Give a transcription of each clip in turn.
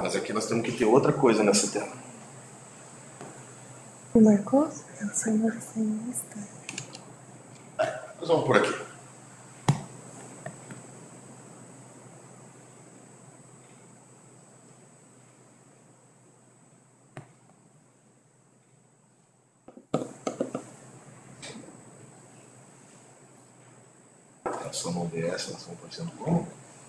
mas aqui nós temos que ter outra coisa nessa tela. Você marcou? Nós vamos por aqui. Só não OBS, elas estão aparecendo como?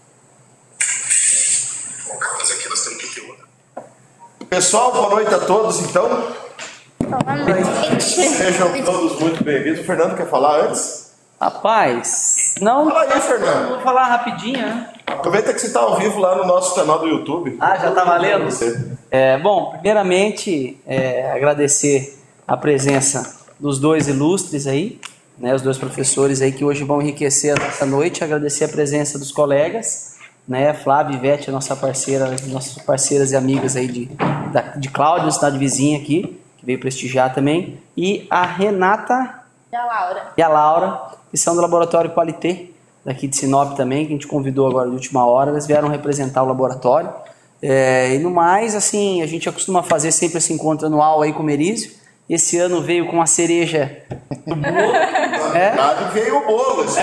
Mas aqui nós temos que ter outra. Pessoal, boa noite a todos, então. Boa noite. Sejam todos muito bem-vindos. O Fernando quer falar antes? Rapaz, não. Fala aí, Fernando. Vou falar rapidinho, né? Aproveita que você está ao vivo lá no nosso canal do YouTube. Ah, já tá valendo? Bom, primeiramente, agradecer a presença dos dois ilustres aí, né, os dois professores aí que hoje vão enriquecer a nossa noite. Agradecer a presença dos colegas, né, Flávia e Ivete, nossas parceiras e amigas aí de Cláudia, cidade vizinha aqui, que veio prestigiar também, e a Renata e a Laura, que são do Laboratório Qualité, daqui de Sinop também, que a gente convidou agora de última hora. Eles vieram representar o laboratório. E no mais, assim, a gente costuma fazer sempre esse encontro anual aí com o Merizio. Esse ano veio com a cereja do bolo. Na verdade, veio o bolo. Assim.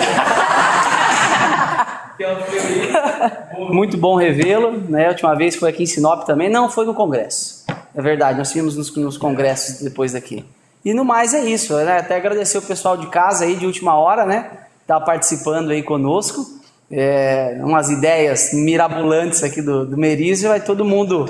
Muito bom revê-lo, né? A última vez foi aqui em Sinop também. Não, foi no congresso. É verdade, nós vimos nos congressos depois daqui. E no mais é isso, né? Até agradecer o pessoal de casa aí de última hora, né? Tá participando aí conosco. Umas ideias mirabolantes aqui do Merizio, vai todo mundo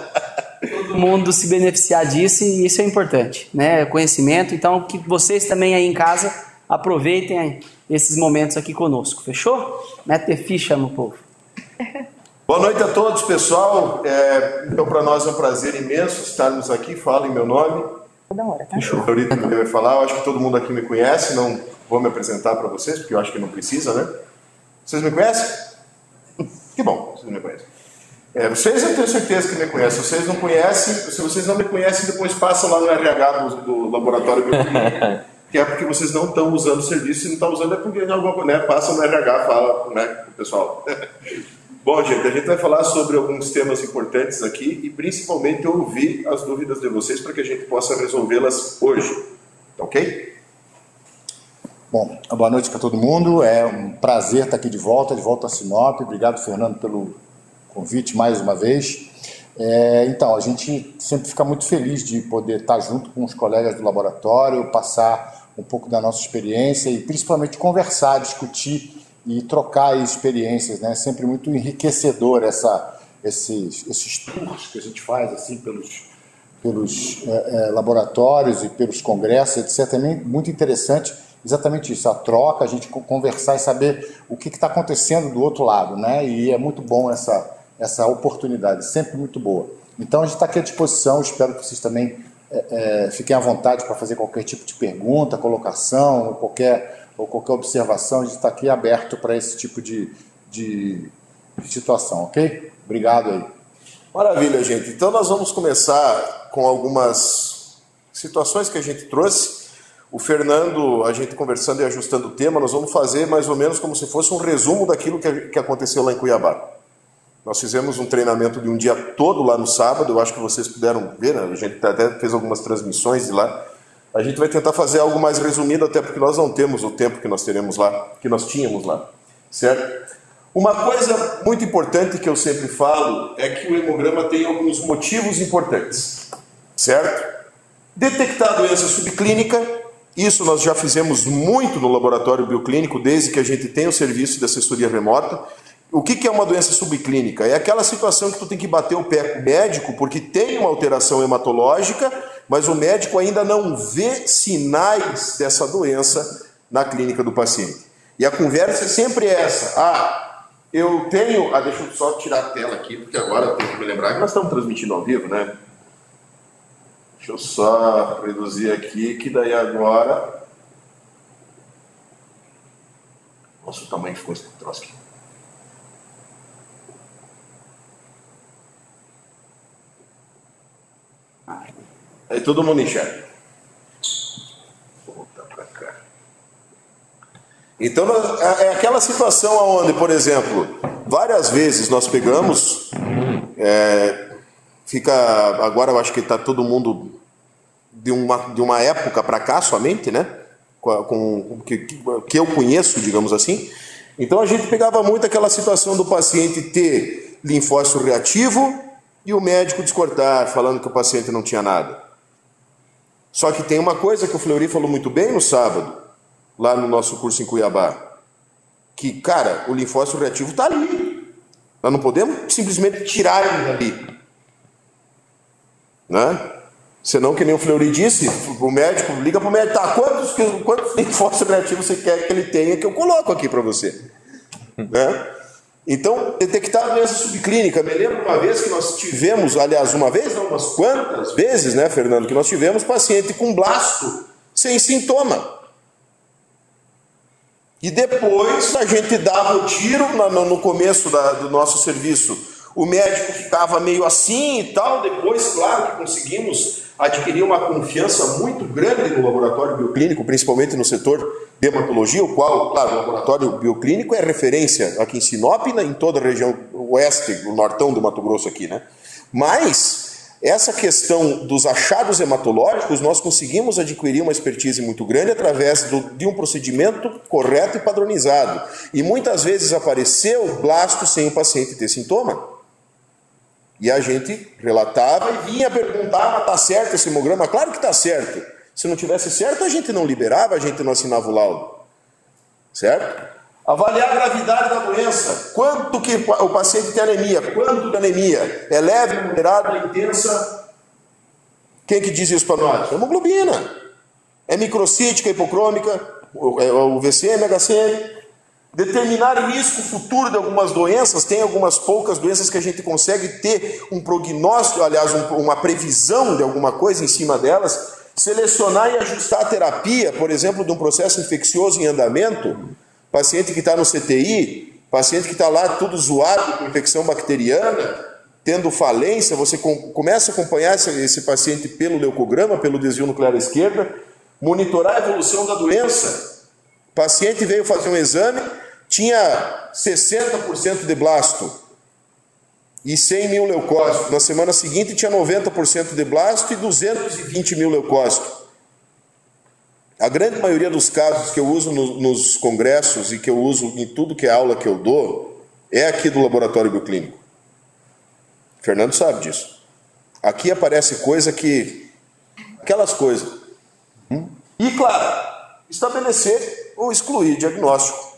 se beneficiar disso, e isso é importante, né? Conhecimento. Então, que vocês também aí em casa aproveitem esses momentos aqui conosco, fechou? Mete ficha, meu povo. Boa noite a todos, pessoal. Então, para nós é um prazer imenso estarmos aqui. Falem meu nome. Toda hora, tá? O Laurito vai falar. Eu acho que todo mundo aqui me conhece. Não vou me apresentar para vocês, porque eu acho que não precisa, né? Vocês me conhecem? Que bom, vocês me conhecem. Vocês eu tenho certeza que me conhecem. Se vocês não conhecem, se vocês não me conhecem, depois passam lá no RH do Laboratório Bioclínico, que é porque vocês não estão usando o serviço. Se não estão usando é porque passam no RH, fala, né, o pessoal. Bom, gente, a gente vai falar sobre alguns temas importantes aqui e principalmente ouvir as dúvidas de vocês para que a gente possa resolvê-las hoje. Tá ok? Bom, boa noite para todo mundo. É um prazer estar aqui de volta a Sinop. Obrigado, Fernando, pelo convite mais uma vez. Então, a gente sempre fica muito feliz de poder estar junto com os colegas do laboratório, passar um pouco da nossa experiência e principalmente conversar, discutir e trocar experiências, né? Sempre muito enriquecedor esses tours que a gente faz assim pelos laboratórios e pelos congressos, etc. Também muito interessante exatamente isso, a troca, a gente conversar e saber o que está acontecendo do outro lado, né? E é muito bom essa oportunidade, sempre muito boa. Então a gente está aqui à disposição, espero que vocês também fiquem à vontade para fazer qualquer tipo de pergunta, colocação, ou qualquer observação. A gente está aqui aberto para esse tipo de situação, ok? Obrigado aí. Maravilha, gente. Então nós vamos começar com algumas situações que a gente trouxe. O Fernando, a gente conversando e ajustando o tema, nós vamos fazer mais ou menos como se fosse um resumo daquilo que aconteceu lá em Cuiabá. Nós fizemos um treinamento de um dia todo lá no sábado, eu acho que vocês puderam ver, né? A gente até fez algumas transmissões de lá. A gente vai tentar fazer algo mais resumido, até porque nós não temos o tempo que nós teremos lá, que nós tínhamos lá, certo? Uma coisa muito importante que eu sempre falo é que o hemograma tem alguns motivos importantes, certo? Detectar a doença subclínica. Isso nós já fizemos muito no laboratório bioclínico, desde que a gente tem o serviço de assessoria remota. O que é uma doença subclínica? É aquela situação que tu tem que bater o pé com o médico porque tem uma alteração hematológica, mas o médico ainda não vê sinais dessa doença na clínica do paciente. E a conversa é sempre essa. Eu tenho... deixa eu só tirar a tela aqui, porque agora eu tenho que me lembrar que nós estamos transmitindo ao vivo, né? Deixa eu só reduzir aqui, que daí agora... Nossa, o tamanho que ficou esse troço aqui. Aí todo mundo enxerga. Vou voltar para cá. Então, é aquela situação onde, por exemplo, várias vezes nós pegamos... Agora eu acho que está todo mundo de uma época para cá somente, né? Que eu conheço, digamos assim. Então a gente pegava muito aquela situação do paciente ter linfócito reativo e o médico descortar, falando que o paciente não tinha nada. Só que tem uma coisa que o Fleury falou muito bem no sábado, lá no nosso curso em Cuiabá, que, cara, o linfócito reativo está ali. Nós não podemos simplesmente tirar ele dali. Né? Senão, que nem o Fleury disse, o médico liga para o médico, tá, quantos linfócitos reativos você quer que ele tenha que eu coloco aqui para você? Né? Então, detectar a doença subclínica. Me lembro uma vez que nós tivemos, aliás, uma vez, não, umas quantas vezes, né, Fernando, que nós tivemos paciente com blasto sem sintoma. E depois a gente dava o tiro no começo do nosso serviço. O médico ficava meio assim e tal. Depois, claro que conseguimos adquirir uma confiança muito grande no laboratório bioclínico, principalmente no setor de hematologia, o qual, claro, o laboratório bioclínico é referência aqui em Sinop e em toda a região oeste, o nortão do Mato Grosso aqui, né? Mas essa questão dos achados hematológicos, nós conseguimos adquirir uma expertise muito grande através de um procedimento correto e padronizado. E muitas vezes apareceu blasto sem o paciente ter sintoma. E a gente relatava e vinha perguntar, mas está certo esse hemograma? Claro que está certo. Se não tivesse certo, a gente não liberava, a gente não assinava o laudo. Certo? Avaliar a gravidade da doença. Quanto que o paciente tem anemia? Quanto de anemia? É leve, moderada, intensa? Quem que diz isso para nós? Hemoglobina. É microcítica, hipocrômica, o VCM, HCM. Determinar risco futuro de algumas doenças. Tem algumas poucas doenças que a gente consegue ter um prognóstico, aliás, uma previsão de alguma coisa em cima delas. Selecionar e ajustar a terapia, por exemplo, de um processo infeccioso em andamento, paciente que está no CTI, paciente que está lá tudo zoado com infecção bacteriana, tendo falência, você começa a acompanhar esse paciente pelo leucograma, pelo desvio nuclear à esquerda, monitorar a evolução da doença. O paciente veio fazer um exame, tinha 60% de blasto e 100 mil leucócitos. Na semana seguinte tinha 90% de blasto e 220 mil leucócitos. A grande maioria dos casos que eu uso nos congressos e que eu uso em tudo que é aula que eu dou é aqui do laboratório bioclínico. O Fernando sabe disso. Aqui aparece coisa que... aquelas coisas. E, claro, estabelecer ou excluir diagnóstico.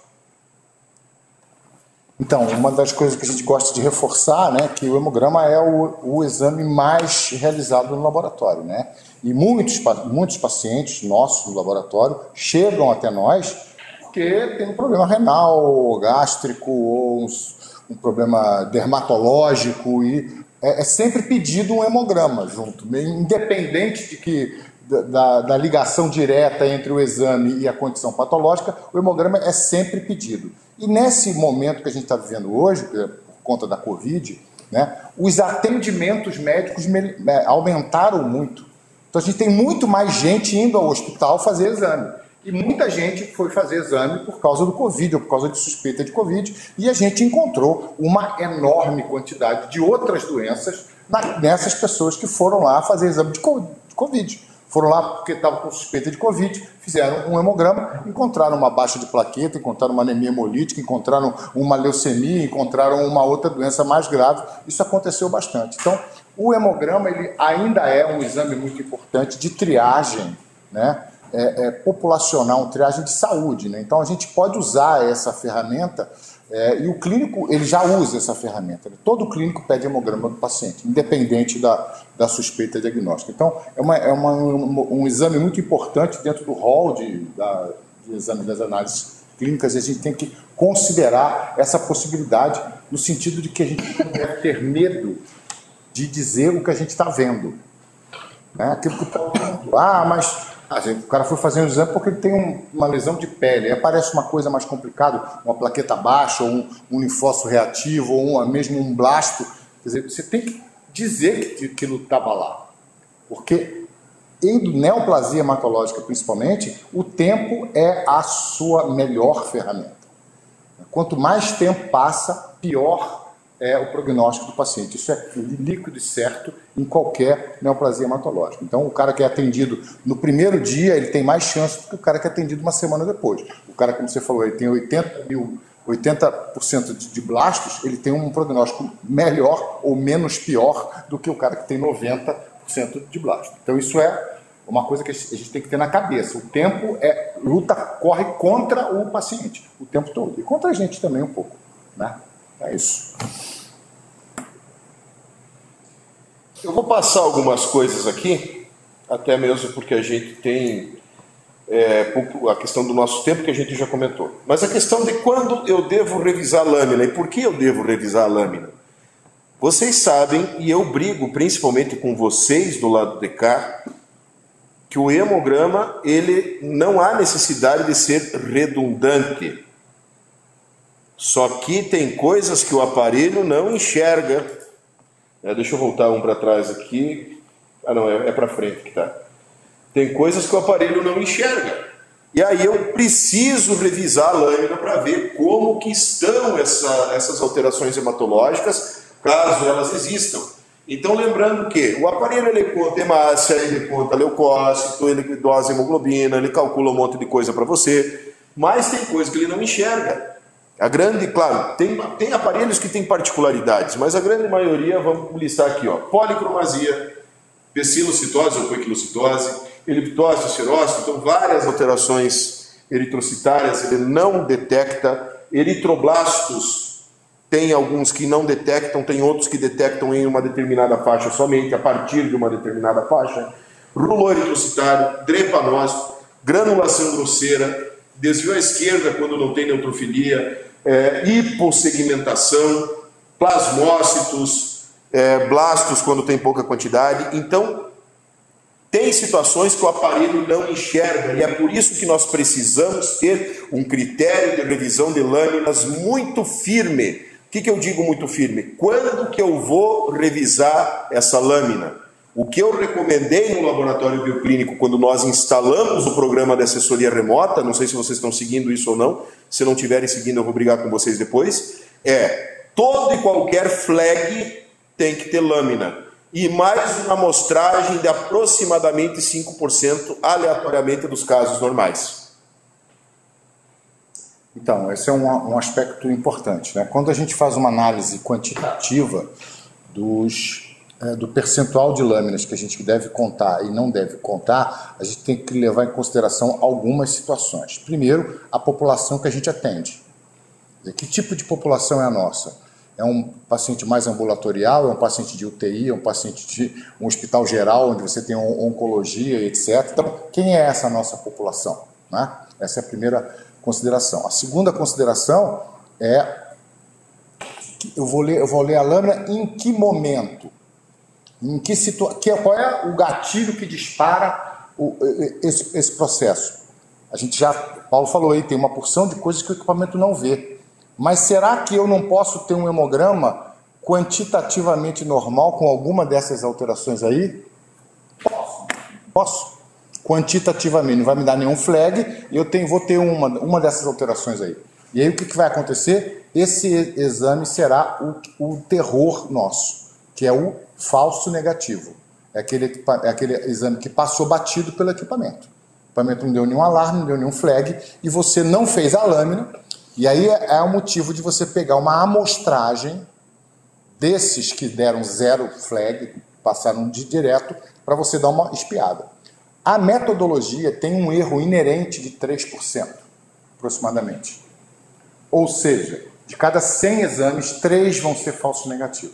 Então, uma das coisas que a gente gosta de reforçar, né, que o hemograma é o exame mais realizado no laboratório, né? E muitos pacientes nossos no laboratório chegam até nós porque tem um problema renal, gástrico, ou um problema dermatológico, e é sempre pedido um hemograma junto, independente de que da ligação direta entre o exame e a condição patológica, o hemograma é sempre pedido. E nesse momento que a gente está vivendo hoje, por conta da Covid, né, os atendimentos médicos aumentaram muito. Então a gente tem muito mais gente indo ao hospital fazer exame. E muita gente foi fazer exame por causa do Covid, ou por causa de suspeita de Covid, e a gente encontrou uma enorme quantidade de outras doenças nessas pessoas que foram lá fazer exame de Covid. Foram lá porque estavam com suspeita de Covid, fizeram um hemograma, encontraram uma baixa de plaqueta, encontraram uma anemia hemolítica, encontraram uma leucemia, encontraram uma outra doença mais grave. Isso aconteceu bastante. Então, o hemograma ele ainda é um exame muito importante de triagem, né? Populacional, uma triagem de saúde, né? Então, a gente pode usar essa ferramenta. E o clínico ele já usa essa ferramenta. Todo clínico pede hemograma do paciente, independente da suspeita diagnóstica. Então, é um exame muito importante dentro do rol de exames das análises clínicas, e a gente tem que considerar essa possibilidade no sentido de que a gente não deve ter medo de dizer o que a gente está vendo. Né? Aquilo que mas... o cara foi fazer um exame porque ele tem uma lesão de pele, aí aparece uma coisa mais complicada, uma plaqueta baixa, ou um linfócito reativo, ou mesmo um blasto. Quer dizer, você tem que dizer que aquilo estava lá. Porque em neoplasia hematológica, principalmente, o tempo é a sua melhor ferramenta. Quanto mais tempo passa, pior é o prognóstico do paciente. Isso é líquido e certo em qualquer neoplasia hematológica. Então, o cara que é atendido no primeiro dia, ele tem mais chance do que o cara que é atendido uma semana depois. O cara, como você falou, ele tem 80% de blastos, ele tem um prognóstico melhor ou menos pior do que o cara que tem 90% de blasto. Então, isso é uma coisa que a gente tem que ter na cabeça. O tempo corre contra o paciente o tempo todo. E contra a gente também um pouco, né? É isso. Eu vou passar algumas coisas aqui, até mesmo porque a gente tem a questão do nosso tempo que a gente já comentou. Mas a questão de quando eu devo revisar a lâmina e por que eu devo revisar a lâmina. Vocês sabem, e eu brigo principalmente com vocês do lado de cá, que o hemograma, ele não há necessidade de ser redundante. Só que tem coisas que o aparelho não enxerga. Deixa eu voltar um para trás aqui. Ah, não, é para frente que tá. Tem coisas que o aparelho não enxerga. E aí eu preciso revisar a lâmina para ver como que estão essas alterações hematológicas, caso elas existam. Então, lembrando que o aparelho ele conta hemácia, ele conta leucócito, ele dosa hemoglobina, ele calcula um monte de coisa para você, mas tem coisa que ele não enxerga. Claro, tem aparelhos que têm particularidades, mas a grande maioria, vamos listar aqui, ó, policromasia, pecilocitose ou coequilocitose, eliptose, cirrócito, então várias alterações eritrocitárias ele não detecta, eritroblastos, tem alguns que não detectam, tem outros que detectam em uma determinada faixa somente, a partir de uma determinada faixa. Rublo eritrocitário, drepanócito, granulação grosseira, desvio à esquerda quando não tem neutrofilia, hipossegmentação, plasmócitos, blastos quando tem pouca quantidade. Então, tem situações que o aparelho não enxerga e é por isso que nós precisamos ter um critério de revisão de lâminas muito firme. O que eu digo muito firme? Quando que eu vou revisar essa lâmina? O que eu recomendei no laboratório bioclínico quando nós instalamos o programa de assessoria remota, não sei se vocês estão seguindo isso ou não, se não estiverem seguindo eu vou brigar com vocês depois, todo e qualquer flag tem que ter lâmina. E mais uma amostragem de aproximadamente 5% aleatoriamente dos casos normais. Então, esse é um aspecto importante, né? Quando a gente faz uma análise quantitativa do percentual de lâminas que a gente deve contar e não deve contar, a gente tem que levar em consideração algumas situações. Primeiro, a população que a gente atende. Que tipo de população é a nossa? É um paciente mais ambulatorial, é um paciente de UTI, é um paciente de um hospital geral, onde você tem oncologia, etc. Então, quem é essa nossa população, né? Essa é a primeira consideração. A segunda consideração é que eu vou ler a lâmina em que momento, qual é o gatilho que dispara esse processo. Paulo falou aí, tem uma porção de coisas que o equipamento não vê. Mas será que eu não posso ter um hemograma quantitativamente normal com alguma dessas alterações aí? Posso. Quantitativamente, não vai me dar nenhum flag e eu vou ter uma dessas alterações aí. E aí o que vai acontecer? Esse exame será o terror nosso, que é o falso negativo. É aquele exame que passou batido pelo equipamento. O equipamento não deu nenhum alarme, não deu nenhum flag e você não fez a lâmina. E aí é o motivo de você pegar uma amostragem desses que deram zero flag, passaram de direto, para você dar uma espiada. A metodologia tem um erro inerente de 3%, aproximadamente. Ou seja, de cada 100 exames, 3 vão ser falsos negativos.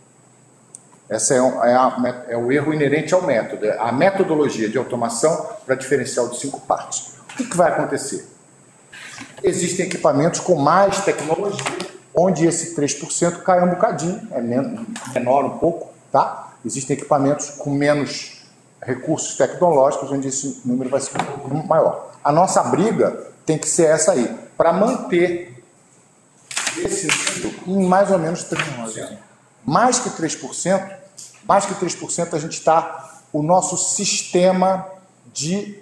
Esse é o erro inerente ao método. A metodologia de automação para diferencial de 5 partes. O que vai acontecer? Existem equipamentos com mais tecnologia, onde esse 3% cai um bocadinho, é menor um pouco, tá? Existem equipamentos com menos recursos tecnológicos, onde esse número vai ser um pouco maior. A nossa briga tem que ser essa aí, para manter esse nível em mais ou menos 3%. Mais que 3%, a gente está, o nosso sistema de,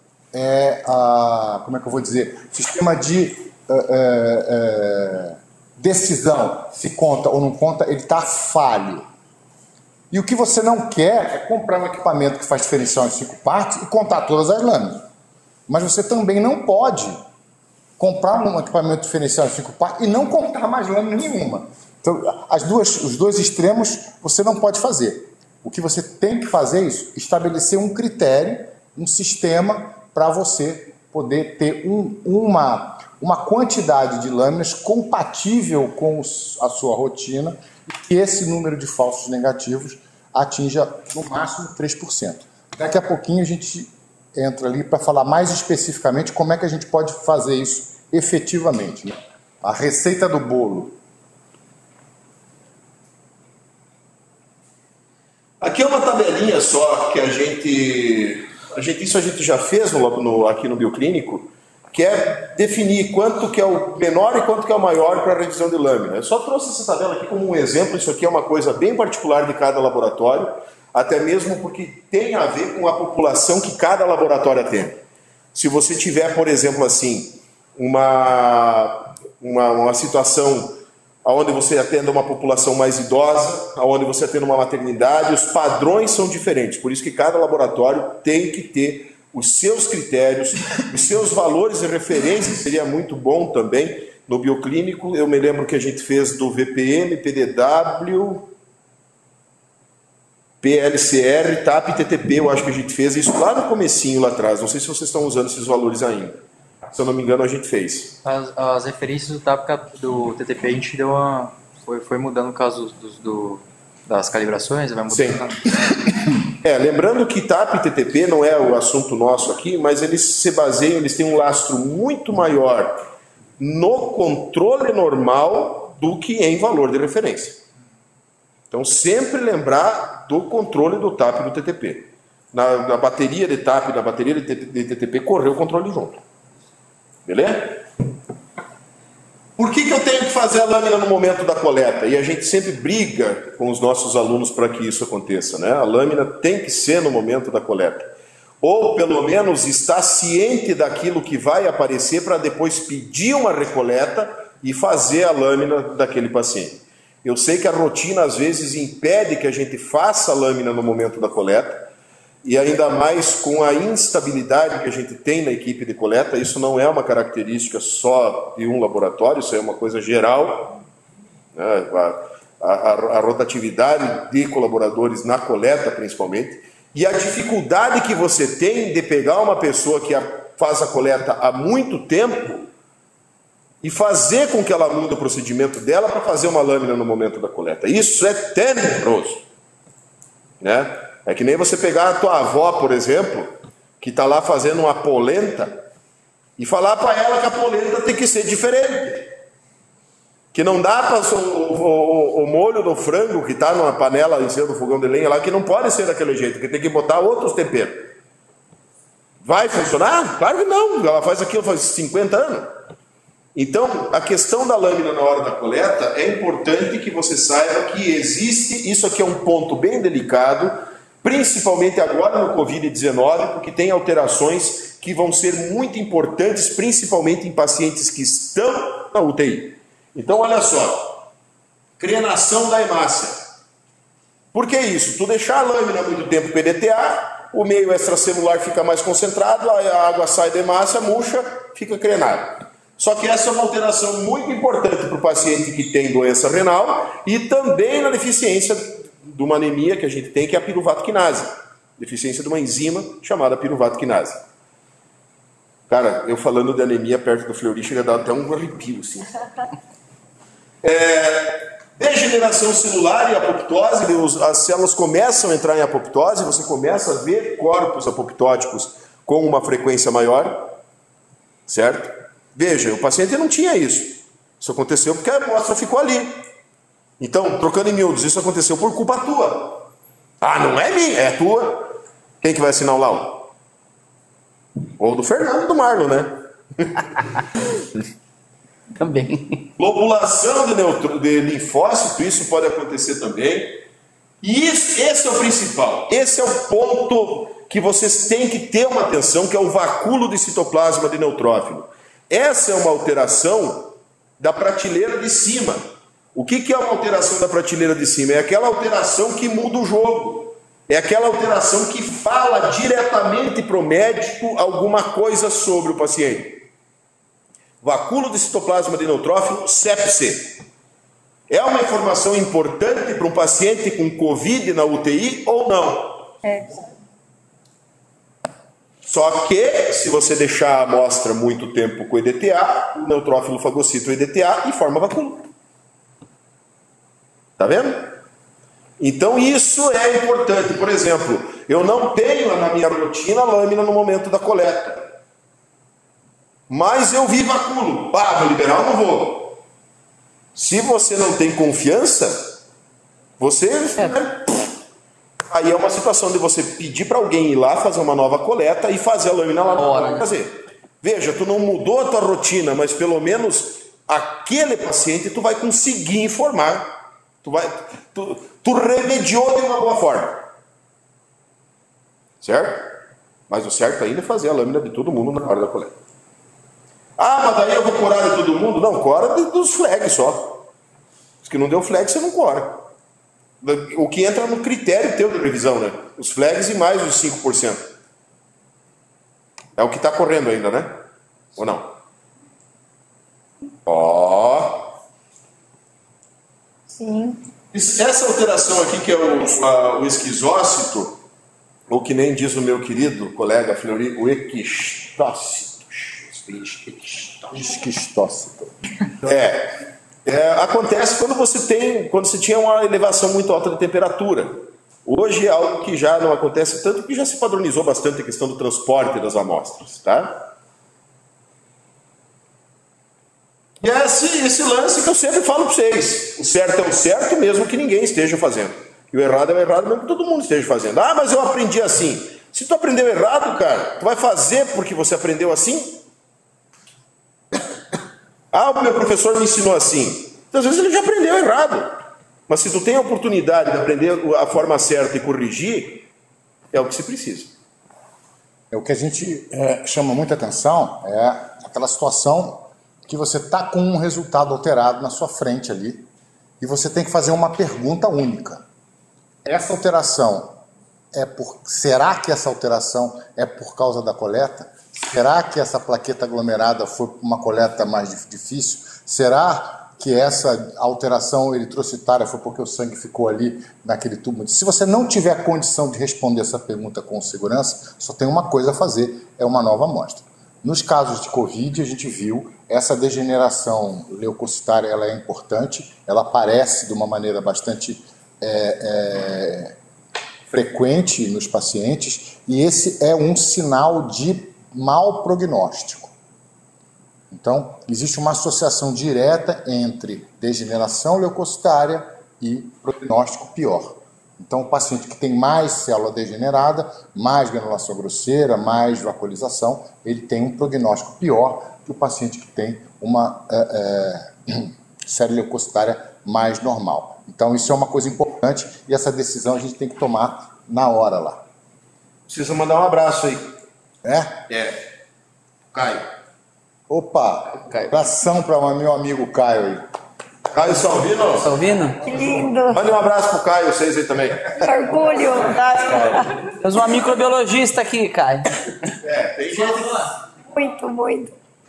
como é que eu vou dizer? Sistema de decisão, se conta ou não conta, ele está falho. E o que você não quer é comprar um equipamento que faz diferencial em 5 partes e contar todas as lâminas. Mas você também não pode comprar um equipamento diferencial em 5 partes e não contar mais lâmina nenhuma. Então, os dois extremos você não pode fazer. O que você tem que fazer é isso, estabelecer um critério, um sistema para você poder ter uma quantidade de lâminas compatível com a sua rotina e que esse número de falsos negativos atinja no máximo 3%. Daqui a pouquinho a gente entra ali para falar mais especificamente como é que a gente pode fazer isso efetivamente, né? A receita do bolo. Aqui é uma tabelinha só que isso a gente já fez aqui no Bioclínico, que é definir quanto que é o menor e quanto que é o maior para a revisão de lâmina. Eu só trouxe essa tabela aqui como um exemplo, isso aqui é uma coisa bem particular de cada laboratório, até mesmo porque tem a ver com a população que cada laboratório atende. Se você tiver, por exemplo, assim, uma situação onde você atenda uma população mais idosa, onde você atende uma maternidade, os padrões são diferentes, por isso que cada laboratório tem que ter os seus critérios, os seus valores de referência. Seria muito bom também no Bioclínico. Eu me lembro que a gente fez do VPM, PDW, PLCR, TAP e TTP, eu acho que a gente fez isso lá no comecinho, lá atrás. Não sei se vocês estão usando esses valores ainda. Se eu não me engano, a gente fez. As referências do TAP do TTP a gente deu foi mudando no caso das calibrações, vai mudando. Sim. Lembrando que TAP e TTP não é o assunto nosso aqui, mas eles se baseiam, eles têm um lastro muito maior no controle normal do que em valor de referência. Então, sempre lembrar do controle do TAP e do TTP. Na bateria de TAP e na bateria de TTP, correu o controle junto. Beleza? Por que eu tenho que fazer a lâmina no momento da coleta? E a gente sempre briga com os nossos alunos para que isso aconteça, né? A lâmina tem que ser no momento da coleta. Ou, pelo menos, estar ciente daquilo que vai aparecer para depois pedir uma recoleta e fazer a lâmina daquele paciente. Eu sei que a rotina, às vezes, impede que a gente faça a lâmina no momento da coleta, e ainda mais com a instabilidade que a gente tem na equipe de coleta. Isso não é uma característica só de um laboratório, isso é uma coisa geral, né? A rotatividade de colaboradores na coleta, principalmente, e a dificuldade que você tem de pegar uma pessoa que faz a coleta há muito tempo e fazer com que ela mude o procedimento dela para fazer uma lâmina no momento da coleta. Isso é tenebroso, né? É que nem você pegar a tua avó, por exemplo, que está lá fazendo uma polenta, e falar para ela que a polenta tem que ser diferente. Que não dá para o molho do frango que está numa panela em cima do fogão de lenha lá, que não pode ser daquele jeito, que tem que botar outros temperos. Vai funcionar? Claro que não, ela faz aquilo faz 50 anos. Então, a questão da lâmina na hora da coleta, é importante que você saiba que existe, isso aqui é um ponto bem delicado, principalmente agora no Covid-19, porque tem alterações que vão ser muito importantes, principalmente em pacientes que estão na UTI. Então, olha só, crenação da hemácia. Por que isso? Tu deixar a lâmina muito tempo PDTA, o meio extracelular fica mais concentrado, a água sai da hemácia, murcha, fica crenado. Só que essa é uma alteração muito importante para o paciente que tem doença renal e também na deficiência de uma anemia que a gente tem, que é a piruvato quinase. Deficiência de uma enzima chamada piruvato quinase. Cara, eu falando de anemia perto do Fleury, chega a dar até um arrepio, assim. Degeneração celular e apoptose, as células começam a entrar em apoptose, você começa a ver corpos apoptóticos com uma frequência maior, certo? Veja, o paciente não tinha isso. Isso aconteceu porque a amostra ficou ali. Então, trocando em miúdos, isso aconteceu por culpa tua. Ah, não é minha, é tua. Quem que vai assinar o laudo? Ou do Fernando, do Marlon, né? Também. Lobulação de linfócito, isso pode acontecer também. E esse é o principal. Esse é o ponto que vocês têm que ter uma atenção, que é o vacúolo de citoplasma de neutrófilo. Essa é uma alteração da prateleira de cima. O que é uma alteração da prateleira de cima? É aquela alteração que muda o jogo. É aquela alteração que fala diretamente para o médico alguma coisa sobre o paciente. Vacúolo de citoplasma de neutrófilo, sepse. É uma informação importante para um paciente com Covid na UTI ou não? É. Só que, se você deixar a amostra muito tempo com EDTA, o neutrófilo fagocita o EDTA e forma vacúolo. Tá vendo? Então isso é importante. Por exemplo, eu não tenho na minha rotina lâmina no momento da coleta. Mas eu vi vacúolo. Vou liberar ou não vou? Se você não tem confiança, você... Aí é uma situação de você pedir para alguém ir lá fazer uma nova coleta e fazer a lâmina lá na hora. Fazer. Veja, tu não mudou a tua rotina, mas pelo menos aquele paciente tu vai conseguir informar. Tu remediou de uma boa forma. Certo? Mas o certo ainda é fazer a lâmina de todo mundo na hora da coleta. Mas daí eu vou corar de todo mundo? Não, cora dos flags só. Se que não deu flag, você não cora. O que entra no critério teu de revisão, né? Os flags e mais os 5%. É o que está correndo ainda, né? Ou não? Sim. Essa alteração aqui, que é o esquizócito, ou que nem diz o meu querido colega Fleury, o equistócito. Esquistócito. Acontece quando você tinha uma elevação muito alta de temperatura. Hoje é algo que já não acontece tanto, que já se padronizou bastante a questão do transporte das amostras, tá? E é esse lance que eu sempre falo para vocês. O certo é o certo mesmo que ninguém esteja fazendo. E o errado é o errado mesmo que todo mundo esteja fazendo. Mas eu aprendi assim. Se tu aprendeu errado, cara, tu vai fazer porque você aprendeu assim? O meu professor me ensinou assim. Então, às vezes ele já aprendeu errado. Mas se tu tem a oportunidade de aprender a forma certa e corrigir, é o que se precisa. O que a gente chama muita atenção é aquela situação que você está com um resultado alterado na sua frente ali e você tem que fazer uma pergunta única. Essa alteração será que essa alteração é por causa da coleta? Será que essa plaqueta aglomerada foi uma coleta mais difícil? Será que essa alteração eritrocitária foi porque o sangue ficou ali naquele tubo? Se você não tiver condição de responder essa pergunta com segurança, só tem uma coisa a fazer, é uma nova amostra. Nos casos de Covid, a gente viu essa degeneração leucocitária, ela é importante, ela aparece de uma maneira bastante frequente nos pacientes, e esse é um sinal de mau prognóstico. Então, existe uma associação direta entre degeneração leucocitária e prognóstico pior. Então, o paciente que tem mais célula degenerada, mais granulação grosseira, mais vacuolização, ele tem um prognóstico pior que o paciente que tem uma célula leucocitária mais normal. Então, isso é uma coisa importante e essa decisão a gente tem que tomar na hora lá. Precisa mandar um abraço aí. Caio. Opa, abração para o meu amigo Caio aí. Caio Salvino. Salvino? Que lindo. Mande um abraço pro Caio, vocês aí também. Orgulho. Temos uma microbiologista aqui, Caio. Tem gente. Muito, muito.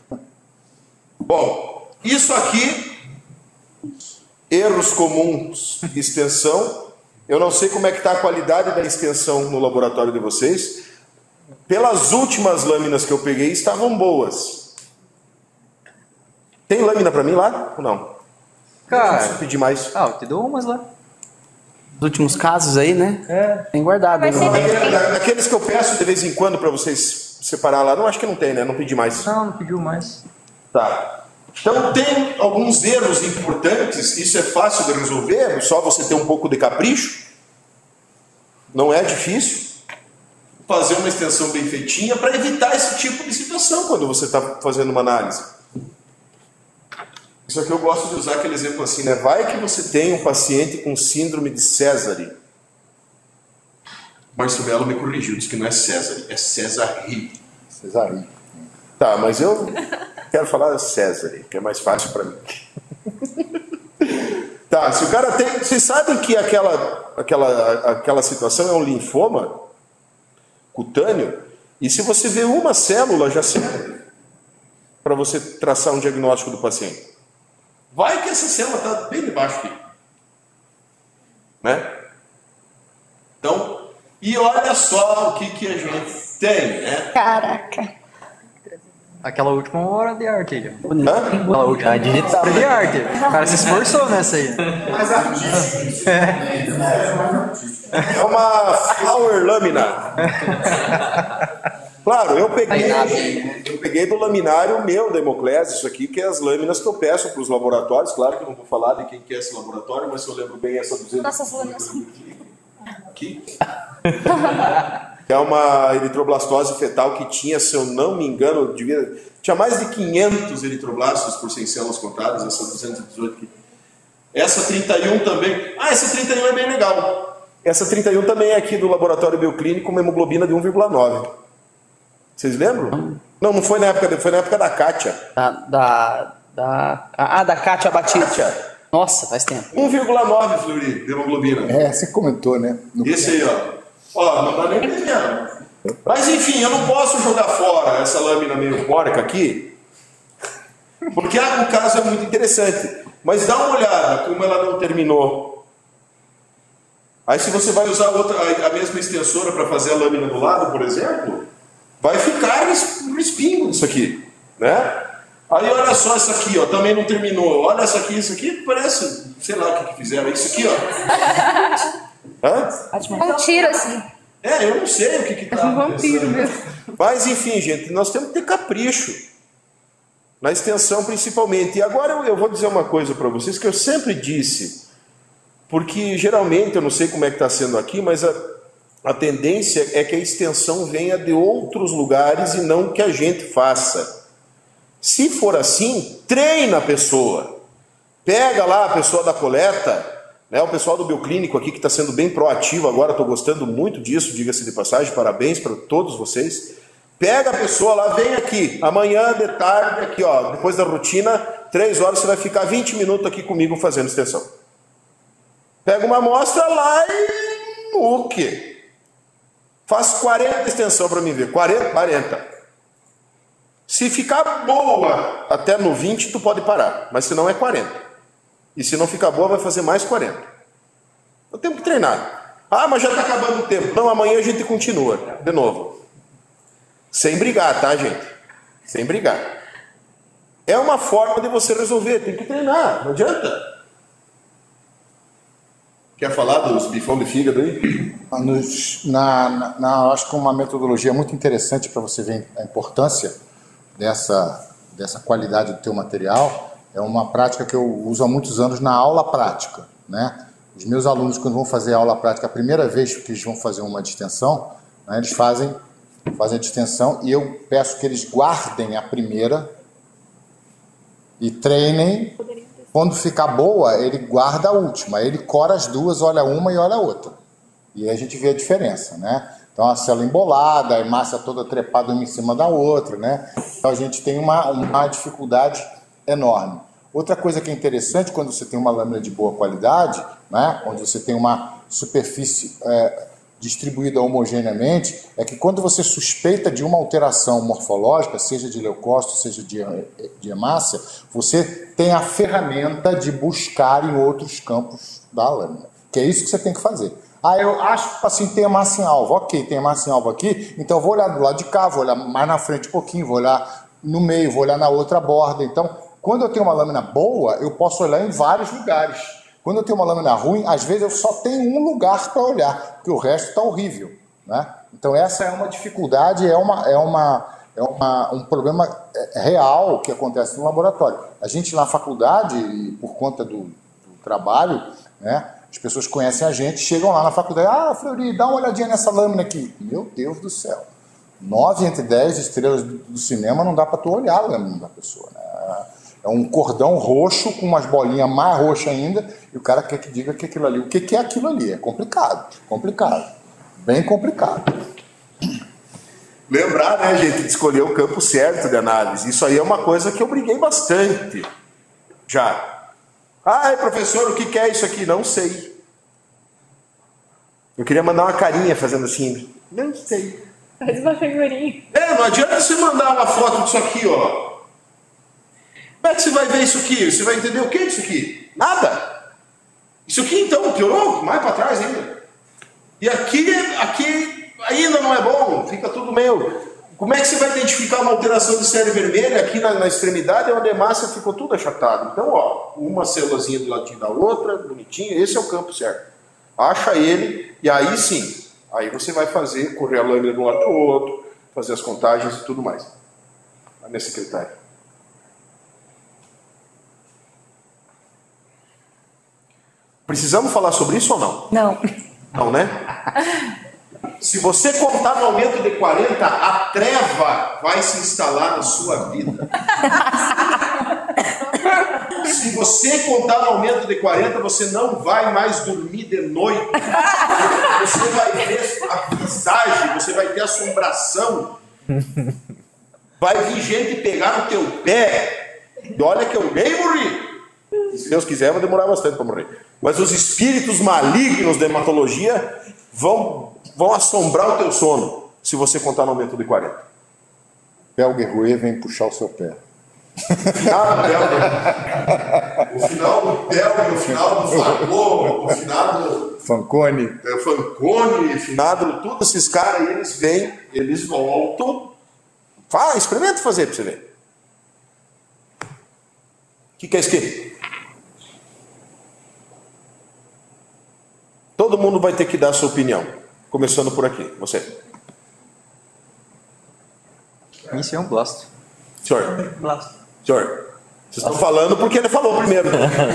Bom, isso aqui, erros comuns de extensão. Eu não sei como é que está a qualidade da extensão no laboratório de vocês. Pelas últimas lâminas que eu peguei, estavam boas. Tem lâmina para mim lá ou não? Cara, eu pedir mais. eu te dou umas lá. Os últimos casos aí, né? Tem guardado aí. Daqueles que eu peço de vez em quando para vocês separar lá, não, acho que não tem, né? Não pedi mais. Não pediu mais. Tá. Então tem alguns erros importantes, isso é fácil de resolver, só você ter um pouco de capricho. Não é difícil. Fazer uma extensão bem feitinha para evitar esse tipo de situação quando você está fazendo uma análise. Isso aqui eu gosto de usar aquele exemplo assim, né? Vai que você tem um paciente com síndrome de Sézary. Márcio Melo me corrigiu, disse que não é Sézary, é César-Ri. Cesari. Tá, mas eu Quero falar César, que é mais fácil para mim. Tá, se o cara tem... Vocês sabem que aquela situação é um linfoma cutâneo? E se você vê uma célula, já serve para você traçar um diagnóstico do paciente. Vai que essa célula está bem debaixo aqui. Né? Então, e olha só o que a gente tem, né? Caraca. Aquela última hora de arte aí. Hã? Aquela última digital de arte. O cara se esforçou nessa aí. Mais artístico. É uma flower lâmina. Claro, eu peguei do laminário meu da Hemoclese, isso aqui, que é as lâminas que eu peço para os laboratórios. Claro que eu não vou falar de quem que é esse laboratório, mas se eu lembro bem, essa 200... Nossas lâminas. Aqui. É uma eritroblastose fetal que tinha, se eu não me engano, tinha mais de 500 eritroblastos por 100 células contadas, essa 218 aqui. Essa 31 também. Ah, essa 31 é bem legal. Essa 31 também é aqui do laboratório bioclínico, uma hemoglobina de 1,9. Vocês lembram? Não foi na época, foi na época da Kátia. Da Kátia Batista. Nossa, faz tempo. 1,9, Fleury, de hemoglobina. Você comentou, né? Esse aí, ó. Ó, não dá nem pra ver. Mas enfim, eu não posso jogar fora essa lâmina meio porca aqui, porque o caso é muito interessante. Mas dá uma olhada como ela não terminou. Aí se você vai usar a mesma extensora para fazer a lâmina do lado, por exemplo, vai ficar respingo isso aqui, né? Aí olha só isso aqui, ó, também não terminou. Olha isso aqui parece, sei lá o que fizeram. Isso aqui, ó. Hã? Um tiro assim. Eu não sei o que tá. Um vampiro mesmo. Mas enfim, gente, nós temos que ter capricho. Na extensão principalmente. E agora eu vou dizer uma coisa para vocês que eu sempre disse. Porque geralmente, eu não sei como é que está sendo aqui, mas a tendência é que a extensão venha de outros lugares e não que a gente faça. Se for assim, treina a pessoa. Pega lá a pessoa da coleta, né, o pessoal do bioclínico aqui que está sendo bem proativo agora, estou gostando muito disso, diga-se de passagem, parabéns para todos vocês. Pega a pessoa lá, vem aqui, amanhã de tarde, aqui ó, depois da rotina, 3 horas você vai ficar 20 minutos aqui comigo fazendo extensão. Pega uma amostra lá e o quê? Faz 40 extensão para mim ver, 40. Se ficar boa até no 20, tu pode parar, mas se não é 40. E se não ficar boa, vai fazer mais 40. Eu tenho que treinar. Ah, mas já está acabando o tempo. Não, amanhã a gente continua, de novo. Sem brigar, tá, gente? Sem brigar. É uma forma de você resolver, tem que treinar, não adianta. Quer falar dos bifão de fígado aí? Acho que uma metodologia muito interessante para você ver a importância dessa qualidade do teu material é uma prática que eu uso há muitos anos na aula prática, né? Os meus alunos, quando vão fazer a aula prática, a primeira vez que eles vão fazer uma distensão, né, eles fazem a distensão e eu peço que eles guardem a primeira e treinem. Quando ficar boa, ele guarda a última. Ele cora as duas, olha uma e olha a outra. E aí a gente vê a diferença, né? Então, a célula embolada, a hemácia toda trepada uma em cima da outra, né? Então, a gente tem uma dificuldade enorme. Outra coisa que é interessante, quando você tem uma lâmina de boa qualidade, né, onde você tem uma superfície distribuída homogeneamente, é que quando você suspeita de uma alteração morfológica, seja de leucócito, seja de hemácia, você tem a ferramenta de buscar em outros campos da lâmina. Que é isso que você tem que fazer. Ah, eu acho que assim, tem hemácia em alvo. Ok, tem hemácia em alvo aqui, então eu vou olhar do lado de cá, vou olhar mais na frente um pouquinho, vou olhar no meio, vou olhar na outra borda. Então, quando eu tenho uma lâmina boa, eu posso olhar em vários lugares. Quando eu tenho uma lâmina ruim, às vezes eu só tenho um lugar para olhar, porque o resto está horrível, né? Então essa é uma dificuldade, um problema real que acontece no laboratório. A gente na faculdade, por conta do trabalho, né, as pessoas conhecem a gente, chegam lá na faculdade, Fleury, dá uma olhadinha nessa lâmina aqui. Meu Deus do céu, 9 entre 10 estrelas do cinema não dá para tu olhar a lâmina da pessoa, né? É um cordão roxo com umas bolinhas mais roxas ainda, e o cara quer que diga que aquilo ali. O que é aquilo ali? É complicado, bem complicado. Lembrar, né, gente, de escolher o campo certo de análise. Isso aí é uma coisa que eu briguei bastante já. Ai, professor, o que é isso aqui? Não sei. Eu queria mandar uma carinha fazendo assim. Não sei. Faz uma figurinha. Não adianta você mandar uma foto disso aqui, ó. Como é que você vai ver isso aqui? Você vai entender o que disso aqui? Nada. Isso aqui, então, piorou mais para trás ainda. E aqui ainda não é bom, fica tudo meio... Como é que você vai identificar uma alteração de série vermelha aqui na extremidade, onde a massa ficou tudo achatado? Então, ó, uma célulazinha do ladinho da outra, bonitinho, esse é o campo certo. Acha ele, e aí sim, aí você vai correr a lâmina de um lado para o outro, fazer as contagens e tudo mais. A minha secretária. Precisamos falar sobre isso ou não? Não. Não, né? Se você contar no aumento de 40, a treva vai se instalar na sua vida. Se você contar no aumento de 40, você não vai mais dormir de noite. Você vai ver a visagem, você vai ter assombração. Vai vir gente pegar no teu pé. E olha que eu nem morri. Se Deus quiser, vai demorar bastante para morrer. Mas os espíritos malignos da hematologia vão assombrar o teu sono se você contar no aumento de 40. Belguerruê vem puxar o seu pé. O final do Belga, o final do Fagô, o final do Fanconi, o finado, todos esses caras aí, eles vêm, eles voltam. Experimenta fazer para você ver. O que é isso aqui? Todo mundo vai ter que dar a sua opinião. Começando por aqui, você. Isso é um blasto. Senhor. Blasto. Senhor. Vocês estão falando porque ele falou primeiro.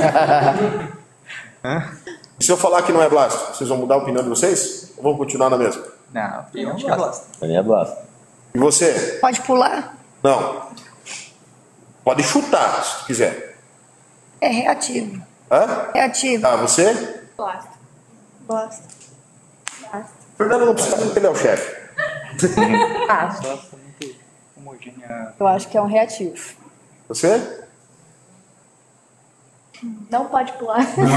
E se eu falar que não é blasto, vocês vão mudar a opinião de vocês? Ou vão continuar na mesma? Não, Eu acho que é blasto. Pra mim é blasto. E você? Pode pular? Não. Pode chutar, se tu quiser. É reativo. Hã? Reativo. Tá, você? Blasto. Blasto. Fernando não precisa porque ele é o chefe. Ah, Só muito homogênea. eu acho que é um reativo. Você? Não pode pular.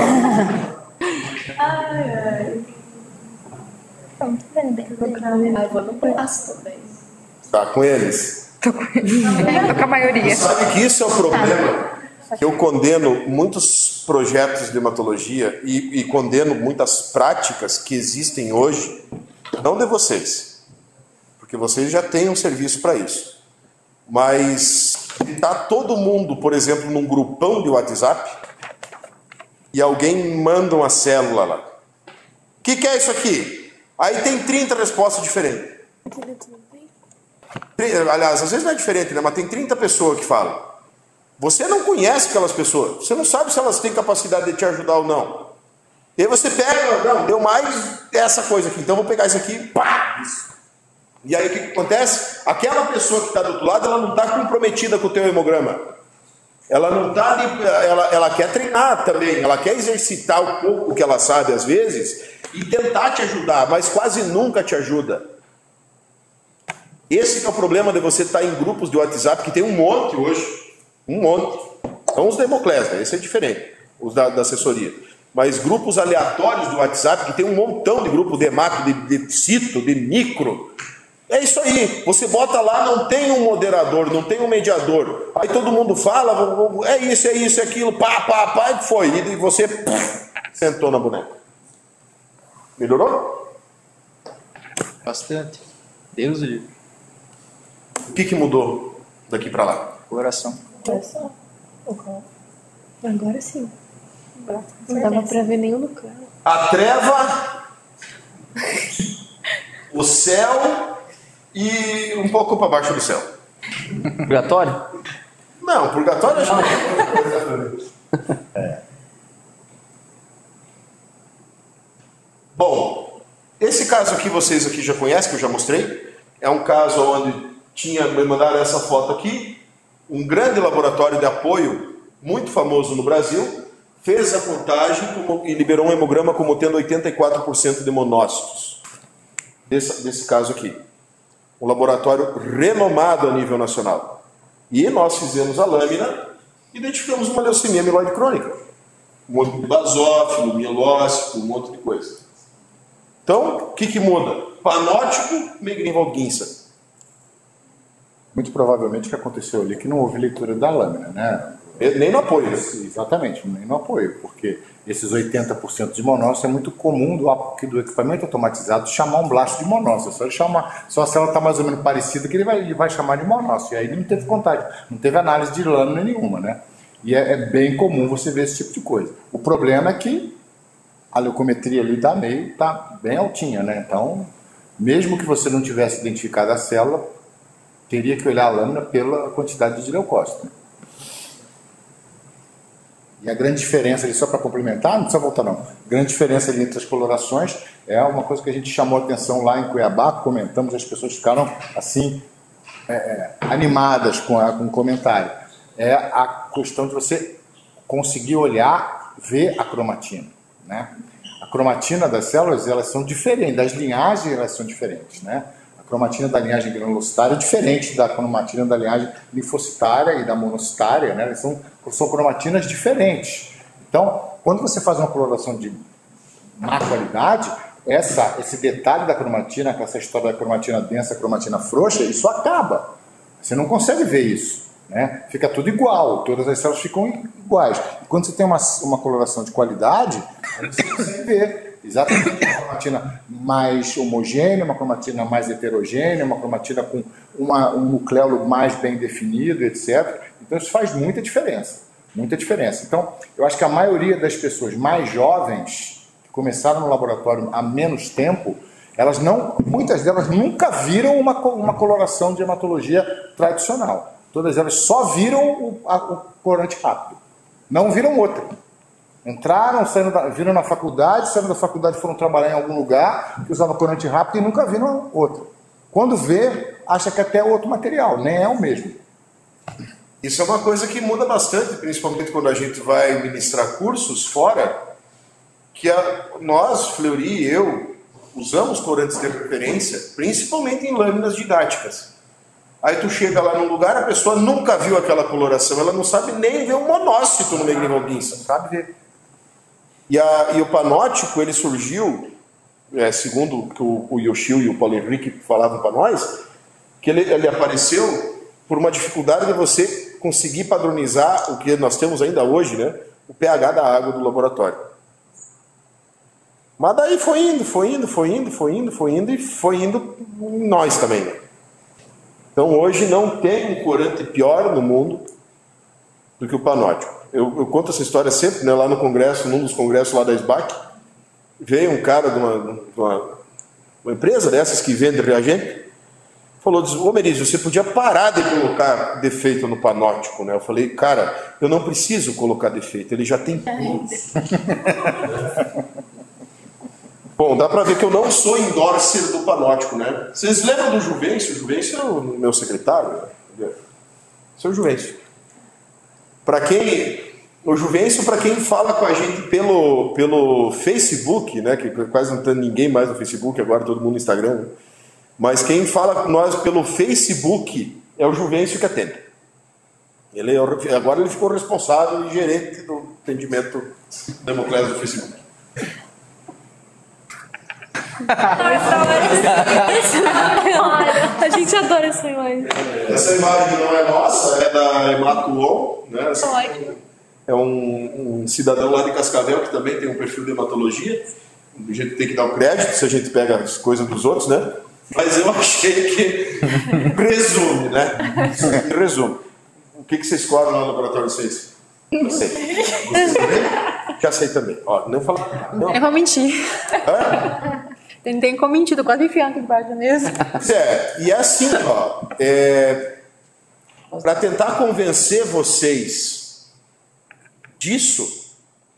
Não, tô vendo. Eu vou no blasto também. Tá com eles. Tô com a maioria. Sabe que isso é o problema? Que eu condeno muitos projetos de hematologia e condeno muitas práticas que existem hoje, não de vocês, porque vocês já têm um serviço para isso. Mas está todo mundo, por exemplo, num grupão de WhatsApp e alguém manda uma célula lá. O que é isso aqui? Aí tem 30 respostas diferentes. Aliás, às vezes não é diferente, né? Mas tem 30 pessoas que falam. Você não conhece aquelas pessoas. Você não sabe se elas têm capacidade de te ajudar ou não. E aí você pega, não, deu mais essa coisa aqui, então vou pegar isso aqui, pá! E aí o que acontece? Aquela pessoa que está do outro lado, ela não está comprometida com o teu hemograma. Ela não está ali, ela quer treinar também, ela quer exercitar o pouco que ela sabe às vezes e tentar te ajudar, mas quase nunca te ajuda. Esse que é o problema de você estar em grupos de WhatsApp, que tem um monte hoje. Um monte. São os Democlés, né? Esse é diferente, os da assessoria. Mas grupos aleatórios do WhatsApp, que tem um montão de grupo de macro, de cito, de micro. É isso aí. Você bota lá, não tem um moderador, não tem um mediador. Aí todo mundo fala, é isso, é aquilo, pá, e foi. E você sentou na boneca. Melhorou? Bastante. Deus o livre. O que mudou daqui para lá? Coração. Olha só. Agora sim. Não dava pra ver nenhum no carro. A treva, o céu e um pouco para baixo do céu. Purgatório? Não, purgatório acho que é. Bom, esse caso aqui vocês aqui já conhecem, que eu já mostrei. É um caso onde me mandaram essa foto aqui. Um grande laboratório de apoio, muito famoso no Brasil, fez a contagem e liberou um hemograma como tendo 84% de monócitos. Desse caso aqui. um laboratório renomado a nível nacional. E nós fizemos a lâmina e identificamos uma leucemia amiloide crônica. Um monte de basófilo, mielócito, um monte de coisa. Então, o que muda? Panótico, Megrin-Walguinça. Muito provavelmente o que aconteceu ali é que não houve leitura da lâmina, né? Nem no apoio. Exatamente, nem no apoio, porque esses 80% de monócito é muito comum do equipamento automatizado chamar um blasto de monócito. Só a célula está mais ou menos parecida que ele vai chamar de monócito. E aí não teve contagem, não teve análise de lâmina nenhuma, né? E é bem comum você ver esse tipo de coisa. O problema é que a leucometria ali da meio está bem altinha, né? Então, mesmo que você não tivesse identificado a célula, teria que olhar a lâmina pela quantidade de leucócito. E a grande diferença ali, só para complementar, não precisa voltar não, a grande diferença ali entre as colorações é uma coisa que a gente chamou a atenção lá em Cuiabá, comentamos, as pessoas ficaram assim, animadas com o comentário. É a questão de você conseguir olhar, ver a cromatina, né? A cromatina das células, elas são diferentes, das linhagens elas são diferentes, né? A cromatina da linhagem granulocitária é diferente da cromatina da linhagem linfocitária e da monocitária, né? Elas são cromatinas diferentes. Então, quando você faz uma coloração de má qualidade, esse detalhe da cromatina, essa história da cromatina densa, cromatina frouxa, isso acaba. Você não consegue ver isso, né? Fica tudo igual, todas as células ficam iguais. E quando você tem uma coloração de qualidade, você consegue ver exatamente uma cromatina mais homogênea, uma cromatina mais heterogênea, uma cromatina com um nucleolo mais bem definido, etc. Então isso faz muita diferença, muita diferença. Então eu acho que a maioria das pessoas mais jovens que começaram no laboratório há menos tempo, muitas delas nunca viram uma coloração de hematologia tradicional. Todas elas só viram o corante rápido, não viram outra. Entraram, viram na faculdade, saíram da faculdade, foram trabalhar em algum lugar que usava corante rápido e nunca viram outro. Quando vê, acha que até é outro material, nem é o mesmo. Isso é uma coisa que muda bastante, principalmente quando a gente vai ministrar cursos fora, que nós, Fleury e eu, usamos corantes de referência, principalmente em lâminas didáticas. Aí tu chega lá num lugar, a pessoa nunca viu aquela coloração, ela não sabe nem ver um monócito no Megrin-Walguinça, não sabe ver. E o panótico, ele surgiu, segundo o que o Yoshio e o Paulo Henrique falavam para nós, que ele apareceu por uma dificuldade de você conseguir padronizar o que nós temos ainda hoje, né? O pH da água do laboratório. Mas daí foi indo em nós também, né? Então hoje não tem um corante pior no mundo do que o panótico. Eu conto essa história sempre, né, lá no congresso, num dos congressos lá da SBAC, veio um cara de uma empresa dessas que vende reagente, falou, ô Merizio, você podia parar de colocar defeito no panótico, né? Eu falei, cara, eu não preciso colocar defeito, ele já tem tudo. Bom, dá para ver que eu não sou endorser do panótico, né? Vocês lembram do Juvencio? O Juvencio é o meu secretário, né? Seu Juvencio. O Juvencio, para quem fala com a gente pelo Facebook, né? Que quase não tem ninguém mais no Facebook, agora todo mundo no Instagram, né? Mas quem fala com nós pelo Facebook é o Juvencio que atende. Agora ele ficou responsável e gerente do atendimento Democlésio do Facebook. A gente adora essa imagem. Essa imagem não é nossa, é da Hematuon, né? É um cidadão lá de Cascavel que também tem um perfil de hematologia. A gente tem que dar o crédito se a gente pega as coisas dos outros, né? Mas eu achei que resume, né? Resume. O que vocês escolhem lá no laboratório de vocês? Já sei. Vocês também? Já sei também. Ó, não fala. Não. Eu vou mentir. Não tem como mentir, tô quase enfiando aqui debaixo da mesa. E é assim, ó. Para tentar convencer vocês disso,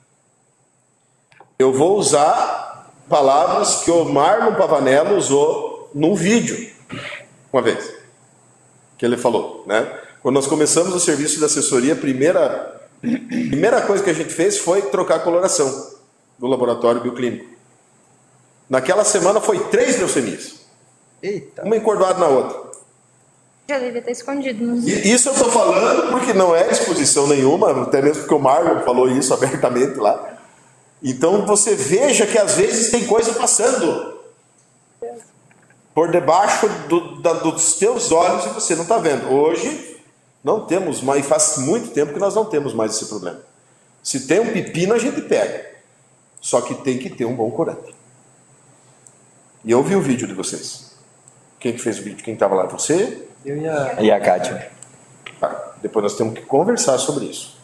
eu vou usar palavras que o Marlon Pavanello usou num vídeo, uma vez, que ele falou, né? Quando nós começamos o serviço de assessoria, a primeira coisa que a gente fez foi trocar a coloração do laboratório bioclínico. Naquela semana foi 3 leucemias. Eita. Uma encordoada na outra. Já devia ter escondido. E isso eu estou falando porque não é disposição nenhuma, até mesmo porque o Marlon falou isso abertamente lá. Então você veja que às vezes tem coisa passando por debaixo dos teus olhos e você não está vendo. Hoje não temos mais, faz muito tempo que nós não temos mais esse problema. Se tem um pepino a gente pega, só que tem que ter um bom corante. E eu vi o vídeo de vocês. Quem que fez o vídeo? Quem estava lá? Você? Eu e a Kátia. Depois nós temos que conversar sobre isso.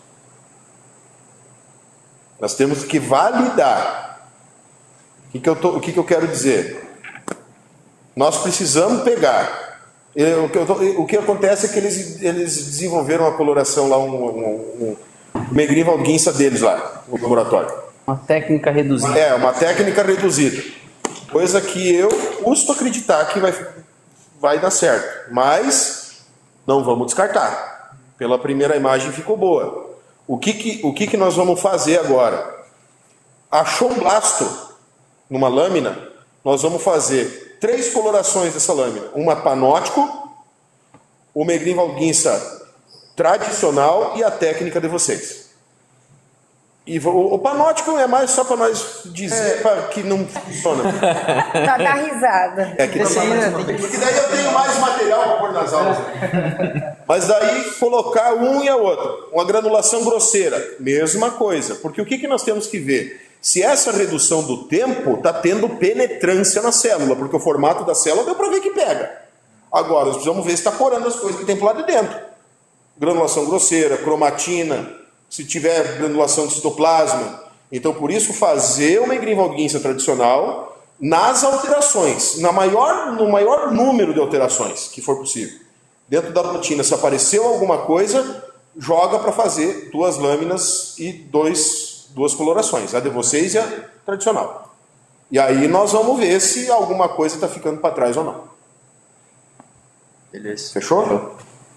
Nós temos que validar. O que eu quero dizer? Nós precisamos pegar. O que acontece é que eles desenvolveram uma coloração lá, um Megrin Guinça deles lá, no laboratório. Uma técnica reduzida. É, uma técnica reduzida. Coisa que eu custo acreditar que vai dar certo. Mas não vamos descartar. Pela primeira imagem ficou boa. O que nós vamos fazer agora? Achou um blasto numa lâmina, nós vamos fazer 3 colorações dessa lâmina. Uma panótico, o Megrin Guinça tradicional e a técnica de vocês. E o panótico é mais só para nós dizer que não funciona. Pra dar risada. É que porque daí eu tenho mais material para pôr nas aulas. Mas daí colocar um e a outro. Uma granulação grosseira, mesma coisa. Porque o que nós temos que ver? Se essa redução do tempo está tendo penetrância na célula, porque o formato da célula deu para ver que pega. Agora, nós precisamos ver se está corando as coisas que tem por lá de dentro. Granulação grosseira, cromatina, se tiver granulação de citoplasma. Então, por isso, fazer uma Megrin Guinça tradicional nas alterações, no maior número de alterações que for possível. Dentro da rotina, se apareceu alguma coisa, joga para fazer 2 lâminas e 2 colorações, a de vocês e a tradicional. E aí nós vamos ver se alguma coisa está ficando para trás ou não. Beleza. Fechou?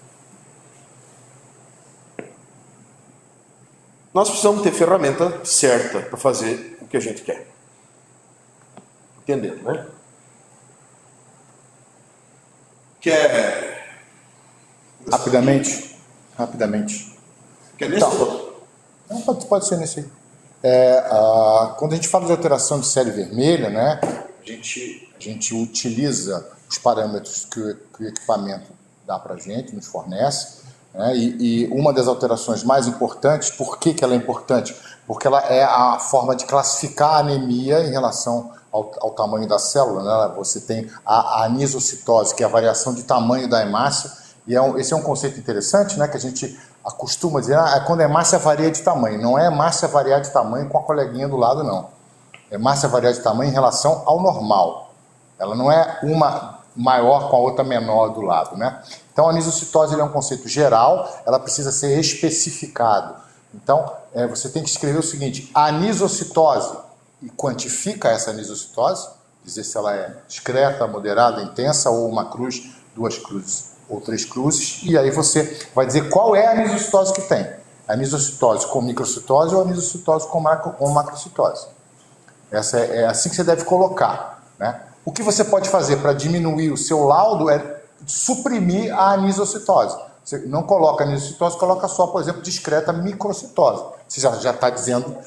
Nós precisamos ter ferramenta certa para fazer o que a gente quer. Entendendo, né? Quer... Rapidamente. Quer nesse Não, pode ser nesse aí. Quando a gente fala de alteração de série vermelha, né, a gente utiliza os parâmetros que o equipamento dá para a gente, nos fornece, né, e uma das alterações mais importantes, por que ela é importante? Porque ela é a forma de classificar a anemia em relação ao tamanho da célula, né? Você tem a anisocitose, que é a variação de tamanho da hemácia, e esse é um conceito interessante, né, que a gente acostuma dizer, quando a hemácia varia de tamanho. Não é hemácia variar de tamanho com a coleguinha do lado, não. Hemácia variar de tamanho em relação ao normal. Ela não é uma maior com a outra menor do lado, né? Então, a anisocitose é um conceito geral, ela precisa ser especificado. Então, você tem que escrever o seguinte: a anisocitose, e quantifica essa anisocitose, dizer se ela é discreta, moderada, intensa, ou uma cruz, 2 cruzes, ou 3 cruzes, e aí você vai dizer qual é a anisocitose que tem. A anisocitose com microcitose ou a anisocitose com macrocitose. Essa é assim que você deve colocar, né? O que você pode fazer para diminuir o seu laudo é suprimir a anisocitose. Você não coloca anisocitose, coloca só, por exemplo, discreta microcitose. Você já está dizendo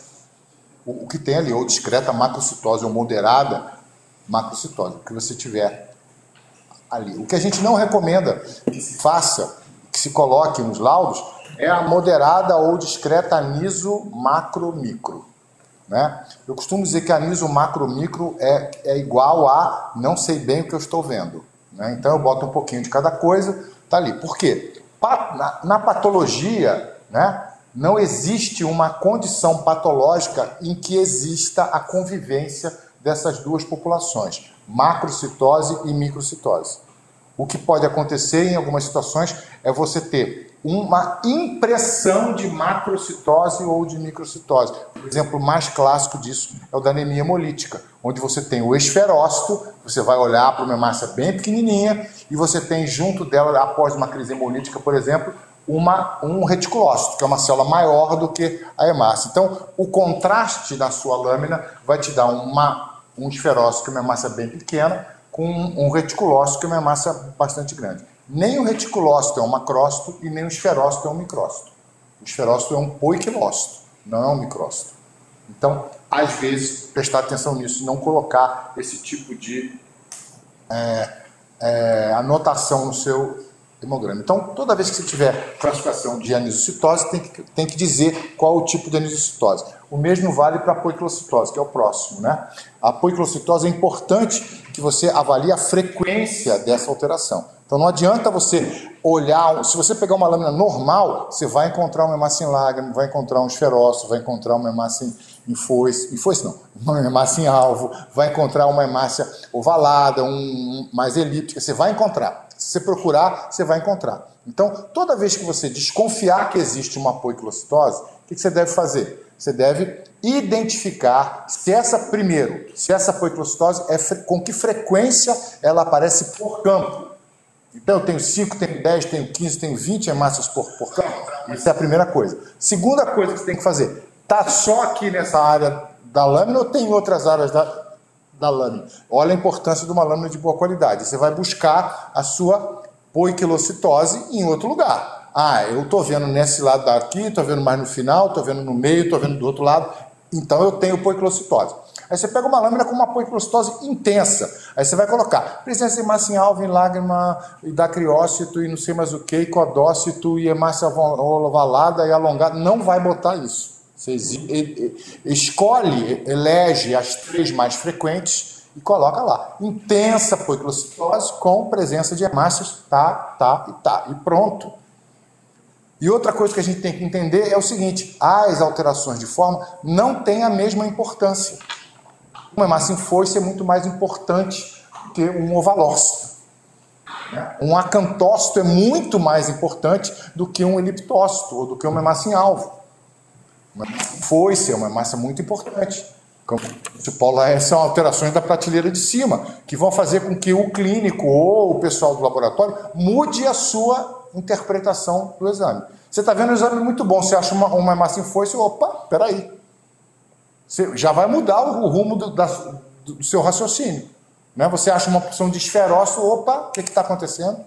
o que tem ali, ou discreta macrocitose, ou moderada macrocitose, o que você tiver ali. O que a gente não recomenda que se faça, que se coloque nos laudos, é a moderada ou discreta aniso macro-micro, né? Eu costumo dizer que aniso macro-micro é igual a não sei bem o que eu estou vendo, né? Então eu boto um pouquinho de cada coisa, tá ali. Por quê? Na patologia, né, não existe uma condição patológica em que exista a convivência dessas duas populações, macrocitose e microcitose. O que pode acontecer em algumas situações é você ter uma impressão de macrocitose ou de microcitose. O exemplo mais clássico disso é o da anemia hemolítica, onde você tem o esferócito, você vai olhar para uma hemácia bem pequenininha e você tem junto dela, após uma crise hemolítica, por exemplo, um reticulócito, que é uma célula maior do que a hemácia. Então, o contraste da sua lâmina vai te dar um esferócito, que é uma hemácia bem pequena, com um reticulócito, que é uma hemácia bastante grande. Nem o reticulócito é um macrócito e nem o esferócito é um micrócito. O esferócito é um poiquilócito, não é um micrócito. Então, às vezes, prestar atenção nisso, não colocar esse tipo de anotação no seu hemograma. Então, toda vez que você tiver classificação de anisocitose, tem que dizer qual o tipo de anisocitose. O mesmo vale para a poiquilocitose, que é o próximo, né? A poiquilocitose é importante que você avalie a frequência dessa alteração. Então, não adianta você olhar... Se você pegar uma lâmina normal, você vai encontrar uma hemácia em lágrima, vai encontrar um esferócito, vai encontrar uma hemácia em foice não, uma hemácia em alvo, vai encontrar uma hemácia ovalada, mais elíptica, você vai encontrar. Se você procurar, você vai encontrar. Então, toda vez que você desconfiar que existe uma poiquilocitose, o que você deve fazer? Você deve identificar se essa poiquilocitose com que frequência ela aparece por campo. Então, eu tenho 5, tenho 10, tenho 15, tenho 20 hemácias por campo. Isso é a primeira coisa. Segunda coisa que você tem que fazer, está só aqui nessa área da lâmina ou tem em outras áreas da lâmina? Olha a importância de uma lâmina de boa qualidade. Você vai buscar a sua poiquilocitose em outro lugar. Eu estou vendo nesse lado daqui, estou vendo mais no final, estou vendo no meio, estou vendo do outro lado. Então, eu tenho poiquilocitose. Aí você pega uma lâmina com uma poiquilocitose intensa. Aí você vai colocar presença de hemácia em alvo, em lágrima, e dacriócito, e não sei mais o que, e codócito, e hemácia ovalada e alongada. Não vai botar isso. Você elege as 3 mais frequentes e coloca lá. Intensa poiquilocitose com presença de hemácias, e pronto. E outra coisa que a gente tem que entender é o seguinte: as alterações de forma não têm a mesma importância. Uma hemácia em foice é muito mais importante que um ovalócito. Um acantócito é muito mais importante do que um eliptócito ou do que uma hemácia em alvo. Uma foice é uma hemácia muito importante. Como o Paulo, são alterações da prateleira de cima, que vão fazer com que o clínico ou o pessoal do laboratório mude a sua interpretação do exame. Você está vendo um exame muito bom, você acha uma hemácia em foice, opa, peraí. Você já vai mudar o rumo do seu raciocínio. Né? Você acha uma porção de esferócito, opa, o que está acontecendo?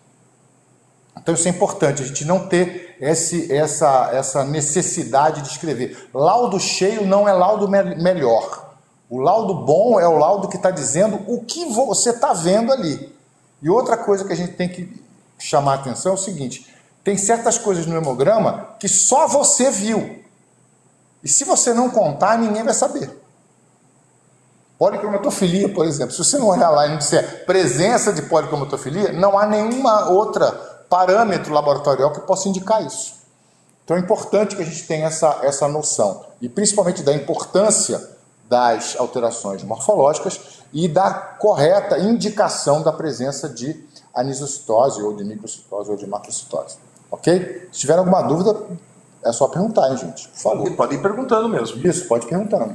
Então isso é importante, a gente não ter essa necessidade de escrever. Laudo cheio não é laudo melhor. O laudo bom é o laudo que está dizendo o que você está vendo ali. E outra coisa que a gente tem que chamar a atenção é o seguinte: tem certas coisas no hemograma que só você viu. E se você não contar, ninguém vai saber. Policromatofilia, por exemplo. Se você não olhar lá e não disser presença de policromatofilia, não há nenhuma outra parâmetro laboratorial que possa indicar isso. Então é importante que a gente tenha essa noção. E principalmente da importância das alterações morfológicas e da correta indicação da presença de anisocitose, ou de microcitose, ou de macrocitose. Ok? Se tiver alguma dúvida, é só perguntar, hein, gente? Por favor. Pode ir perguntando mesmo. Isso, pode ir perguntando.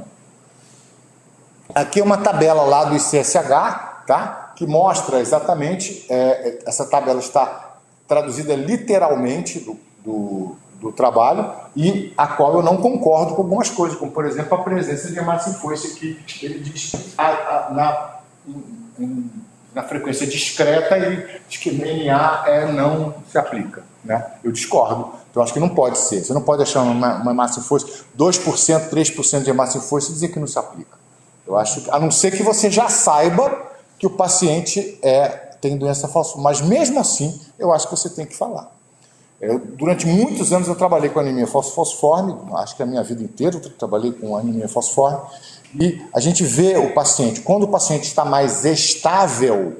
Aqui é uma tabela lá do ICSH, tá? Que mostra exatamente, essa tabela está traduzida literalmente do trabalho, e a qual eu não concordo com algumas coisas, como, por exemplo, a presença de hemácia em foice, que ele diz que na frequência discreta ele diz que DNA não se aplica. Né? Eu discordo. Então, acho que não pode ser. Você não pode achar uma hemácia em foice 2%, 3% de hemácia em foice e dizer que não se aplica. Eu acho que, a não ser que você já saiba que o paciente tem doença falciforme. Mas, mesmo assim, eu acho que você tem que falar. Durante muitos anos eu trabalhei com anemia falciforme, acho que a minha vida inteira eu trabalhei com anemia falciforme, e a gente vê o paciente, quando o paciente está mais estável,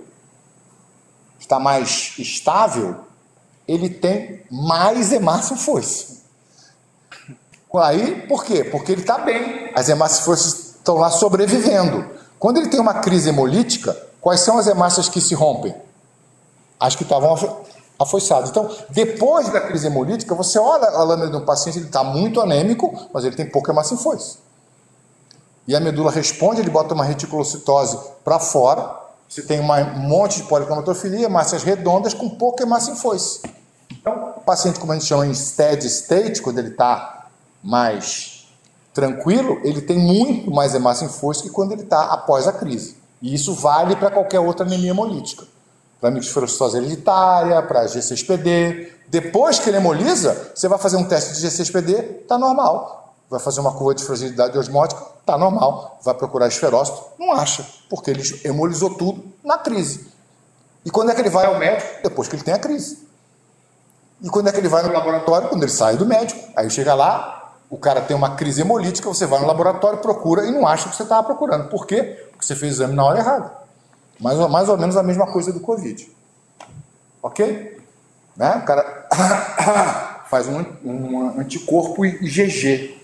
ele tem mais hemácia em foice. Aí, por quê? Porque ele está bem, as hemácias em foice estão lá sobrevivendo. Quando ele tem uma crise hemolítica, quais são as hemácias que se rompem? As que estavam afoiçadas. Então, depois da crise hemolítica, você olha a lâmina de um paciente, ele está muito anêmico, mas ele tem pouca hemácia em foice. E a medula responde, ele bota uma reticulocitose para fora, você tem um monte de policromatofilia, hemácias redondas com pouca hemácia em foice. Então, o paciente, como a gente chama em steady state, quando ele está mais tranquilo, ele tem muito mais hemácia em foice que quando ele está após a crise. E isso vale para qualquer outra anemia hemolítica. Para amiloesclerose hereditária, para G6PD. Depois que ele hemoliza, você vai fazer um teste de G6PD, está normal. Vai fazer uma curva de fragilidade osmótica, está normal. Vai procurar esferócito, não acha, porque ele hemolizou tudo na crise. E quando é que ele vai ao médico? Depois que ele tem a crise. E quando é que ele vai no laboratório? Quando ele sai do médico. Aí chega lá, o cara tem uma crise hemolítica, você vai no laboratório, procura e não acha o que você estava procurando. Por quê? Porque você fez o exame na hora errada. Mais ou menos a mesma coisa do Covid. Ok? Né? O cara faz um anticorpo IgG.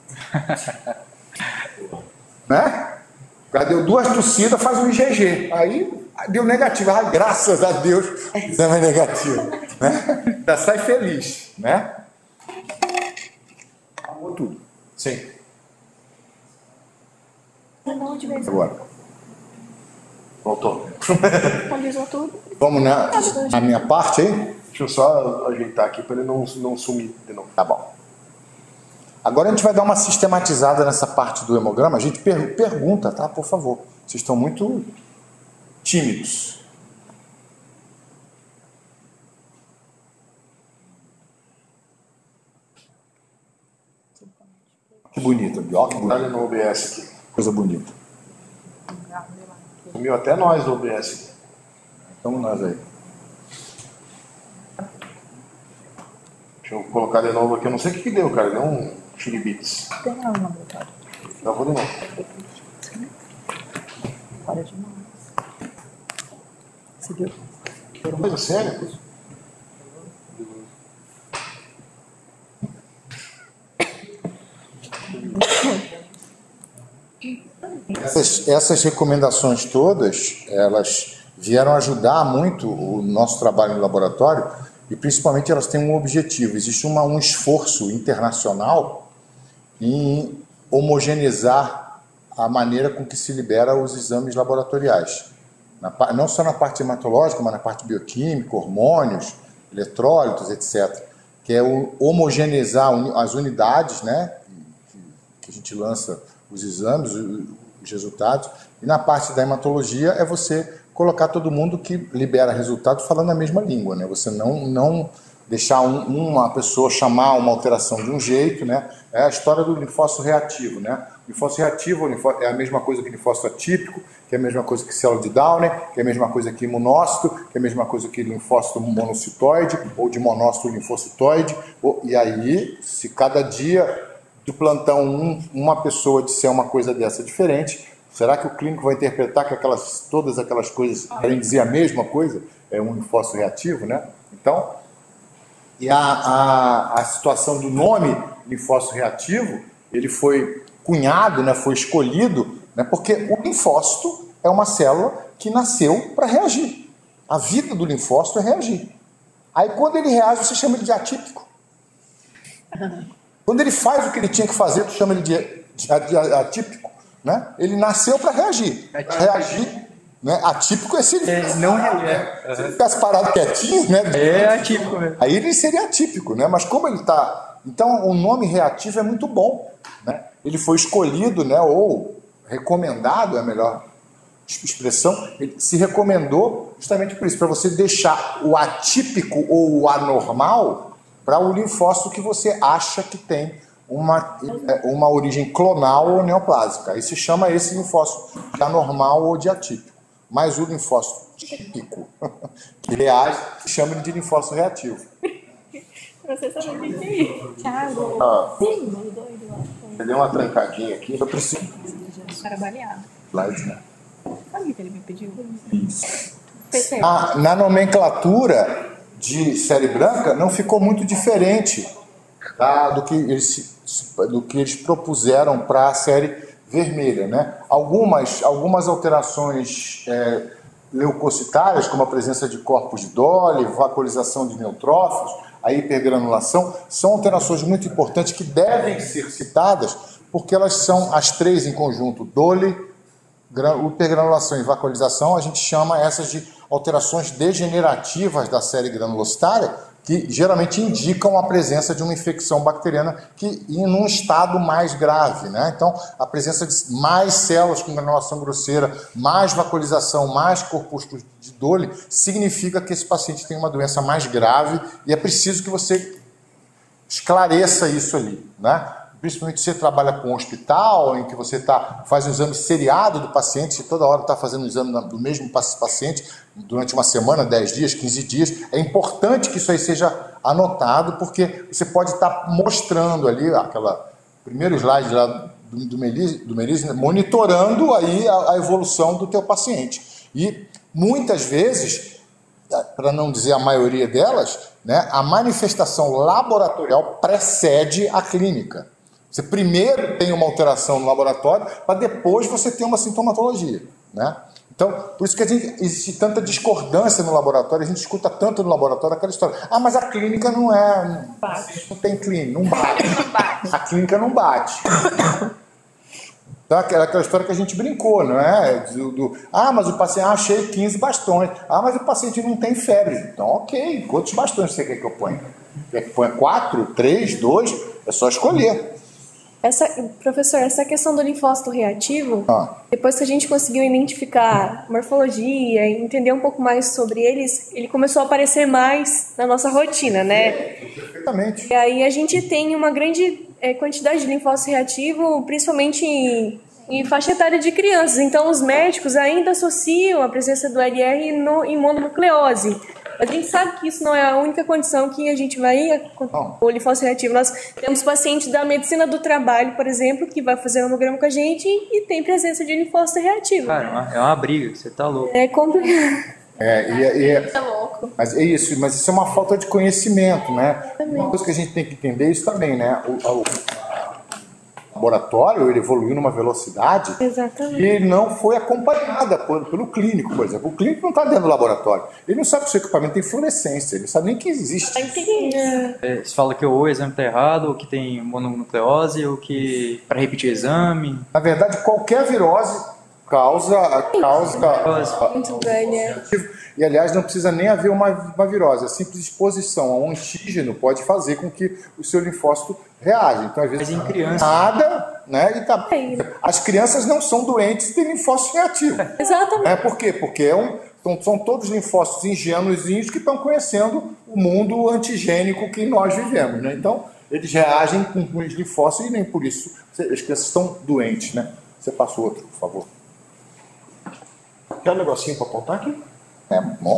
Né? O cara deu 2 tossidas, faz um IgG. Aí deu negativo. Ah, graças a Deus, o exame é negativo. Né? Já sai feliz. Né? Acabou tudo. Sim. Agora. Voltou. Atualizou tudo. Vamos na minha parte aí? Deixa eu só ajeitar aqui para ele não sumir de novo. Tá bom. Agora a gente vai dar uma sistematizada nessa parte do hemograma. A gente pergunta, tá? Por favor. Vocês estão muito tímidos. Que bonito, ó, que bonito. Olha no OBS aqui. Coisa bonita. Sumiu até nós do OBS aqui. Vamos nós aí. Deixa eu colocar de novo aqui. Eu não sei o que deu, cara. Deu um chilibites. Tem lá no laboratório. Já vou de novo. Para demais. Você viu? Coisa séria? Essas recomendações todas, elas vieram ajudar muito o nosso trabalho no laboratório e principalmente elas têm um objetivo. Existe um esforço internacional em homogeneizar a maneira com que se libera os exames laboratoriais. Não só na parte hematológica, mas na parte bioquímica, hormônios, eletrólitos, etc. Que é homogeneizar as unidades, né, que a gente lança os exames, os resultados. E na parte da hematologia é você colocar todo mundo que libera resultado falando a mesma língua, né? Você não deixar uma pessoa chamar uma alteração de um jeito, né? É a história do linfócito reativo, né? O linfócito reativo é a mesma coisa que linfócito atípico, que é a mesma coisa que célula de Downey, que é a mesma coisa que imunócito, que é a mesma coisa que linfócito monocitoide ou de monócito linfocitoide. E aí, se cada dia do plantão uma pessoa disser uma coisa dessa diferente, será que o clínico vai interpretar que todas aquelas coisas querem dizer a mesma coisa? É um linfócito reativo, né? Então, e a situação do nome linfócito reativo, ele foi cunhado, né, foi escolhido, né, porque o linfócito é uma célula que nasceu para reagir. A vida do linfócito é reagir. Aí quando ele reage, você chama ele de atípico. Quando ele faz o que ele tinha que fazer, tu chama ele de atípico. Né? Ele nasceu para reagir. Para reagir, né? Atípico é se ele não se ele ficasse parado quietinho, né? É atípico mesmo. Aí ele seria atípico, né? Mas como ele está... Então, o nome reativo é muito bom. Né? Ele foi escolhido, né? Ou recomendado, é a melhor expressão, ele se recomendou justamente por isso, para você deixar o atípico ou o anormal para o linfócito que você acha que tem uma origem clonal ou neoplásica. Aí se chama esse linfócito de anormal ou de atípico. Mas o linfócito típico, que reage, se chama de linfócito reativo. Você sabe o que é isso? Thiago. Sim, mas doido lá. Ele deu uma trancadinha aqui. Eu preciso. Cara baleado. Slides, né? Sabe o que ele me pediu? Isso. PC. Na nomenclatura de série branca não ficou muito diferente, tá, do que eles propuseram para a série vermelha, né? Algumas alterações leucocitárias, como a presença de corpos de Dolly, vacuolização de neutrófilos, a hipergranulação, são alterações muito importantes que devem ser citadas, porque elas são as três em conjunto, Dolly, hipergranulação e vacuolização, a gente chama essas de alterações degenerativas da série granulocitária, que geralmente indicam a presença de uma infecção bacteriana que em um estado mais grave, né? Então, a presença de mais células com granulação grosseira, mais vacuolização, mais corpúsculos de Dole, significa que esse paciente tem uma doença mais grave e é preciso que você esclareça isso ali, né? Principalmente se você trabalha com um hospital, em que você faz um exame seriado do paciente, se toda hora está fazendo um exame do mesmo paciente, durante uma semana, 10 dias, 15 dias, é importante que isso aí seja anotado, porque você pode estar mostrando ali, aquela primeiro slide lá do Melise, monitorando aí a evolução do teu paciente. E muitas vezes, para não dizer a maioria delas, né, a manifestação laboratorial precede a clínica. Você primeiro tem uma alteração no laboratório, para depois você ter uma sintomatologia, né? Então, por isso que existe tanta discordância no laboratório, a gente escuta tanto no laboratório aquela história. Ah, mas a clínica não tem clínica, não bate. A clínica não bate. Então, aquela história que a gente brincou, não é? Mas o paciente, achei 15 bastões. Ah, mas o paciente não tem febre. Então, ok, quantos bastões você quer que eu ponha? Quer que ponha 4, 3, 2? É só escolher. Professor, essa questão do linfócito reativo, depois que a gente conseguiu identificar morfologia e entender um pouco mais sobre eles, ele começou a aparecer mais na nossa rotina, né? Perfeitamente. E aí a gente tem uma grande quantidade de linfócito reativo, principalmente em faixa etária de crianças. Então, os médicos ainda associam a presença do LR em mononucleose. A gente sabe que isso não é a única condição que a gente vai com o linfócito reativo. Nós temos pacientes da medicina do trabalho, por exemplo, que vai fazer um hemograma com a gente e tem presença de linfócito reativo. Cara, é uma briga, você tá louco. É complicado. Tá louco. Mas isso é uma falta de conhecimento, né? Uma coisa que a gente tem que entender isso também, né? O laboratório, ele evoluiu numa velocidade que não foi acompanhada pelo clínico, por exemplo. O clínico não está dentro do laboratório. Ele não sabe que o seu equipamento tem fluorescência, ele não sabe nem que existe. Você fala que ou o exame está errado, ou que tem mononucleose, ou que para repetir exame. Na verdade, qualquer virose causa Muito velha. E, aliás, não precisa nem haver uma virose. A simples exposição a um antígeno pode fazer com que o seu linfócito reaja. Então, às vezes, mas em criança, nada, né? As crianças não são doentes e têm linfócito reativo. Exatamente. Por quê? Porque são todos linfócitos ingênuozinhos que estão conhecendo o mundo antigênico que nós vivemos, né? Então, eles reagem com os linfócitos e nem por isso as crianças estão doentes, né? Você passa o outro, por favor. Quer um negocinho para apontar aqui? É bom.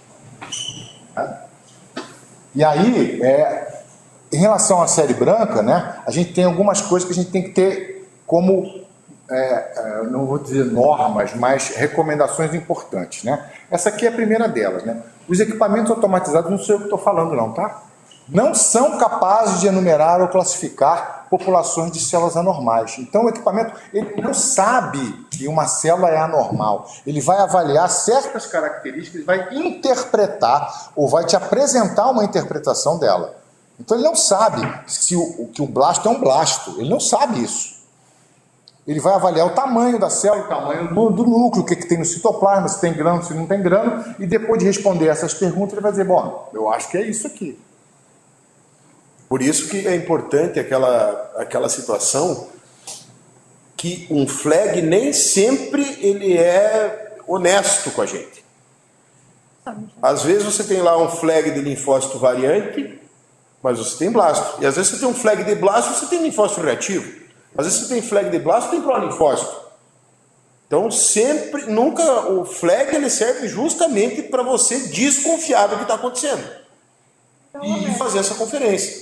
E aí, em relação à série branca, né, a gente tem algumas coisas que a gente tem que ter como, não vou dizer normas, mas recomendações importantes, né? Essa aqui é a primeira delas, né? Os equipamentos automatizados, não sei o que estou falando não, tá? Não são capazes de enumerar ou classificar populações de células anormais. Então, o equipamento ele não sabe que uma célula é anormal. Ele vai avaliar certas características, ele vai interpretar ou vai te apresentar uma interpretação dela. Então, ele não sabe que o blasto é um blasto. Ele não sabe isso. Ele vai avaliar o tamanho da célula, o tamanho do núcleo, o que tem no citoplasma, se tem grano, se não tem grano, e depois de responder essas perguntas, ele vai dizer, bom, eu acho que é isso aqui. Por isso que é importante aquela situação que um flag nem sempre ele é honesto com a gente. Às vezes você tem lá um flag de linfócito variante, mas você tem blasto. E às vezes você tem um flag de blasto, você tem linfócito reativo. Às vezes você tem flag de blasto, tem prolinfócito. Então nunca o flag ele serve justamente para você desconfiar do que está acontecendo. E fazer essa conferência.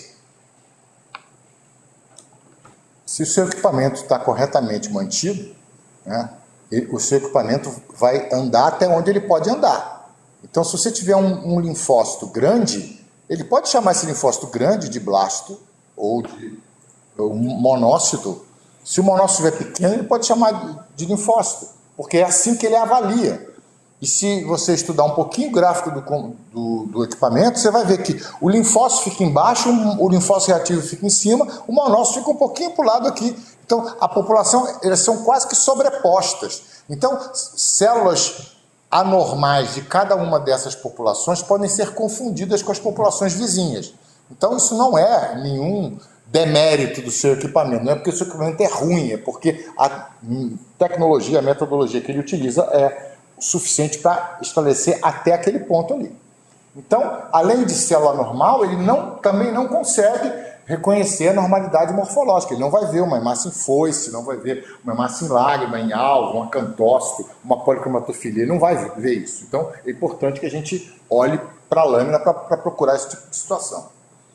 Se o seu equipamento está corretamente mantido, né, o seu equipamento vai andar até onde ele pode andar. Então, se você tiver um linfócito grande, ele pode chamar esse linfócito grande de blasto ou de monócito. Se o monócito estiver pequeno, ele pode chamar de linfócito, porque é assim que ele avalia. E se você estudar um pouquinho o gráfico do equipamento, você vai ver que o linfócito fica embaixo, o linfócito reativo fica em cima, o monócito fica um pouquinho para o lado aqui. Então, a população, elas são quase que sobrepostas. Então, células anormais de cada uma dessas populações podem ser confundidas com as populações vizinhas. Então, isso não é nenhum demérito do seu equipamento, não é porque o seu equipamento é ruim, é porque a tecnologia, a metodologia que ele utiliza é o suficiente para estabelecer até aquele ponto ali. Então, além de célula normal, ele também não consegue reconhecer a normalidade morfológica. Ele não vai ver uma hemácia em foice, não vai ver uma hemácia em lágrima, em alvo, uma cantócito, uma policromatofilia. Ele não vai ver isso. Então, é importante que a gente olhe para a lâmina para procurar esse tipo de situação.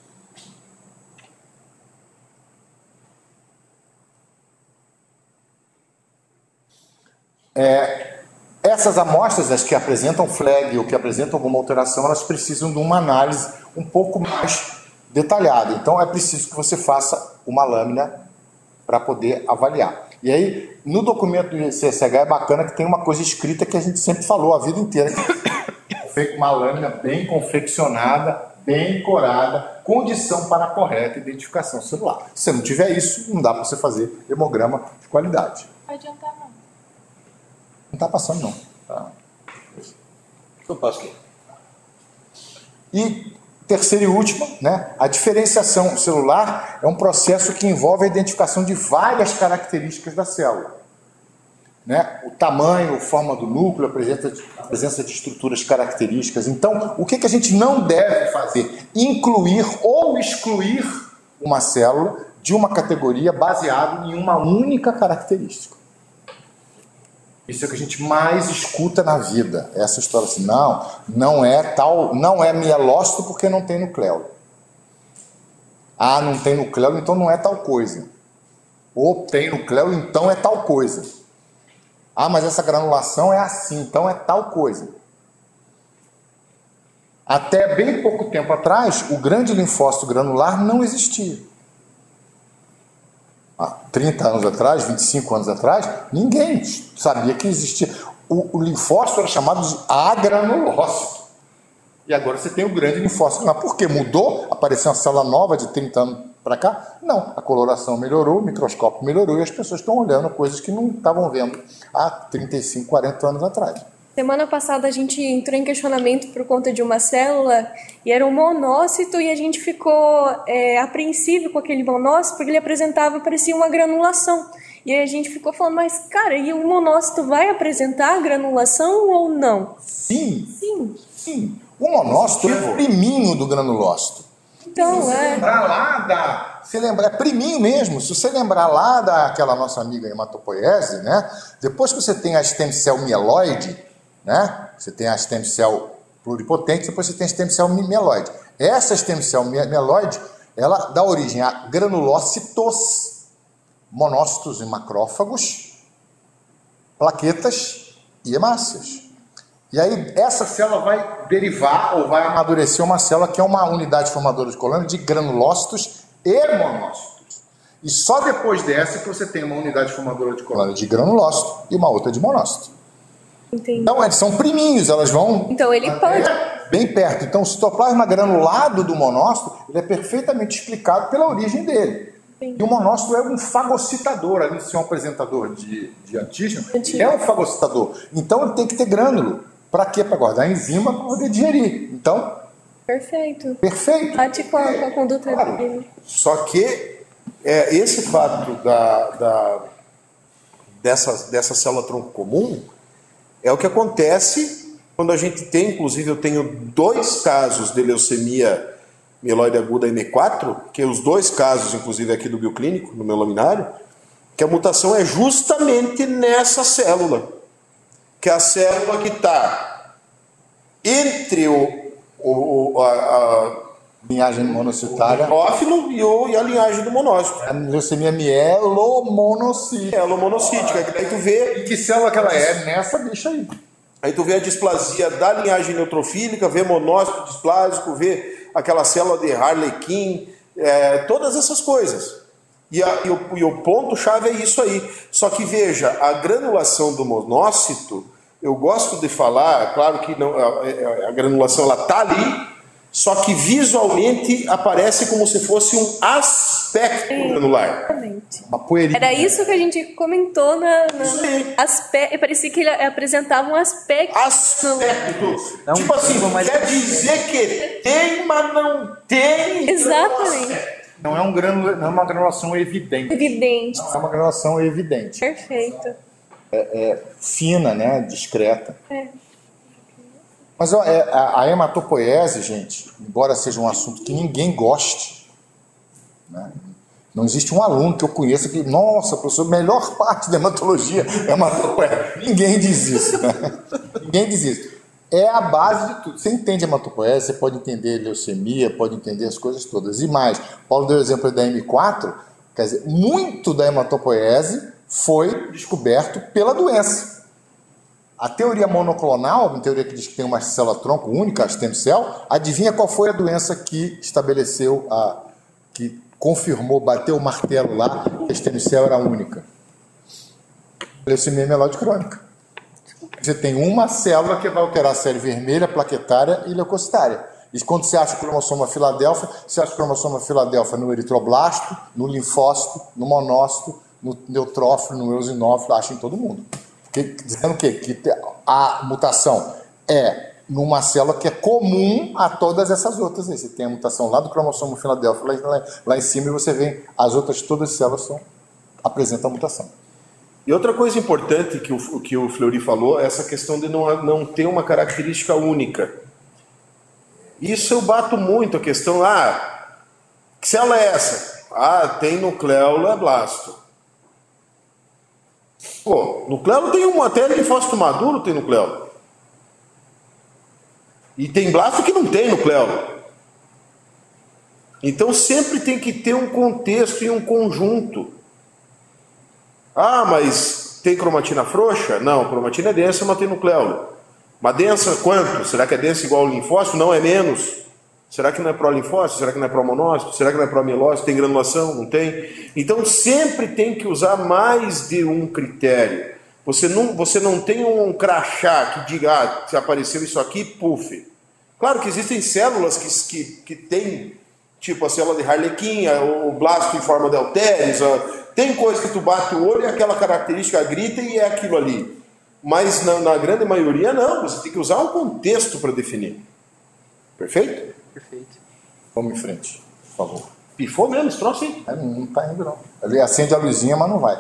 Essas amostras, as que apresentam flag ou que apresentam alguma alteração, elas precisam de uma análise um pouco mais detalhada. Então, é preciso que você faça uma lâmina para poder avaliar. E aí, no documento do CSH é bacana que tem uma coisa escrita que a gente sempre falou a vida inteira. Uma lâmina bem confeccionada, bem corada, condição para a correta identificação celular. Se você não tiver isso, não dá para você fazer hemograma de qualidade. Não adiantar não. Não está passando, não. Tá. Eu passo aqui. E terceira e última, né? A diferenciação celular é um processo que envolve a identificação de várias características da célula. Né? O tamanho, a forma do núcleo, a presença de estruturas características. Então, o que a gente não deve fazer? Incluir ou excluir uma célula de uma categoria baseado em uma única característica. Isso é o que a gente mais escuta na vida. Essa história assim, não é mielócito porque não tem nucleolo. Ah, não tem nucleolo, então não é tal coisa. Ou tem nucleolo, então é tal coisa. Ah, mas essa granulação é assim, então é tal coisa. Até bem pouco tempo atrás, o grande linfócito granular não existia. Há 30 anos atrás, 25 anos atrás, ninguém sabia que existia. O linfócito era chamado de agranulócito. E agora você tem o grande linfócito. Mas por quê? Mudou? Apareceu uma célula nova de 30 anos para cá? Não. A coloração melhorou, o microscópio melhorou e as pessoas estão olhando coisas que não estavam vendo há 35, 40 anos atrás. Semana passada a gente entrou em questionamento por conta de uma célula e era um monócito e a gente ficou apreensivo com aquele monócito porque ele parecia uma granulação. E aí a gente ficou falando, mas cara, e o monócito vai apresentar granulação ou não? Sim. Sim. Sim. O monócito é o priminho do granulócito. Então, se você lembrar lá é priminho mesmo. Se você lembrar lá daquela nossa amiga hematopoiese, né? Depois que você tem a stem cell mieloide, né? Você tem a stem cell pluripotente, depois você tem a stem cell mieloide. Essa stem cell mieloide, ela dá origem a granulócitos, monócitos e macrófagos, plaquetas e hemácias. E aí essa célula vai derivar ou vai amadurecer uma célula que é uma unidade formadora de colônia de granulócitos e monócitos. E só depois dessa que você tem uma unidade formadora de colônia de granulócito e uma outra de monócito. Entendi. Então, eles são priminhos, elas vão Então ele pode. bem perto. Então, o citoplasma granulado do monócito ele é perfeitamente explicado pela origem dele. Entendi. E o monócito é um fagocitador, além de ser um apresentador de antígeno, ele é um fagocitador. Então, ele tem que ter grânulo. Para quê? Para guardar a enzima para poder digerir. Então, Perfeito. perfeito. Bate com a conduta Claro. dele. Só que esse fato dessa célula tronco comum é o que acontece quando a gente tem, inclusive eu tenho 2 casos de leucemia mieloide aguda M4, que os 2 casos, inclusive aqui do bioclínico, no meu laminário, que a mutação é justamente nessa célula, que é a célula que está entre a Linhagem monocitária. neutrófilo e a linhagem do monócito. A leucemia mielomonocítica. Mielomonocítica, que daí tu vê. E que célula que ela é? Nessa bicha aí. Aí tu vê a displasia da linhagem neutrofílica, vê monócito displásico, vê aquela célula de Harlequin, todas essas coisas. E o ponto-chave é isso aí. Só que veja, a granulação do monócito, eu gosto de falar, claro que não, a granulação ela está ali, só que visualmente aparece como se fosse um aspecto granular. Exatamente. Uma poeirinha. Era isso que a gente comentou parecia que ele apresentava um aspecto. Aspecto. Tipo assim, quer dizer que tem, mas não tem. Exatamente. Não é uma granulação evidente. Evidente. Não é uma granulação evidente. Perfeito. Fina, né? Discreta. É. Mas ó, a hematopoiese, gente, embora seja um assunto que ninguém goste, né? Não existe um aluno que eu conheça que, nossa, professor, a melhor parte da hematologia é hematopoiese. Ninguém diz isso, né? Ninguém diz isso. É a base de tudo. Você entende hematopoiese, você pode entender leucemia, pode entender as coisas todas. E mais, Paulo deu o exemplo da M4, quer dizer, muito da hematopoiese foi descoberto pela doença. A teoria monoclonal, uma teoria que diz que tem uma célula-tronco única, a stem cell, adivinha qual foi a doença que estabeleceu, que confirmou, bateu o martelo lá, que a stem cell era única? Leucemia mieloide crônica. Você tem uma célula que vai alterar a célula vermelha, plaquetária e leucocitária. E quando você acha o cromossoma Filadélfia, você acha o cromossoma Filadélfia no eritroblasto, no linfócito, no monócito, no neutrófilo, no eosinófilo, acha em todo mundo. Dizendo o quê? Que a mutação é numa célula que é comum a todas essas outras aí. Você tem a mutação lá do cromossomo Filadélfia, lá em cima, e você vê as outras, todas as células apresentam a mutação. E outra coisa importante que o Fleury falou é essa questão de não ter uma característica única. Isso eu bato muito a questão, que célula é essa? Tem nucleolo, blasto. Pô, nucleolo tem até linfócito maduro tem nucleolo. E tem blasto que não tem nucleolo. Então sempre tem que ter um contexto e um conjunto. Mas tem cromatina frouxa? Não, cromatina é densa, mas tem nucleolo. Mas densa quanto? Será que é densa igual ao linfócito? Não, é menos. Será que não é prolinfócito? Será que não é promonócito? Será que não é promielócito? Tem granulação? Não tem? Então sempre tem que usar mais de um critério. Você não tem um crachá que diga, se apareceu isso aqui, puf. Claro que existem células que tem, tipo a célula de Harlequin, o blasto em forma de halteres, tem coisa que tu bate o olho e aquela característica grita e é aquilo ali. Mas na grande maioria não, você tem que usar um contexto para definir. Perfeito? Perfeito. Vamos em frente, por favor. Pifou mesmo esse troço aí? Não está indo, não. Ele acende a luzinha, mas não vai.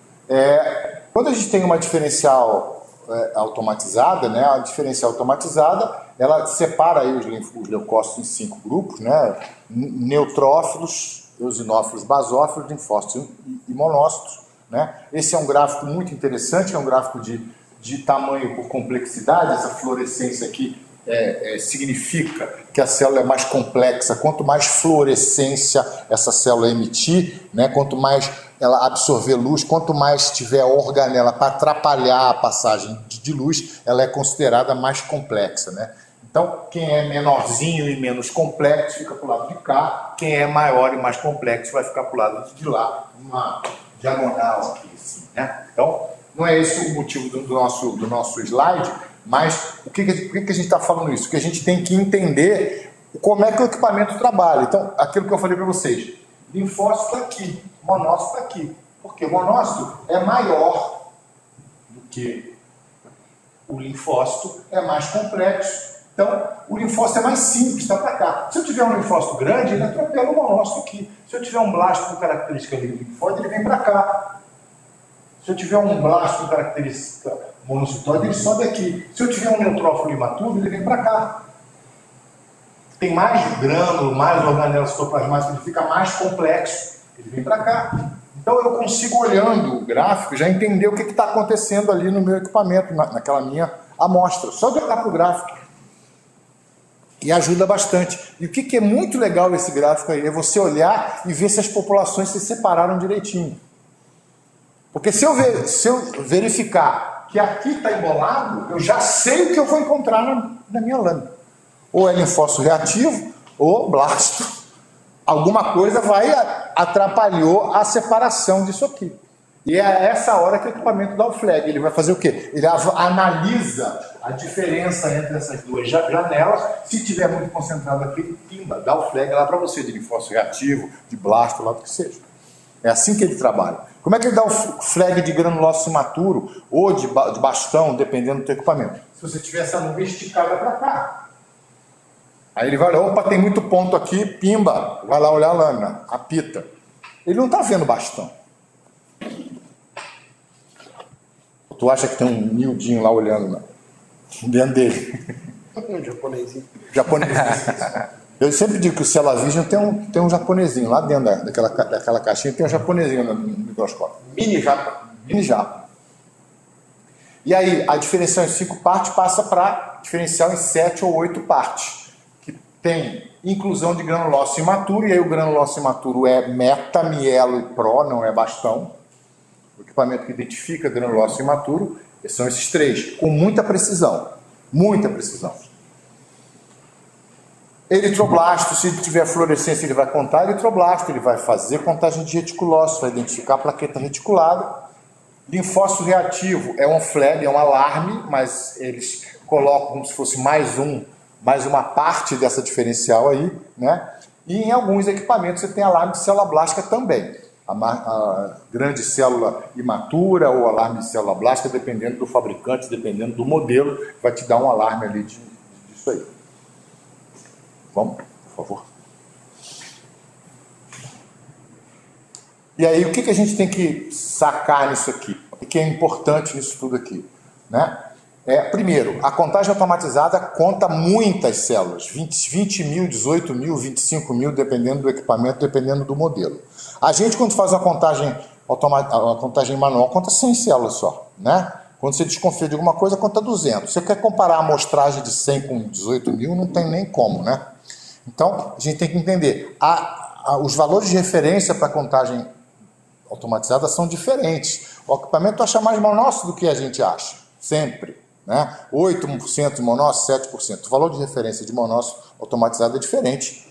Quando a gente tem uma diferencial automatizada, né, a diferencial automatizada, ela separa aí os leucócitos em 5 grupos, né, neutrófilos, eosinófilos, basófilos, linfócitos e monócitos, né. Esse é um gráfico muito interessante, é um gráfico de tamanho por complexidade. Essa fluorescência aqui significa que a célula é mais complexa. Quanto mais fluorescência essa célula emitir, né, quanto mais ela absorver luz, quanto mais tiver organela para atrapalhar a passagem de luz, ela é considerada mais complexa, né? Então, quem é menorzinho e menos complexo fica para o lado de cá, quem é maior e mais complexo vai ficar para o lado de lá, uma diagonal aqui, assim, né? Então, não é esse o motivo do nosso slide, mas por que a gente está falando isso? Porque a gente tem que entender como é que o equipamento trabalha. Então, aquilo que eu falei para vocês, linfócito está aqui, monócito está aqui. Porque o monócito é maior do que o linfócito, é mais complexo. Então, o linfócito é mais simples, está para cá. Se eu tiver um linfócito grande, ele atropela o monócito aqui. Se eu tiver um blasto com característica linfóide, ele vem para cá. Se eu tiver um blasto com característica monocitóide, ele sobe aqui. Se eu tiver um neutrófilo imaturo, ele vem para cá. Tem mais grânulo, mais organela citoplasmática, ele fica mais complexo. Ele vem para cá. Então eu consigo, olhando o gráfico, já entender o que está acontecendo ali no meu equipamento, naquela minha amostra. Só de olhar para o gráfico. E ajuda bastante. E o que é muito legal esse gráfico aí? É você olhar e ver se as populações se separaram direitinho. Porque se eu verificar que aqui está embolado, eu já sei o que eu vou encontrar na minha lâmina. Ou é linfócito reativo, ou blasto. Alguma coisa atrapalhou a separação disso aqui. E é essa hora que o equipamento dá o flag. Ele vai fazer o quê? Ele analisa a diferença entre essas duas janelas. Se tiver muito concentrado aqui, ele pimba, dá o flag lá para você, de linfócito reativo, de blasto, lá do que seja. É assim que ele trabalha. Como é que ele dá o flag de granulócito imaturo ou de bastão, dependendo do teu equipamento? Se você tiver essa nuvem esticada para cá. Aí ele vai olhar, opa, tem muito ponto aqui, pimba, vai lá olhar a lâmina, apita. Ele não está vendo bastão. Tu acha que tem um miudinho lá olhando dentro dele? Um japonesinho. Japonesinho. Eu sempre digo que o Cella Vision tem um japonesinho lá dentro daquela caixinha, tem um japonesinho no microscópio. Mini japa. Mini japa. E aí, a diferencial em 5 partes passa para diferencial em 7 ou 8 partes. Que tem inclusão de granulócito imaturo, e aí o granulócito imaturo é meta, mielo e pro, não é bastão. O equipamento que identifica granulócito imaturo são esses 3, com muita precisão. Muita precisão. Eritroblasto, se tiver fluorescência, ele vai contar eritroblasto, ele vai fazer contagem de reticulócitos, vai identificar a plaqueta reticulada. Linfócito reativo é um flag, é um alarme, mas eles colocam como se fosse mais uma parte dessa diferencial aí, né? E em alguns equipamentos você tem alarme de célula blástica também. A grande célula imatura ou alarme de célula blástica, dependendo do fabricante, dependendo do modelo, vai te dar um alarme ali disso aí. Vamos, por favor. E aí, o que a gente tem que sacar nisso aqui? O que é importante nisso tudo aqui? Né? Primeiro, a contagem automatizada conta muitas células, 20 mil, 18 mil, 25 mil, dependendo do equipamento, dependendo do modelo. A gente, quando faz uma contagem manual, conta 100 células só. Né? Quando você desconfia de alguma coisa, conta 200. Você quer comparar a amostragem de 100 com 18 mil, não tem nem como, né? Então, a gente tem que entender, os valores de referência para a contagem automatizada são diferentes. O equipamento acha mais monócito do que a gente acha, sempre. Né? 8% de monócito, 7%. O valor de referência de monócito automatizado é diferente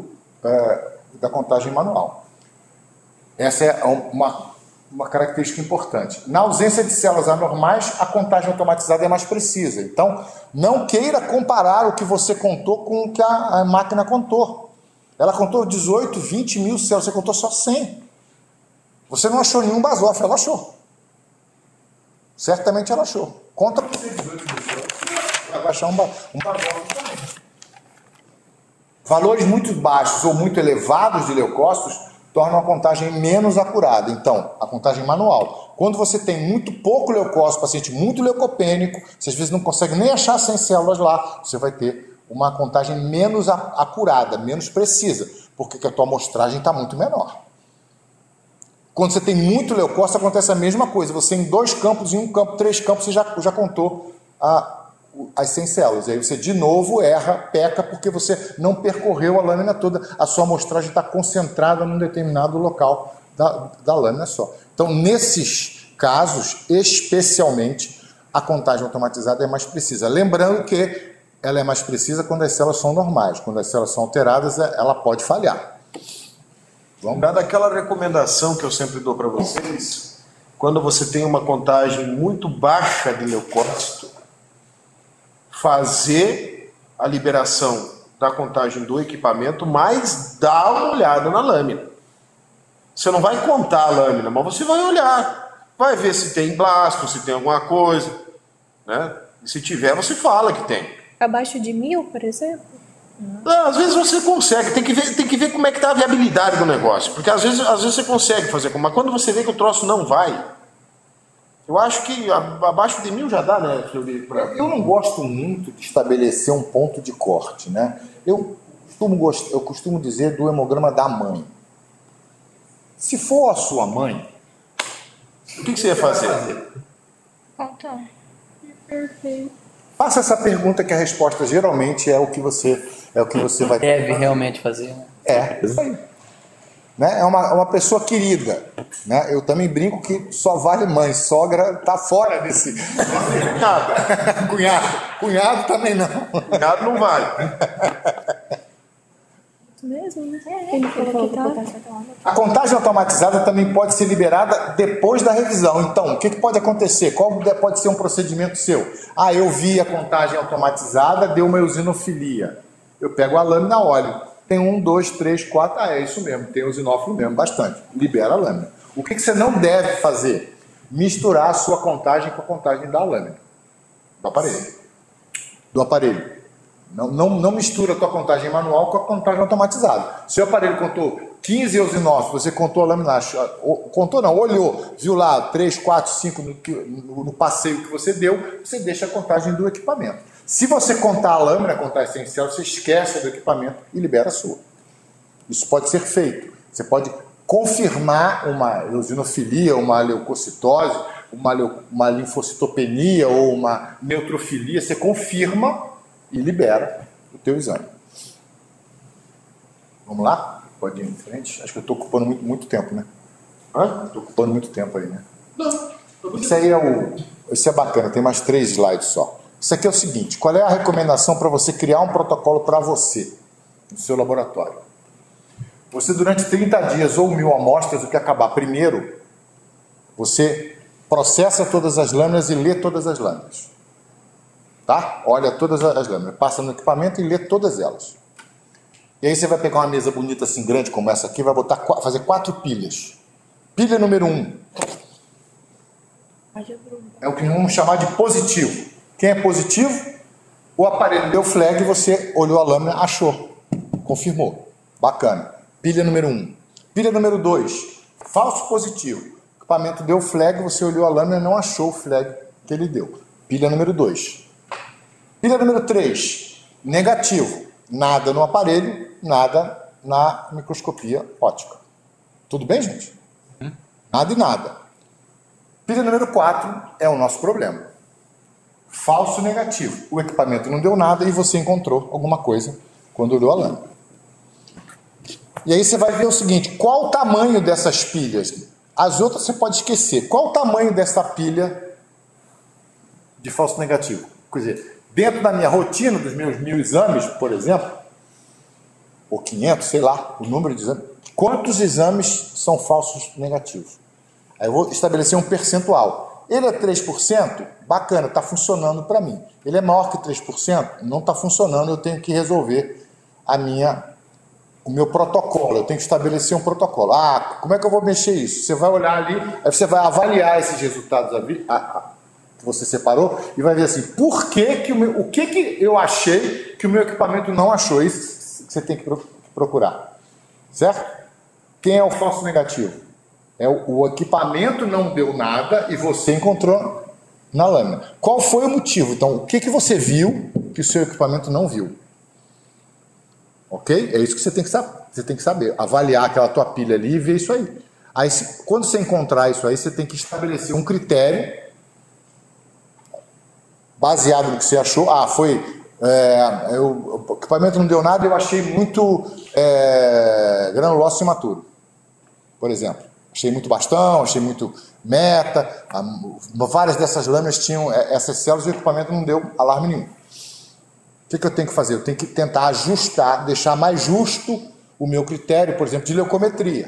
da contagem manual. Essa é uma característica importante. Na ausência de células anormais, a contagem automatizada é mais precisa. Então, não queira comparar o que você contou com o que a máquina contou. Ela contou 18, 20 mil células, você contou só 100. Você não achou nenhum basófilo, ela achou. Certamente ela achou. Conta para você 18 mil células, vai achar um basófilo também. Valores muito baixos ou muito elevados de leucócitos torna a contagem menos acurada. Então, a contagem manual. Quando você tem muito pouco leucócito, paciente muito leucopênico, você às vezes não consegue nem achar 100 células lá, você vai ter uma contagem menos acurada, menos precisa, porque a tua amostragem está muito menor. Quando você tem muito leucócito, acontece a mesma coisa. Você em 2 campos, em 1 campo, 3 campos, você já contou as 100 células. E aí você de novo erra, peca, porque você não percorreu a lâmina toda. A sua amostragem está concentrada num determinado local da lâmina só. Então, nesses casos, especialmente, a contagem automatizada é mais precisa. Lembrando que ela é mais precisa quando as células são normais. Quando as células são alteradas, ela pode falhar. Dada aquela recomendação que eu sempre dou para vocês, quando você tem uma contagem muito baixa de leucócito, fazer a liberação da contagem do equipamento, mas dá uma olhada na lâmina. Você não vai contar a lâmina, mas você vai olhar, vai ver se tem blasto, se tem alguma coisa, né? E se tiver, você fala que tem. Abaixo de 1000, por exemplo? Às vezes você consegue, tem que ver como é que está a viabilidade do negócio, porque às vezes você consegue fazer, mas quando você vê que o troço não vai, eu acho que abaixo de 1000 já dá, né, Fleury? Eu não gosto muito de estabelecer um ponto de corte, né? Eu costumo dizer do hemograma da mãe. Se for a sua mãe, o que você ia fazer? Contar. Perfeito. Faça essa pergunta que a resposta geralmente é o que você vai ter. Deve realmente fazer. Né? Isso aí. Né? É uma pessoa querida. Né? Eu também brinco que só vale mãe. Sogra está fora desse. Cunhado também não. Cunhado não vale. Mesmo, né? Ele falou que tá. A contagem automatizada também pode ser liberada depois da revisão. Então, o que pode acontecer? Qual pode ser um procedimento seu? Ah, eu vi a contagem automatizada, deu uma eosinofilia. Eu pego a lâmina, olho. Tem 1, 2, 3, 4. Ah, é isso mesmo, tem eosinófilo mesmo, bastante. Libera a lâmina. O que você não deve fazer? Misturar a sua contagem com a contagem da lâmina. Do aparelho. Não mistura a tua contagem manual com a contagem automatizada. Se o aparelho contou 15 eosinófilos, você contou a lâmina, contou não, olhou, viu lá 3, 4, 5 no passeio que você deu, você deixa a contagem do equipamento. Se você contar a lâmina, contar a essencial, você esquece do equipamento e libera a sua. Isso pode ser feito. Você pode confirmar uma eosinofilia, uma leucocitose, uma linfocitopenia ou uma neutrofilia, você confirma e libera o teu exame. Vamos lá? Pode ir em frente? Acho que eu estou ocupando muito tempo, né? Estou ocupando muito tempo aí, né? Isso aí isso é bacana, tem mais 3 slides só. Isso aqui é o seguinte, qual é a recomendação para você criar um protocolo para você, no seu laboratório? Você, durante 30 dias ou 1000 amostras, o que acabar primeiro, você processa todas as lâminas e lê todas as lâminas. Tá? Olha todas as lâminas, passa no equipamento e lê todas elas. E aí você vai pegar uma mesa bonita assim, grande como essa aqui, vai fazer 4 pilhas. Pilha número 1 é o que vamos chamar de positivo. Quem é positivo? O aparelho deu flag, você olhou a lâmina, achou, confirmou. Bacana. Pilha número 1. Pilha número 2, falso positivo. O equipamento deu flag, você olhou a lâmina e não achou o flag que ele deu. Pilha número 2. Pilha número 3, negativo. Nada no aparelho, nada na microscopia óptica. Tudo bem, gente? Nada e nada. Pilha número 4 é o nosso problema. Falso negativo. O equipamento não deu nada e você encontrou alguma coisa quando olhou a lâmina. E aí você vai ver o seguinte, qual o tamanho dessas pilhas? As outras você pode esquecer. Qual o tamanho dessa pilha de falso negativo? Quer dizer, dentro da minha rotina, dos meus 1000 exames, por exemplo, ou 500, sei lá, o número de exames, quantos exames são falsos negativos? Aí eu vou estabelecer um percentual. Ele é 3%? Bacana, está funcionando para mim. Ele é maior que 3%? Não está funcionando, eu tenho que resolver o meu protocolo, eu tenho que estabelecer um protocolo. Ah, como é que eu vou mexer isso? Você vai olhar ali, aí você vai avaliar esses resultados que você separou e vai ver assim, o que eu achei que o meu equipamento não achou? Isso que você tem que procurar. Certo? Quem é o falso negativo? O equipamento não deu nada e você encontrou na lâmina. Qual foi o motivo? Então, o que você viu que o seu equipamento não viu? Ok? É isso que você tem que saber. Avaliar aquela tua pilha ali e ver isso aí. Aí, quando você encontrar isso aí, você tem que estabelecer um critério baseado no que você achou. Ah, o equipamento não deu nada, eu achei muito granulócito imaturo, por exemplo. Achei muito bastão, achei muito meta. Várias dessas lâminas tinham essas células e o equipamento não deu alarme nenhum. O que eu tenho que fazer? Eu tenho que tentar ajustar, deixar mais justo o meu critério, por exemplo, de leucometria.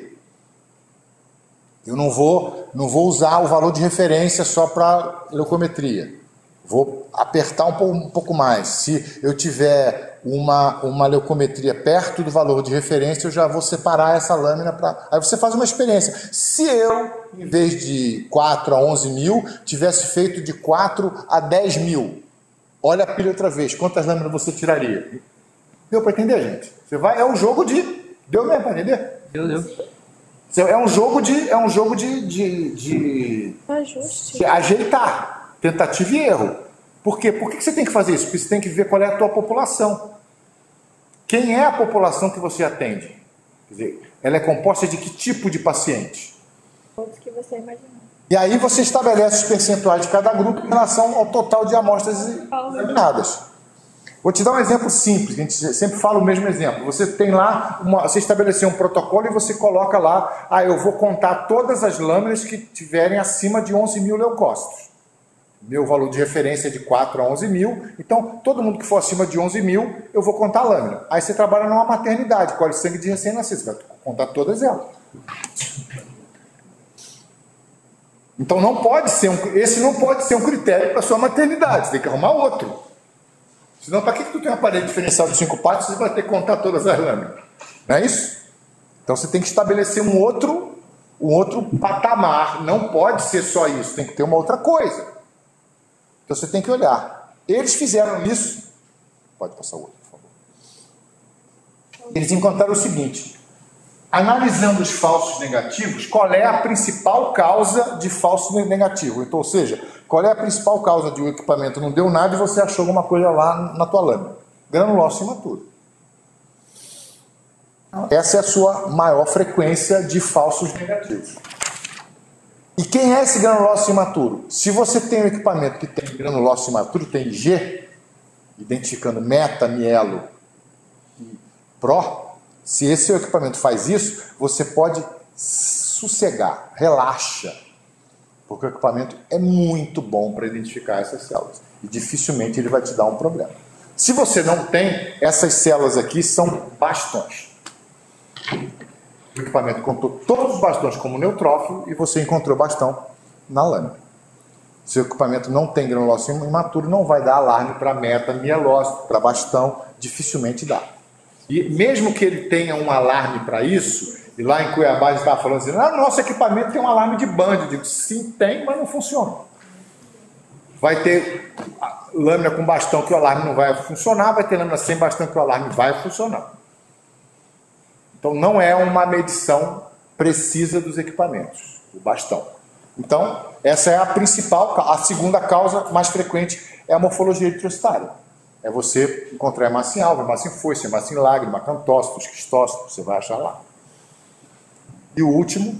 Eu não vou usar o valor de referência só para leucometria. Vou apertar um pouco mais. Se eu tiver uma leucometria perto do valor de referência, eu já vou separar essa lâmina para... Aí você faz uma experiência. Se eu, em vez de 4 a 11 mil, tivesse feito de 4 a 10 mil, olha a pilha outra vez, quantas lâminas você tiraria? Deu para entender, gente? É um jogo de... Deu mesmo para entender? Deu. É um jogo de ajeitar, tentativa e erro. Por quê? Por que você tem que fazer isso? Porque você tem que ver qual é a tua população. Quem é a população que você atende? Quer dizer, ela é composta de que tipo de paciente? Todos que você imaginou. E aí você estabelece os percentuais de cada grupo em relação ao total de amostras examinadas. Vou te dar um exemplo simples, a gente sempre fala o mesmo exemplo. Você tem lá, você estabeleceu um protocolo e você coloca lá, eu vou contar todas as lâminas que tiverem acima de 11 mil leucócitos. Meu valor de referência é de 4 a 11 mil, então todo mundo que for acima de 11 mil, eu vou contar a lâmina. Aí você trabalha numa maternidade, colhe sangue de recém-nascido, você vai contar todas elas. Então não pode ser esse não pode ser um critério para sua maternidade, você tem que arrumar outro. Senão, para que tu tem um aparelho diferencial de 5 partes, você vai ter que contar todas as lâminas? Não é isso? Então você tem que estabelecer um outro patamar, não pode ser só isso, tem que ter uma outra coisa. Então você tem que olhar. Eles fizeram isso. Pode passar o outro, por favor. Eles encontraram o seguinte: analisando os falsos negativos, qual é a principal causa de falso negativo? Então, ou seja, qual é a principal causa de um equipamento não deu nada e você achou alguma coisa lá na tua lâmina? Granulócito imaturo. Essa é a sua maior frequência de falsos negativos. E quem é esse granulócito imaturo? Se você tem um equipamento que tem granulócito imaturo, tem G, identificando meta, mielo e pro, se esse seu equipamento faz isso, você pode sossegar, relaxa, porque o equipamento é muito bom para identificar essas células e dificilmente ele vai te dar um problema. Se você não tem, essas células aqui são bastões. O equipamento contou todos os bastões como neutrófilo e você encontrou bastão na lâmina. Se o equipamento não tem granulócito imaturo, não vai dar alarme para meta, mielócito, para bastão, dificilmente dá. E mesmo que ele tenha um alarme para isso, e lá em Cuiabá a gente estava falando assim, nosso equipamento tem um alarme de band. Eu digo, sim, tem, mas não funciona. Vai ter lâmina com bastão que o alarme não vai funcionar, vai ter lâmina sem bastão que o alarme vai funcionar. Então não é uma medição precisa dos equipamentos, o bastão. Então, essa é a principal, a segunda causa mais frequente é a morfologia eritrocitária. É você encontrar hemácia em alvo, hemácia em foice, hemácia em lágrima, acantócito, esquistócito, você vai achar lá. E o último,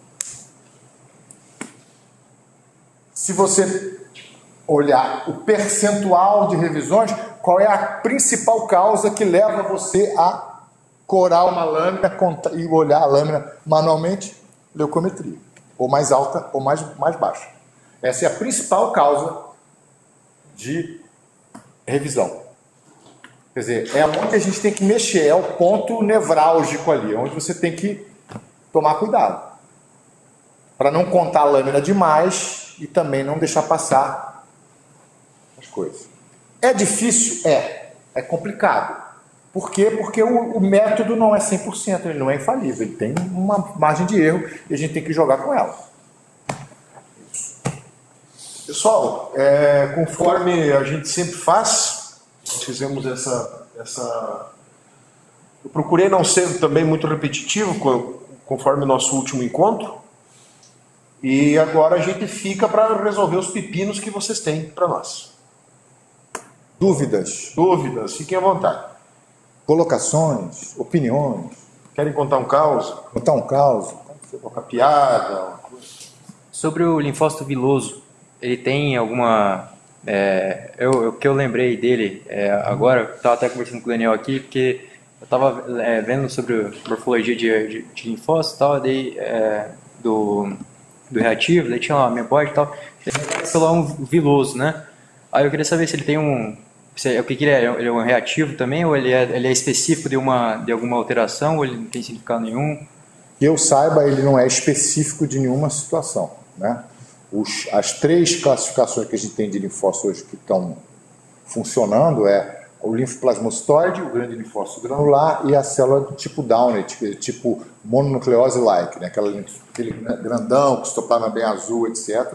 se você olhar o percentual de revisões, qual é a principal causa que leva você a corar uma lâmina e olhar a lâmina manualmente? Leucometria. Ou mais alta ou mais baixa. Essa é a principal causa de revisão. Quer dizer, é onde a gente tem que mexer, é o ponto nevrálgico ali, onde você tem que tomar cuidado. Para não contar a lâmina demais e também não deixar passar as coisas. É difícil? É complicado. Por quê? Porque o método não é 100%, ele não é infalível, ele tem uma margem de erro e a gente tem que jogar com ela. Pessoal, conforme a gente sempre faz, nós fizemos essa... Eu procurei não ser também muito repetitivo, conforme o nosso último encontro, e agora a gente fica para resolver os pepinos que vocês têm para nós. Dúvidas, fiquem à vontade. Colocações, opiniões. Querem contar um caos? Contar um caos? Uma piada? Uma coisa. Sobre o linfócito viloso, ele tem alguma... o que eu lembrei dele agora, eu estava até conversando com o Daniel aqui, porque eu estava vendo sobre morfologia de linfócito e tal, daí, do reativo, daí tinha lá a memória e tal, ele lá um viloso, né? Aí eu queria saber se ele tem o que ele é? Ele é um reativo também, ou ele é específico de alguma alteração, ou ele não tem significado nenhum? Que eu saiba, ele não é específico de nenhuma situação, né? As 3 classificações que a gente tem de linfócitos hoje que estão funcionando é o linfoplasmocytoide, o grande linfócito granular e a célula do tipo Downey, tipo mononucleose-like, né? Aquele grandão, com citoplasma bem azul, etc.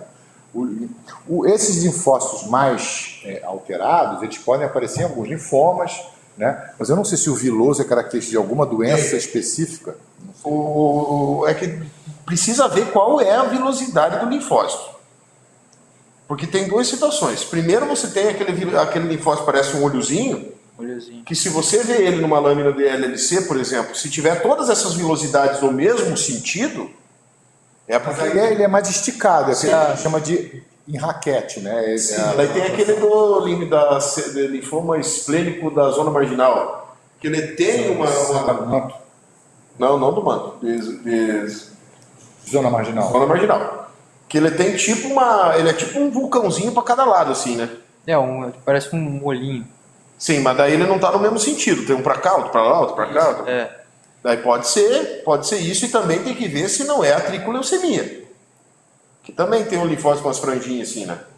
Esses linfócitos mais alterados, eles podem aparecer em alguns linfomas, né? Mas eu não sei se o viloso é característica de alguma doença específica. É que precisa ver qual é a vilosidade do linfócito. Porque tem 2 situações. Primeiro, você tem aquele linfócito que parece um olhozinho, que se você vê ele numa lâmina de LLC, por exemplo, se tiver todas essas vilosidades no mesmo sentido, mas aí ele é mais esticado, chama de enraquete, né? Daí tem aquele do linfoma esplênico da zona marginal, que ele tem uma... Não do manto, zona marginal. Zona marginal. Que ele tem tipo ele é tipo um vulcãozinho para cada lado, assim, né? Parece um olhinho. Sim, mas daí ele não tá no mesmo sentido. Tem um para cá, outro para lá, outro para cá. Daí pode ser isso, e também tem que ver se não é a tricoleucemia. Que também tem um linfócito com as franjinhas assim, né?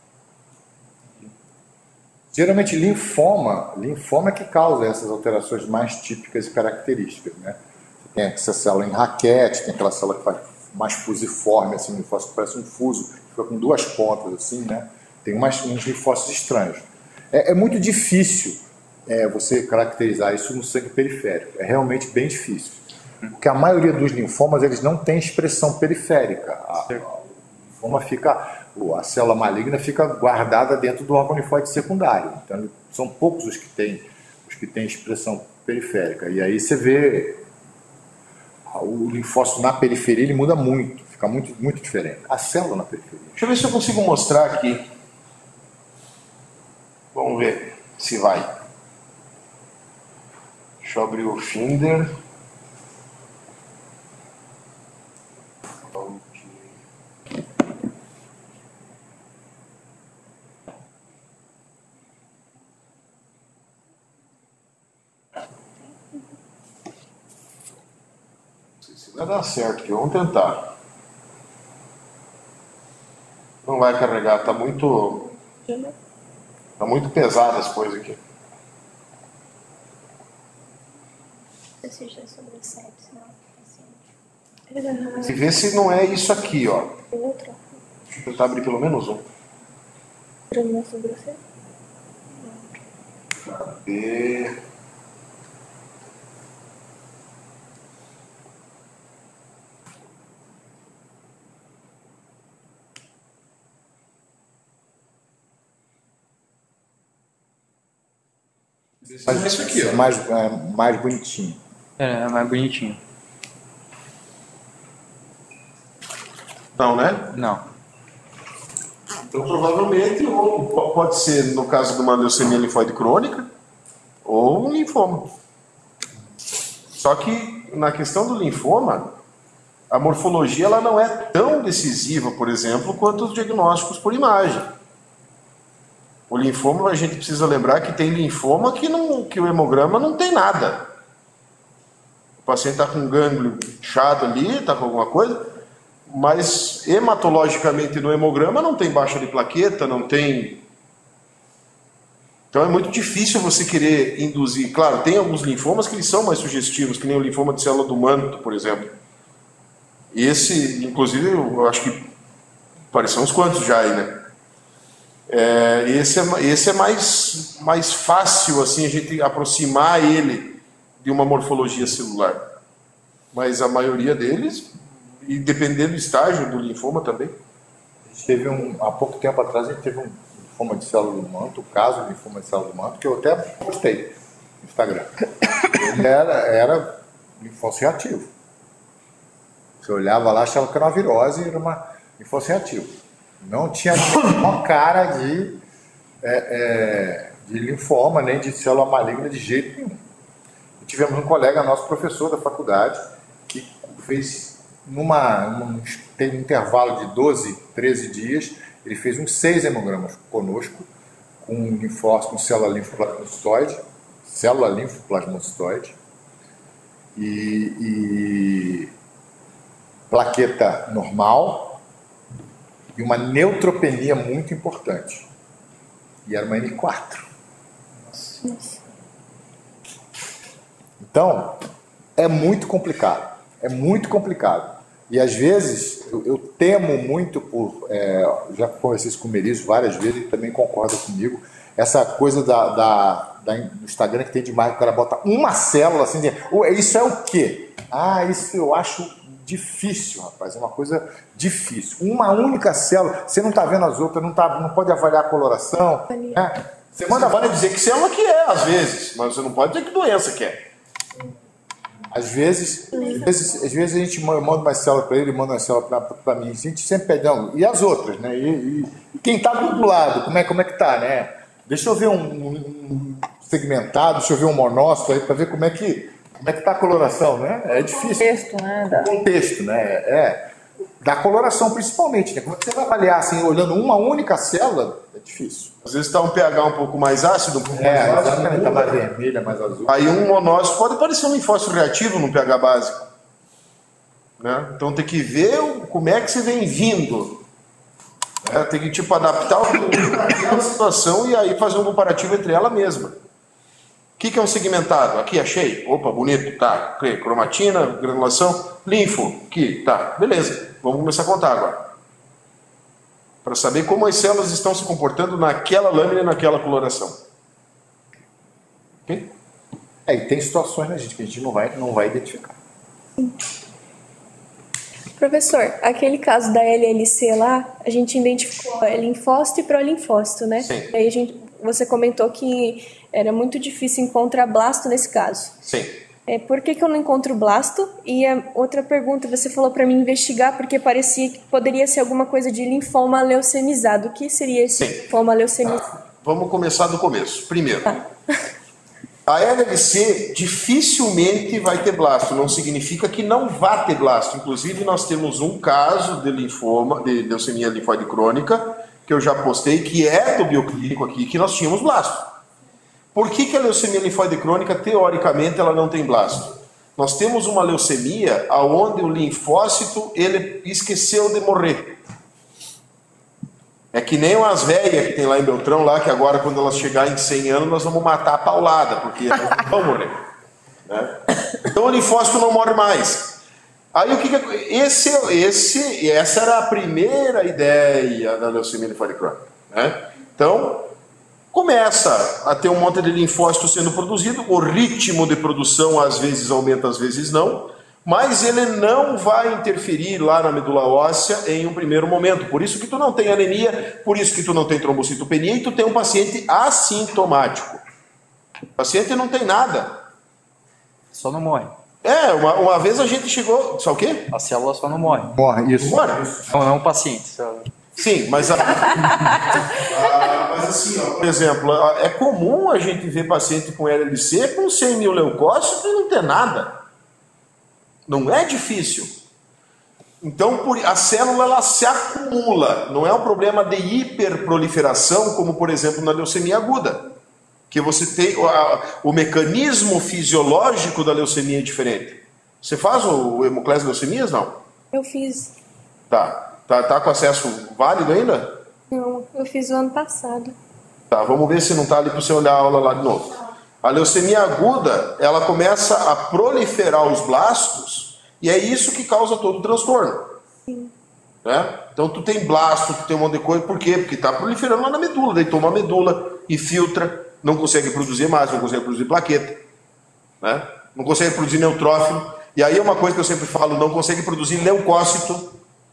Geralmente linfoma é que causa essas alterações mais típicas e características, né? Tem essa célula em raquete, tem aquela célula que faz mais fusiforme, assim, um linfócito que parece um fuso, fica com duas pontas, assim, né? Tem uns linfócitos estranhos. É muito difícil você caracterizar isso no sangue periférico. É realmente bem difícil. Porque a maioria dos linfomas, eles não tem expressão periférica. A célula maligna fica guardada dentro do órgão linfóide secundário. Então, são poucos os que têm expressão periférica. E aí você vê o linfócito na periferia, ele muda muito, fica muito, muito diferente. A célula na periferia. Deixa eu ver se eu consigo mostrar aqui. Vamos ver se vai. Deixa eu abrir o Finder. Vai dar certo aqui, vamos tentar. Não vai carregar, tá muito pesado as coisas aqui. E vê se não é isso aqui, ó. Deixa eu tentar abrir pelo menos um. Cadê? Mas isso aqui, ó. Mais bonitinho. É mais bonitinho. Não, né? Não. Então, provavelmente, ou pode ser, no caso de uma leucemia linfóide crônica, ou um linfoma. Só que, na questão do linfoma, a morfologia ela não é tão decisiva, por exemplo, quanto os diagnósticos por imagem. O linfoma, a gente precisa lembrar que tem linfoma que o hemograma não tem nada. O paciente está com um gânglio inchado ali, está com alguma coisa, mas hematologicamente no hemograma não tem baixa de plaqueta, não tem... Então é muito difícil você querer induzir. Claro, tem alguns linfomas que eles são mais sugestivos, que nem o linfoma de célula do manto, por exemplo. Esse, inclusive, eu acho que apareceu uns quantos já aí, né? Esse é mais fácil assim, a gente aproximar ele de uma morfologia celular. Mas a maioria deles, e dependendo do estágio do linfoma também. A gente teve há pouco tempo atrás, a gente teve um linfoma de célula do manto, o caso de linfoma de célula do manto, que eu até postei no Instagram. Ele era linfócito reativo. Você olhava lá, achava que era uma virose e era uma linfócito reativo. Não tinha nenhuma cara de linfoma, nem de célula maligna de jeito nenhum. E tivemos um colega nosso, professor da faculdade, que fez, tem um intervalo de 12, 13 dias, ele fez uns 6 hemogramas conosco, com linfócito, com célula linfoplasmocitoide, e plaqueta normal, e uma neutropenia muito importante. E era uma M4. Então, é muito complicado. É muito complicado. E às vezes, eu temo muito já conversei isso com o Merizio várias vezes, ele também concorda comigo, essa coisa do Instagram que tem demais, o cara bota uma célula assim, isso é o quê? Isso eu acho difícil, rapaz, é uma coisa difícil. Uma única célula, você não está vendo as outras, não pode avaliar a coloração, né? Você pode dizer que célula que é, às vezes, mas você não pode dizer que doença que é. Às vezes a gente manda uma célula para ele, manda uma célula para mim, a gente sempre pede, não, e as outras, né? E quem está do lado, como é que está, né? Deixa eu ver um segmentado, deixa eu ver um monócito aí para ver como é que está a coloração, né? É difícil. Contexto, né? Contexto, né? Da coloração, principalmente, né? Como é que você vai avaliar, assim, olhando uma única célula? É difícil. Às vezes está um pH um pouco mais ácido, um pouco mais ácido. Exatamente, está mais vermelha, mais azul. Aí um monócito pode parecer um linfócito reativo no pH básico. Né? Então tem que ver como é que você vem vindo. Tem que tipo, adaptar aquela situação e aí fazer um comparativo entre ela mesma. O que é um segmentado? Aqui achei. Opa, bonito. Tá. Cromatina, granulação, linfo. Aqui, tá. Beleza. Vamos começar a contar agora. Para saber como as células estão se comportando naquela lâmina e naquela coloração. Ok? E tem situações, né, gente, que a gente não vai identificar. Professor, aquele caso da LLC lá, a gente identificou linfócito e prolinfócito, né? Sim. Aí você comentou que era muito difícil encontrar blasto nesse caso. Sim. Por que eu não encontro blasto? E a outra pergunta, você falou para mim investigar, porque parecia que poderia ser alguma coisa de linfoma leucemizado. O que seria esse linfoma leucemizado? Vamos começar do começo. Primeiro, a LLC dificilmente vai ter blasto, não significa que não vá ter blasto. Inclusive, nós temos um caso de linfoma, de leucemia linfóide crônica, que eu já postei, que é do bioclínico aqui, que nós tínhamos blasto. Por que a leucemia linfóide crônica, teoricamente, ela não tem blasto? Nós temos uma leucemia onde o linfócito ele esqueceu de morrer. É que nem umas velhas que tem lá em Beltrão, lá, que agora, quando elas chegarem em 100 anos, nós vamos matar a paulada, porque elas não vão morrer. Né? Então o linfócito não morre mais. Aí o que essa era a primeira ideia da leucemia linfóide crônica. Né? Então, começa a ter um monte de linfócito sendo produzido, o ritmo de produção às vezes aumenta, às vezes não, mas ele não vai interferir lá na medula óssea em um primeiro momento. Por isso que tu não tem anemia, por isso que tu não tem trombocitopenia e tu tem um paciente assintomático. O paciente não tem nada. Só não morre. Uma vez a gente chegou... Sabe o quê? A célula só não morre. Morre, isso. Morre. Não o paciente. Sim, mas assim, ó, por exemplo, é comum a gente ver paciente com LLC com 100 mil leucócitos e não ter nada. Não é difícil. Então, a célula ela se acumula. Não é um problema de hiperproliferação, como, por exemplo, na leucemia aguda. Que você tem... O mecanismo fisiológico da leucemia é diferente. Você faz o hemoclese leucemias, não? Eu fiz. Tá com acesso válido ainda? Não, eu fiz o ano passado. Tá, vamos ver se não tá ali para você olhar a aula lá de novo. A leucemia aguda, ela começa a proliferar os blastos e é isso que causa todo o transtorno. Sim. Né? Então tu tem blasto, tu tem um monte de coisa, por quê? Porque tá proliferando lá na medula, daí toma a medula e filtra, não consegue produzir mais, não consegue produzir plaqueta, né? Não consegue produzir neutrófilo, e aí é uma coisa que eu sempre falo, não consegue produzir leucócito.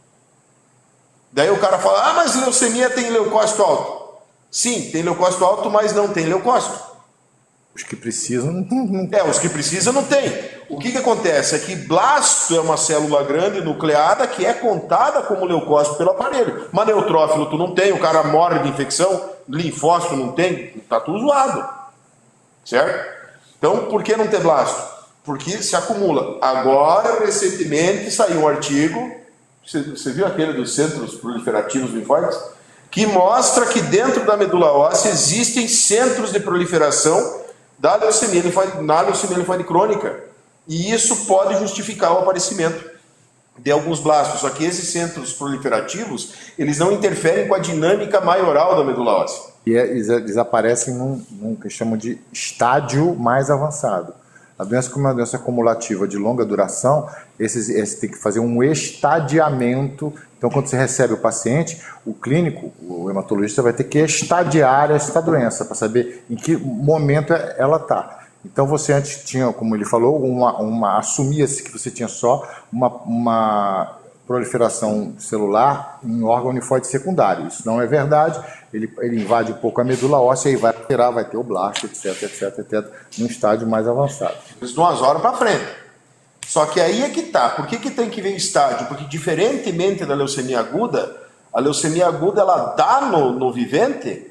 Daí o cara fala, mas leucemia tem leucócito alto. Sim, tem leucócito alto, mas não tem leucócito. Os que precisam não. Os que precisam não tem. O que acontece é que blasto é uma célula grande, nucleada, que é contada como leucócito pelo aparelho. Mas neutrófilo tu não tem, o cara morre de infecção, linfócito não tem, tá tudo zoado. Certo? Então, por que não ter blasto? Porque se acumula. Agora, recentemente, saiu um artigo... Você viu aquele dos centros proliferativos linfóides? Que mostra que dentro da medula óssea existem centros de proliferação da leucemia linfóide crônica. E isso pode justificar o aparecimento de alguns blastos. Só que esses centros proliferativos, eles não interferem com a dinâmica maioral da medula óssea. E eles aparecem num que chamam de estádio mais avançado. A doença, como é uma doença acumulativa de longa duração, esse tem que fazer um estadiamento. Então, quando você recebe o paciente, o clínico, o hematologista, vai ter que estadiar essa doença para saber em que momento ela está. Então, você antes tinha, como ele falou, assumia-se que você tinha só uma proliferação celular em órgão linfóide secundário. Isso não é verdade. Ele invade um pouco a medula óssea e vai alterar, vai ter o blasto, etc, num estágio mais avançado. Isso de umas horas para frente. Só que aí é que tá. Por que tem que ver o estágio? Porque diferentemente da leucemia aguda, a leucemia aguda ela dá no vivente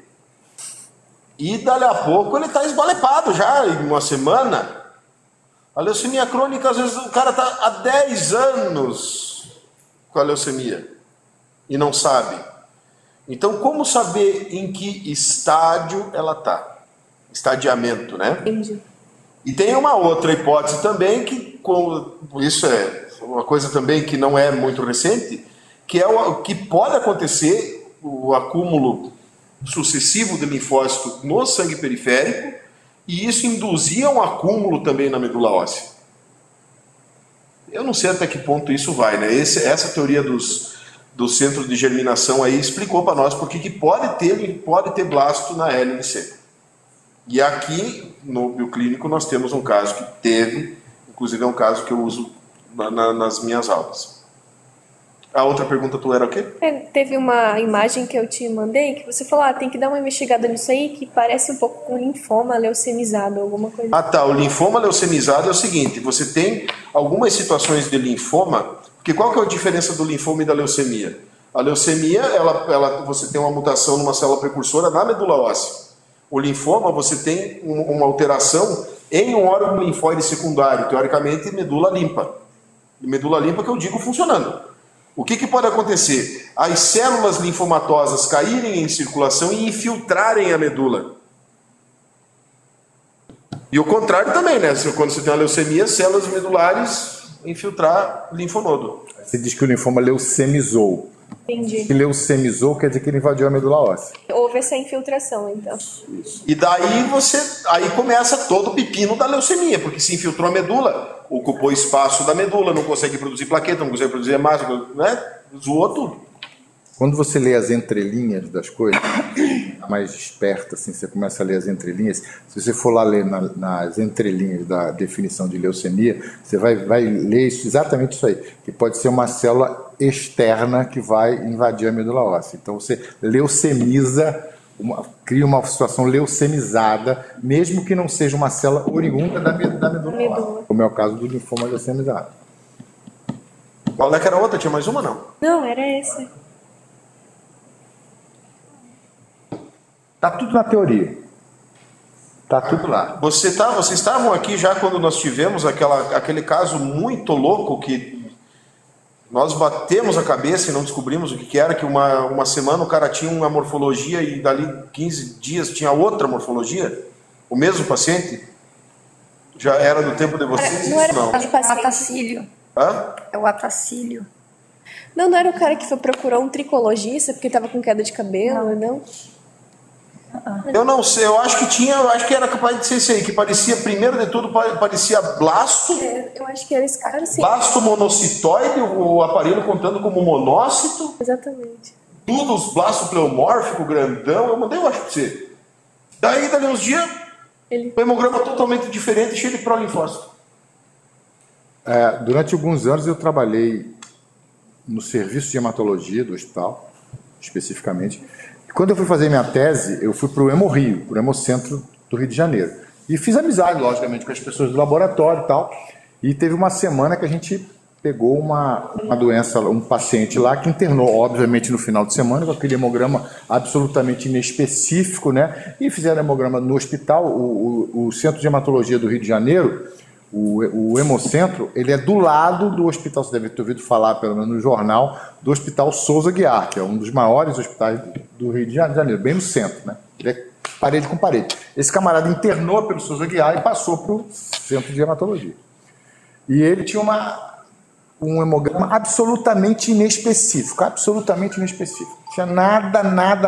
e dali a pouco ele está esbalepado já em uma semana. A leucemia crônica, às vezes o cara está há 10 anos com a leucemia e não sabe. Então, como saber em que estádio ela está? Estadiamento, né? Entendi. E tem uma outra hipótese também, que isso é uma coisa também que não é muito recente, que é o que pode acontecer, o acúmulo sucessivo de linfócito no sangue periférico, e isso induzia um acúmulo também na medula óssea. Eu não sei até que ponto isso vai, né? Essa teoria do centro de germinação aí explicou para nós porque que pode ter blasto na LNC. E aqui no bioclínico nós temos um caso que teve, inclusive é um caso que eu uso nas minhas aulas. A outra pergunta tu era o quê? Teve uma imagem que eu te mandei que você falou, tem que dar uma investigada nisso aí, que parece um pouco com linfoma leucemizado, alguma coisa. Ah tá, o linfoma leucemizado é o seguinte, você tem algumas situações de linfoma, porque qual que é a diferença do linfoma e da leucemia? A leucemia, você tem uma mutação numa célula precursora na medula óssea. O linfoma, você tem uma alteração em um órgão linfóide secundário, teoricamente medula limpa. Medula limpa que eu digo funcionando. O que pode acontecer? As células linfomatosas caírem em circulação e infiltrarem a medula. E o contrário também, né? Quando você tem uma leucemia, células medulares infiltrar linfonodo. Você diz que o linfoma leucemizou. Entendi. Que leucemizou quer dizer que ele invadiu a medula óssea. Houve essa infiltração, então. E daí aí começa todo o pepino da leucemia, porque se infiltrou a medula, ocupou espaço da medula, não consegue produzir plaqueta, não consegue produzir hemácia, né? Zoou tudo. Quando você lê as entrelinhas das coisas, mais esperta, assim, você começa a ler as entrelinhas. Se você for lá ler nas entrelinhas da definição de leucemia, você vai ler exatamente isso aí, que pode ser uma célula externa que vai invadir a medula óssea. Então você leucemiza, cria uma situação leucemizada, mesmo que não seja uma célula oriunda da medula óssea, como é o caso do linfoma leucemizado. Qual é que era a outra? Tinha mais uma, não? Não, era essa. Tá tudo na teoria. Tá tudo lá. Vocês estavam aqui já quando nós tivemos aquele caso muito louco que nós batemos a cabeça e não descobrimos o que era, que uma semana o cara tinha uma morfologia e dali 15 dias tinha outra morfologia? O mesmo paciente? Já era do tempo de vocês? Não era Não. É o atacílio. Hã? É o atacílio. Não era o cara que foi procurar um tricologista porque estava com queda de cabelo, não? Eu não sei, eu acho que era capaz de ser isso aí, que parecia, primeiro de tudo, parecia blasto. Eu acho que era esse cara, sim. Blasto monocitoide, o aparelho contando como monócito. Exatamente. Tudo, os blasto pleomórfico, grandão, eu mandei, eu acho, pra você. Daí, dali uns dias, o hemograma totalmente diferente, cheio de prolinfócito. Durante alguns anos eu trabalhei no serviço de hematologia do hospital, especificamente. Quando eu fui fazer minha tese, eu fui para o Hemorrio, para o Hemocentro do Rio de Janeiro. E fiz amizade, logicamente, com as pessoas do laboratório e tal. E teve uma semana que a gente pegou uma doença, um paciente lá que internou, obviamente, no final de semana, com aquele hemograma absolutamente inespecífico, né? E fizeram hemograma no hospital. O Centro de Hematologia do Rio de Janeiro, o Hemocentro, ele é do lado do hospital, você deve ter ouvido falar, pelo menos no jornal, do Hospital Souza Guiar, que é um dos maiores hospitais do Rio de Janeiro, bem no centro, né? Ele é parede com parede. Esse camarada internou pelo Souza Guiar e passou para o Centro de Hematologia. E ele tinha um hemograma absolutamente inespecífico, Não tinha nada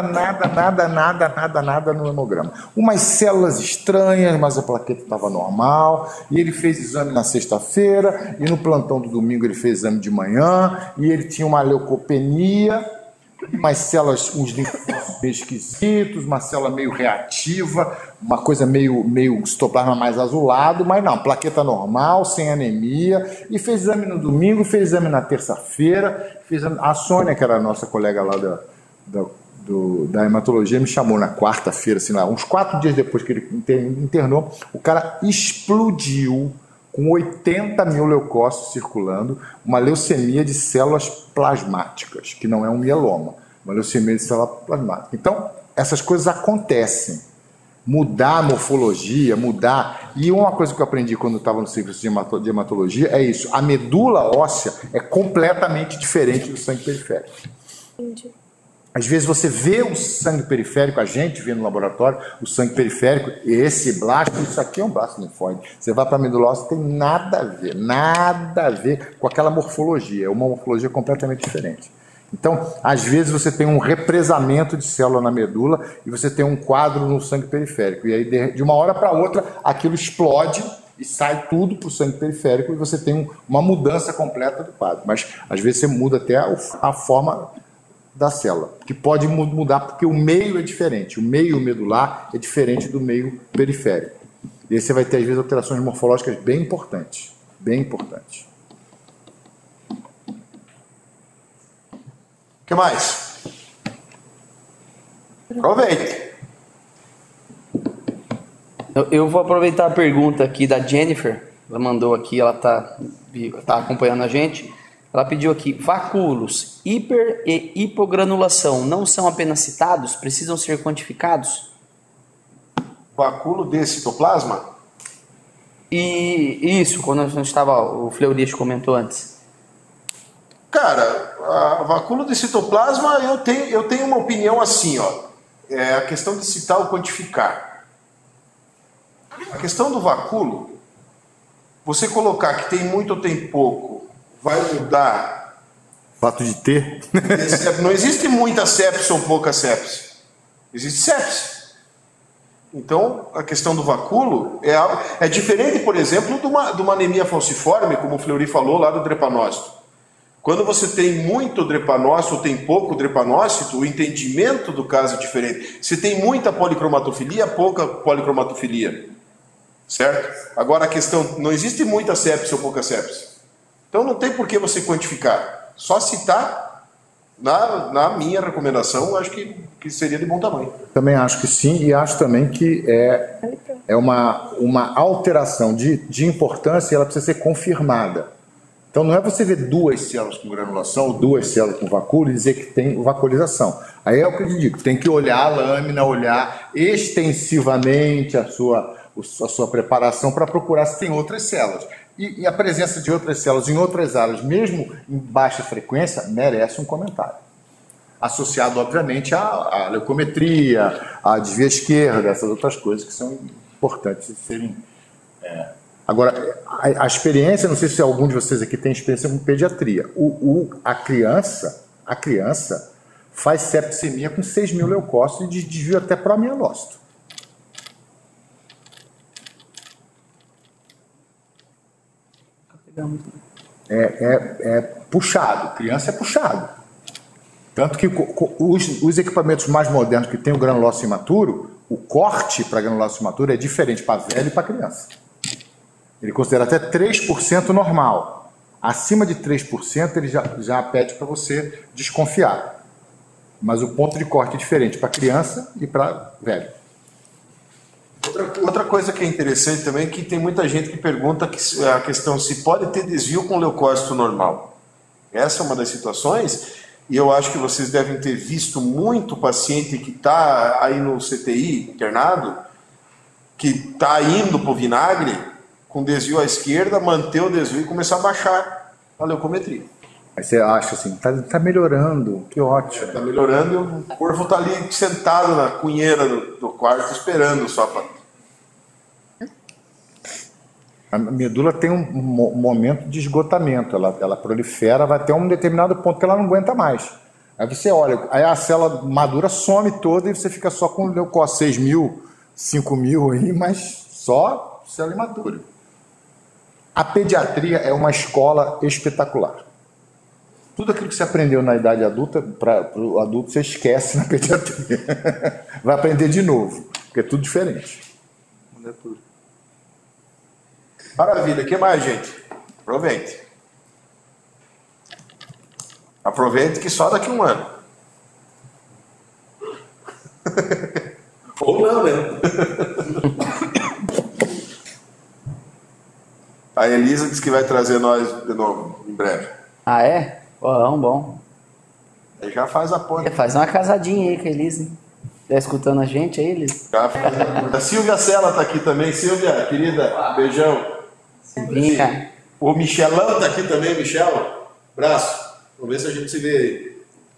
no hemograma. Umas células estranhas, mas a plaqueta estava normal, e ele fez exame na sexta-feira, e no plantão do domingo ele fez exame de manhã, e ele tinha uma leucopenia, umas células, uns linfócitos meio esquisitos, uma célula meio reativa, uma coisa meio citoplasma mais azulado, mas não, plaqueta normal, sem anemia, e fez exame no domingo, fez exame na terça-feira, a Sônia, que era a nossa colega lá da hematologia, me chamou na quarta-feira, assim, lá, uns 4 dias depois que ele internou, o cara explodiu com 80 mil leucócitos circulando, uma leucemia de células plasmáticas, que não é um mieloma, uma leucemia de célula plasmática. Então, essas coisas acontecem. mudar a morfologia, mudar. E uma coisa que eu aprendi quando eu estava no serviço de hematologia é isso: a medula óssea é completamente diferente do sangue periférico. Entendi. Às vezes você vê o sangue periférico, a gente vê no laboratório o sangue periférico, esse blasto, isso aqui é um blasto linfóide. Você vai para a medula óssea, tem nada a ver com aquela morfologia, é uma morfologia completamente diferente. Então, às vezes você tem um represamento de célula na medula e você tem um quadro no sangue periférico. E aí, de uma hora para outra, aquilo explode e sai tudo para o sangue periférico e você tem uma mudança completa do quadro. Mas, às vezes, você muda até a forma da célula, que pode mudar porque o meio é diferente. O meio medular é diferente do meio periférico. E aí você vai ter, às vezes, alterações morfológicas bem importantes. Bem importantes. O que mais? Aproveite. Eu vou aproveitar a pergunta aqui da Jennifer. Ela mandou aqui, ela tá acompanhando a gente. Ela pediu aqui: vacúolos, hiper e hipogranulação não são apenas citados? Precisam ser quantificados? Vacúolo de citoplasma? E isso, quando a gente estava, o Fleury comentou antes. Cara, a vacúolo de citoplasma, eu tenho uma opinião assim, ó. É a questão de citar ou quantificar. A questão do vacúolo, você colocar que tem muito ou tem pouco, vai mudar. Fato de ter. Não existe muita sepse ou pouca sepse. Existe sepse. Então, a questão do vacúolo é diferente, por exemplo, de uma anemia falciforme, como o Fleury falou lá do drepanócito. Quando você tem muito drepanócito ou tem pouco drepanócito, o entendimento do caso é diferente. Se tem muita policromatofilia, pouca policromatofilia. Certo? Agora a questão, não existe muita sepse ou pouca sepse. Então não tem por que você quantificar. Só citar, na minha recomendação, acho que seria de bom tamanho. Também acho que sim, e acho também que é uma alteração de importância, ela precisa ser confirmada. Então não é você ver duas células com granulação ou duas células com vacúolo e dizer que tem vacuolização. Aí é o que eu digo, tem que olhar a lâmina, olhar extensivamente a sua preparação para procurar se tem outras células. E a presença de outras células em outras áreas, mesmo em baixa frequência, merece um comentário. Associado, obviamente, à leucometria, à desvio esquerda, essas outras coisas que são importantes de serem... Agora, a experiência, não sei se algum de vocês aqui tem experiência com pediatria. A criança faz septicemia com 6.000 leucócitos e desvio até promielócito. É puxado, criança é puxado. Tanto que os equipamentos mais modernos que tem o granulócito imaturo, o corte para granulócito imaturo é diferente para velho e para criança. Ele considera até 3% normal. Acima de 3% ele já pede para você desconfiar. Mas o ponto de corte é diferente para criança e para velho. Outra coisa que é interessante também é que tem muita gente que pergunta a questão se pode ter desvio com leucócito normal. Essa é uma das situações, e eu acho que vocês devem ter visto muito paciente que está aí no CTI internado, que está indo para o vinagre, com desvio à esquerda, manter o desvio e começar a baixar a leucometria. Aí você acha assim, tá melhorando, que ótimo. Está melhorando e o corvo está ali sentado na cunheira do quarto esperando só para... A medula tem um momento de esgotamento, ela prolifera, vai até um determinado ponto que ela não aguenta mais. Aí você olha, aí a célula madura some toda e você fica só com leucócito 6.000, 5.000 aí, mas só célula imatura. A pediatria é uma escola espetacular. Tudo aquilo que você aprendeu na idade adulta, para o adulto você esquece na pediatria. Vai aprender de novo, porque é tudo diferente. Muda tudo. Maravilha, o que mais, gente? Aproveite. Aproveite que só daqui a um ano. Ou não, né? A Elisa disse que vai trazer nós de novo, em breve. Ah, é? Bom, bom. Aí já faz a ponte. Faz uma casadinha aí com a Elisa, hein? Tá escutando a gente aí, Liz? A Silvia Sela tá aqui também. Silvia, querida, beijão. Vem cá. O Michelão tá aqui também, Michel. Abraço. Vamos ver se a gente se vê aí.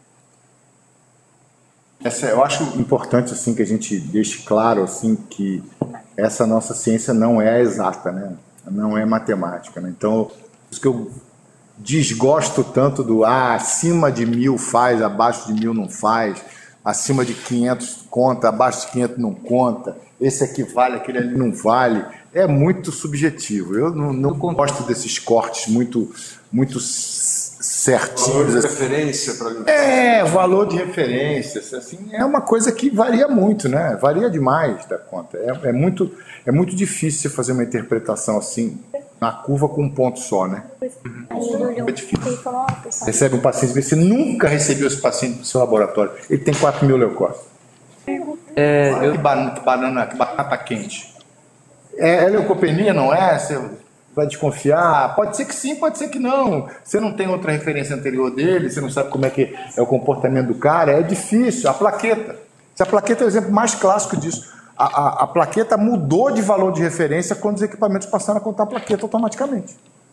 Eu acho importante assim que a gente deixe claro assim que essa nossa ciência não é exata, né? Não é matemática, né? Então, isso que eu desgosto tanto do acima de 1000 faz, abaixo de 1000 não faz, acima de 500 conta, abaixo de 500 não conta, esse aqui vale, aquele ali não vale. É muito subjetivo. Eu não gosto desses cortes muito certinhos. Valor de referência para valor de referência. Assim, é uma coisa que varia muito, né? Varia demais da conta. É muito difícil você fazer uma interpretação assim na curva com um ponto só, né? É difícil. Recebe um paciente, você nunca recebeu esse paciente no seu laboratório. Ele tem 4.000 leucócitos. Que batata quente. É leucopenia, não é? Você vai desconfiar? Pode ser que sim, pode ser que não. Você não tem outra referência anterior dele, você não sabe como é que é o comportamento do cara. É difícil. A plaqueta. A plaqueta é o exemplo mais clássico disso. A plaqueta mudou de valor de referência quando os equipamentos passaram a contar a plaqueta automaticamente.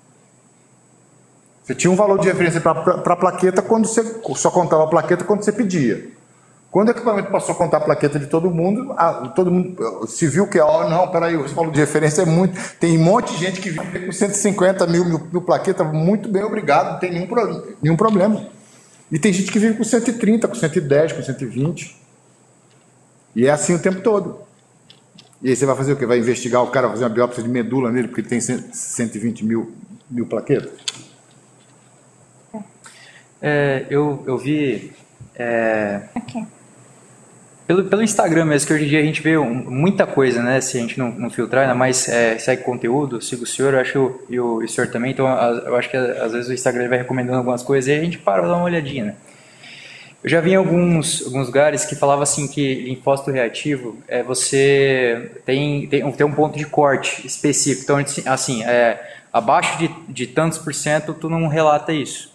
Você tinha um valor de referência para a plaqueta quando você só contava a plaqueta quando você pedia. Quando o equipamento passou a contar a plaqueta de todo mundo se viu que, não, peraí, o valor de referência é muito. Tem um monte de gente que vive com 150 mil plaquetas, muito bem, obrigado, não tem nenhum problema. E tem gente que vive com 130, com 110, com 120. E é assim o tempo todo. E aí você vai fazer o quê? Vai investigar o cara, fazer uma biópsia de medula nele, porque ele tem 120 mil plaquetas? Eu vi... Pelo Instagram mesmo, que hoje em dia a gente vê muita coisa, né? Se a gente não filtrar, ainda mais segue conteúdo, sigo o senhor, eu acho, e o senhor também, então eu acho que às vezes o Instagram vai recomendando algumas coisas e a gente para dar uma olhadinha, né? Eu já vi em alguns lugares que falava assim que linfócito reativo, você tem um ponto de corte específico, então assim, abaixo de tantos por cento tu não relata isso.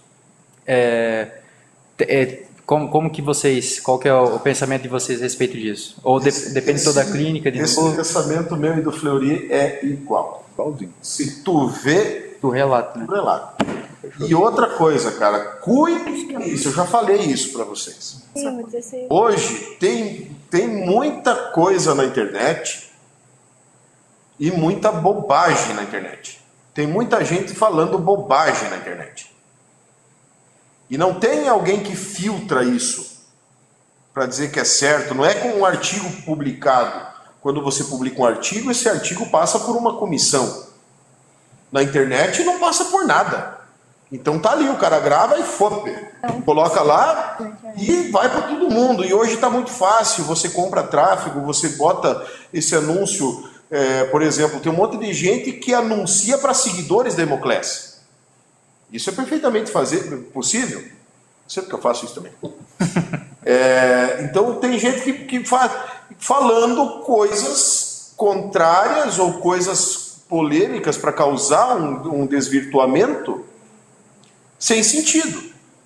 Como que vocês, qual que é o pensamento de vocês a respeito disso? Ou depende toda a clínica? Esse pensamento meu e do Fleury é igual. Igualzinho. Se tu vê, tu relata, né? Tu relata. E outra coisa, cara, cuide isso, eu já falei isso para vocês. Hoje tem muita coisa na internet e muita bobagem na internet. Tem muita gente falando bobagem na internet. E não tem alguém que filtra isso para dizer que é certo. Não é com um artigo publicado. Quando você publica um artigo, esse artigo passa por uma comissão. Na internet não passa por nada. Então tá ali, o cara grava e coloca lá e vai para todo mundo. E hoje está muito fácil. Você compra tráfego, você bota esse anúncio. Por exemplo, tem um monte de gente que anuncia para seguidores da Hemoclass. Isso é perfeitamente possível. Sei porque eu faço isso também. Então tem gente que falando coisas contrárias ou coisas polêmicas para causar um desvirtuamento sem sentido.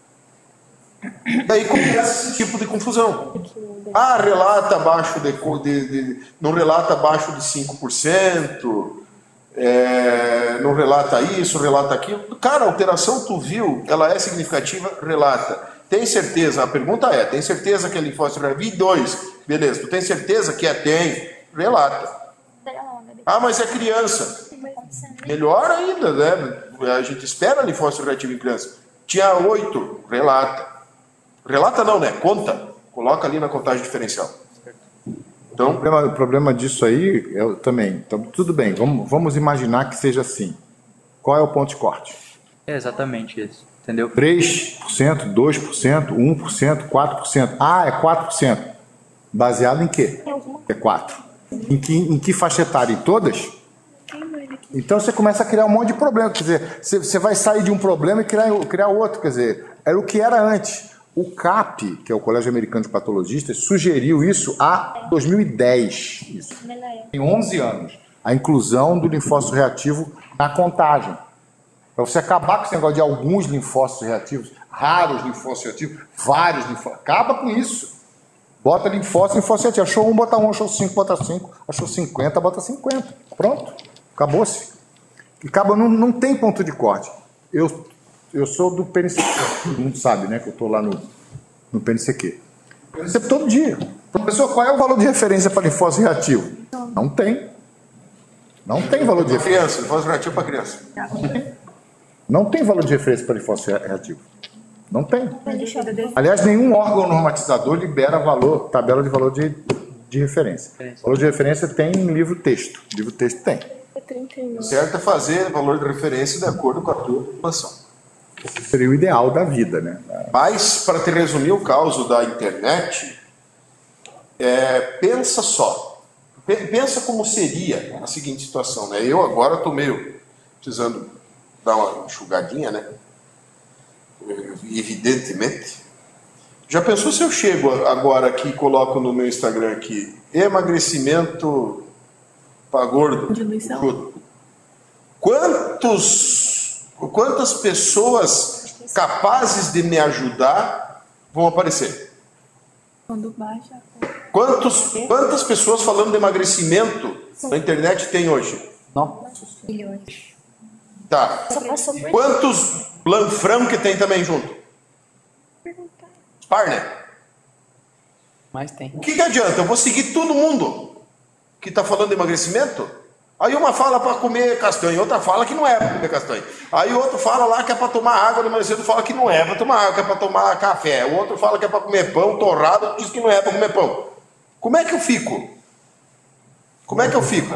E aí começa esse tipo de confusão. Relata abaixo não relata abaixo de 5%. Não relata isso, relata aquilo. Cara, a alteração tu viu, ela é significativa, relata. Tem certeza? A pergunta tem certeza que é linfócito reativo? 2, beleza. Tu tem certeza que tem? Relata. Mas é criança. Melhor ainda, né? A gente espera linfócito reativo em criança. Tinha 8, relata. Relata não, né? Conta. Coloca ali na contagem diferencial. Então, o problema disso aí também. Então, tudo bem, vamos imaginar que seja assim. Qual é o ponto de corte? É exatamente isso. Entendeu? 3%, 2%, 1%, 4%. É 4%. Baseado em quê? É 4%. Em que faixa etária? Em todas? Então você começa a criar um monte de problema. Quer dizer, você vai sair de um problema e criar outro. Quer dizer, era o que era antes. O CAP, que é o Colégio Americano de Patologistas, sugeriu isso há 2010. Isso. Tem 11 anos. A inclusão do linfócito reativo na contagem. Para você acabar com esse negócio de alguns linfócitos reativos, raros linfócitos reativos, vários linfócitos. Acaba com isso. Bota linfócito reativo. Achou 1, bota 1, achou 5, bota 5, achou 50, bota 50. Pronto, acabou-se. E não tem ponto de corte. Eu sou do PNCQ, todo mundo sabe, né, que eu estou lá no PNCQ. Eu recebo todo dia. Professor, qual é o valor de referência para linfócito reativo? Não tem. Não tem valor de referência. Linfócito reativo para criança. Não tem valor de referência para linfócito reativo. Não tem. Aliás, nenhum órgão normatizador libera tabela de valor de referência. Valor de referência tem em livro-texto. Livro-texto tem. O certo é fazer valor de referência de acordo com a tua população. Esse seria o ideal da vida, né? Mas, para te resumir o caso da internet, pensa só. Pensa como seria a seguinte situação, né? Eu agora estou meio precisando dar uma enxugadinha, né? Evidentemente. Já pensou se eu chego agora aqui e coloco no meu Instagram aqui emagrecimento para gordo? Diluição. Quantas pessoas capazes de me ajudar vão aparecer? Quando baixa. Quantas pessoas falando de emagrecimento na internet tem hoje? Não. Milhões. Tá. Quantos Lanfrão que tem também junto? Partner. Mas tem. O que adianta? Eu vou seguir todo mundo que está falando de emagrecimento? Aí uma fala para comer castanha, outra fala que não é para comer castanha. Aí o outro fala lá que é para tomar água, mas o outro fala que não é para tomar água, que é para tomar café. O outro fala que é para comer pão torrado, diz que não é para comer pão. Como é que eu fico? Como é que eu fico?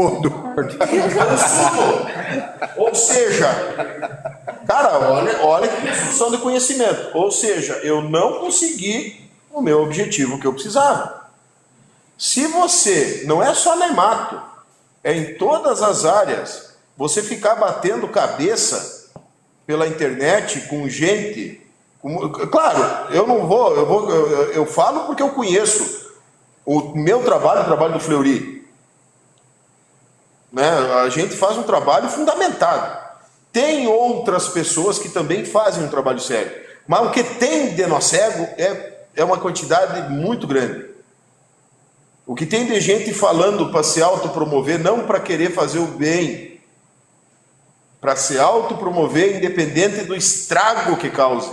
Ou seja, cara, olha que construção de conhecimento. Ou seja, eu não consegui o meu objetivo que eu precisava. Se você, não é só na hemato, é em todas as áreas, você ficar batendo cabeça pela internet com gente. Claro, eu falo porque eu conheço o meu trabalho, o trabalho do Fleury. Né? A gente faz um trabalho fundamentado. Tem outras pessoas que também fazem um trabalho sério, mas o que tem de nó cego é uma quantidade muito grande. O que tem de gente falando para se autopromover, não para querer fazer o bem, para se autopromover independente do estrago que cause.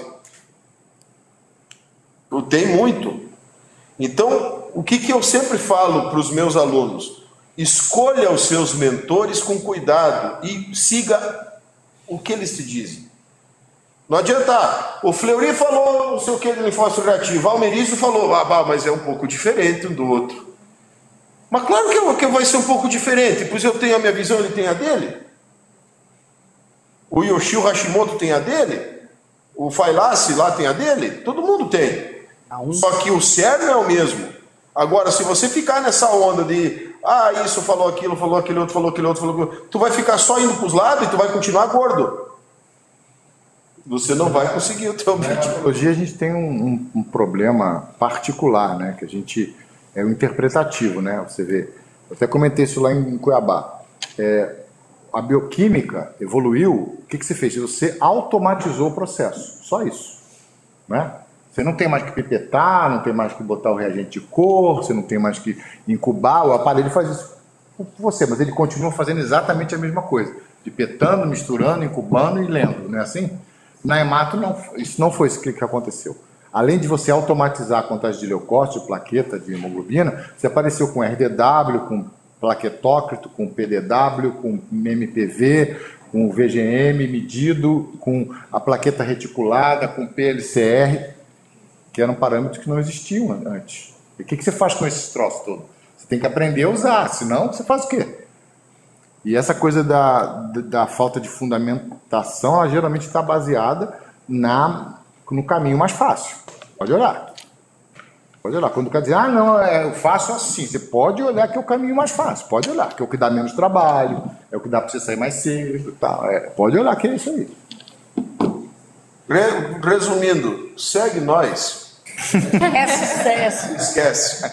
Tem muito. Então, o que eu sempre falo para os meus alunos? Escolha os seus mentores com cuidado e siga o que eles te dizem. Não adianta, o Fleury falou não sei o que de linfócito reativo, o Almerício falou, mas é um pouco diferente um do outro. Mas claro que vai ser um pouco diferente, pois eu tenho a minha visão, ele tem a dele. O Yoshio Hashimoto tem a dele, o Failassi lá tem a dele, todo mundo tem. Só que o cerne é o mesmo. Agora, se você ficar nessa onda de isso falou aquilo, falou aquele outro, falou aquele outro, falou aquele outro, tu vai ficar só indo para os lados e tu vai continuar gordo. Você não vai conseguir o teu objetivo. Hoje a gente tem um problema particular, né? Que a gente é o interpretativo, né? Você vê. Eu até comentei isso lá em Cuiabá. A bioquímica evoluiu. O que você fez? Você automatizou o processo. Só isso, né? Você não tem mais que pipetar, não tem mais que botar o reagente de cor, você não tem mais que incubar, o aparelho faz isso por você, mas ele continua fazendo exatamente a mesma coisa, pipetando, misturando, incubando e lendo, não é assim? Na hemato, não, isso não foi isso que aconteceu. Além de você automatizar a contagem de leucócito, plaqueta, de hemoglobina, você apareceu com RDW, com plaquetócrito, com PDW, com MPV, com o VGM medido, com a plaqueta reticulada, com PLCR, que eram parâmetros que não existiam antes. E o que você faz com esses troços todos? Você tem que aprender a usar, senão você faz o quê? E essa coisa da falta de fundamentação, ela geralmente está baseada no caminho mais fácil. Pode olhar. Pode olhar. Quando o cara diz, não, eu faço assim, você pode olhar que é o caminho mais fácil. Pode olhar, que é o que dá menos trabalho, é o que dá para você sair mais cedo. Tal. Pode olhar que é isso aí. Resumindo, segue nós. É sucesso. Esquece.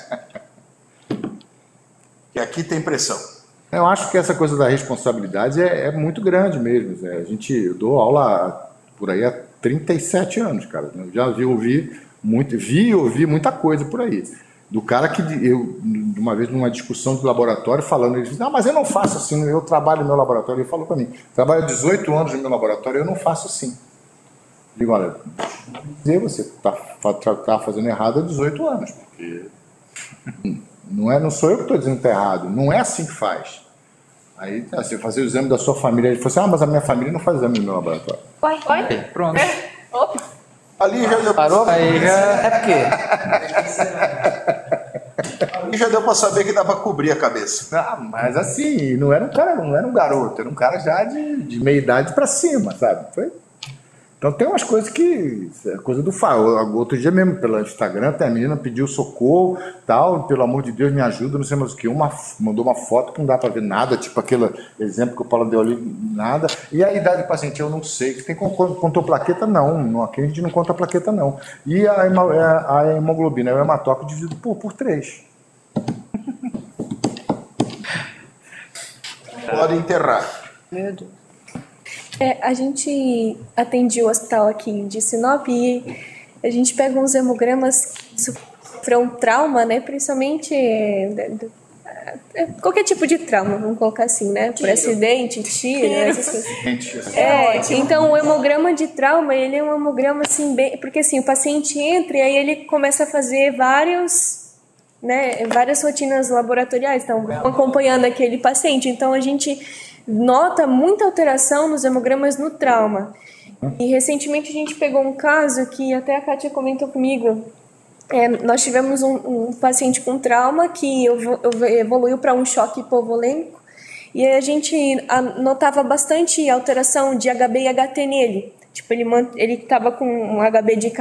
Que aqui tem pressão. Eu acho que essa coisa da responsabilidade é muito grande mesmo. Eu dou aula por aí há 37 anos, cara. Eu já ouvi muita coisa por aí. Do cara que eu, uma vez numa discussão de laboratório, falando, ele disse, não, mas eu não faço assim, eu trabalho no meu laboratório. Ele falou para mim, trabalho 18 anos no meu laboratório, eu não faço assim. Eu digo, olha, você está fazendo errado há 18 anos, porque não sou eu que estou dizendo que está errado, não é assim que faz. Aí, você fazer o exame da sua família, ele falou assim, mas a minha família não faz exame no meu laboratório. Vai. Pronto. Opa. Ali já deu, Parou? Aí já é porque. ali já deu para saber que dá para cobrir a cabeça. Ah, mas assim, não era um cara, não era um garoto, era um cara já de meia idade para cima, sabe? Então tem umas coisas que. Coisa do outro dia mesmo, pelo Instagram, até a menina pediu socorro, tal, pelo amor de Deus, me ajuda, não sei mais o que. Mandou uma foto que não dá para ver nada, tipo aquele exemplo que o Paulo deu ali, nada. E a idade do paciente, eu não sei. Que tem contou plaqueta? Não. Aqui a gente não conta plaqueta, não. E a hemoglobina, o hematócrito dividido por 3. Pode enterrar. Meu Deus. A gente atendia o hospital aqui de Sinop e a gente pega uns hemogramas que sofreram um trauma, né? Principalmente qualquer tipo de trauma, vamos colocar assim, né? Por acidente, tiro, essas coisas. Então o hemograma de trauma, ele é um hemograma assim, porque assim, o paciente entra e aí ele começa a fazer várias rotinas laboratoriais, então acompanhando aquele paciente. Então a gente nota muita alteração nos hemogramas no trauma. E recentemente a gente pegou um caso que até a Kátia comentou comigo. Nós tivemos um paciente com trauma que evoluiu para um choque hipovolêmico e a gente notava bastante alteração de HB e HT nele. Tipo, ele estava com um HB de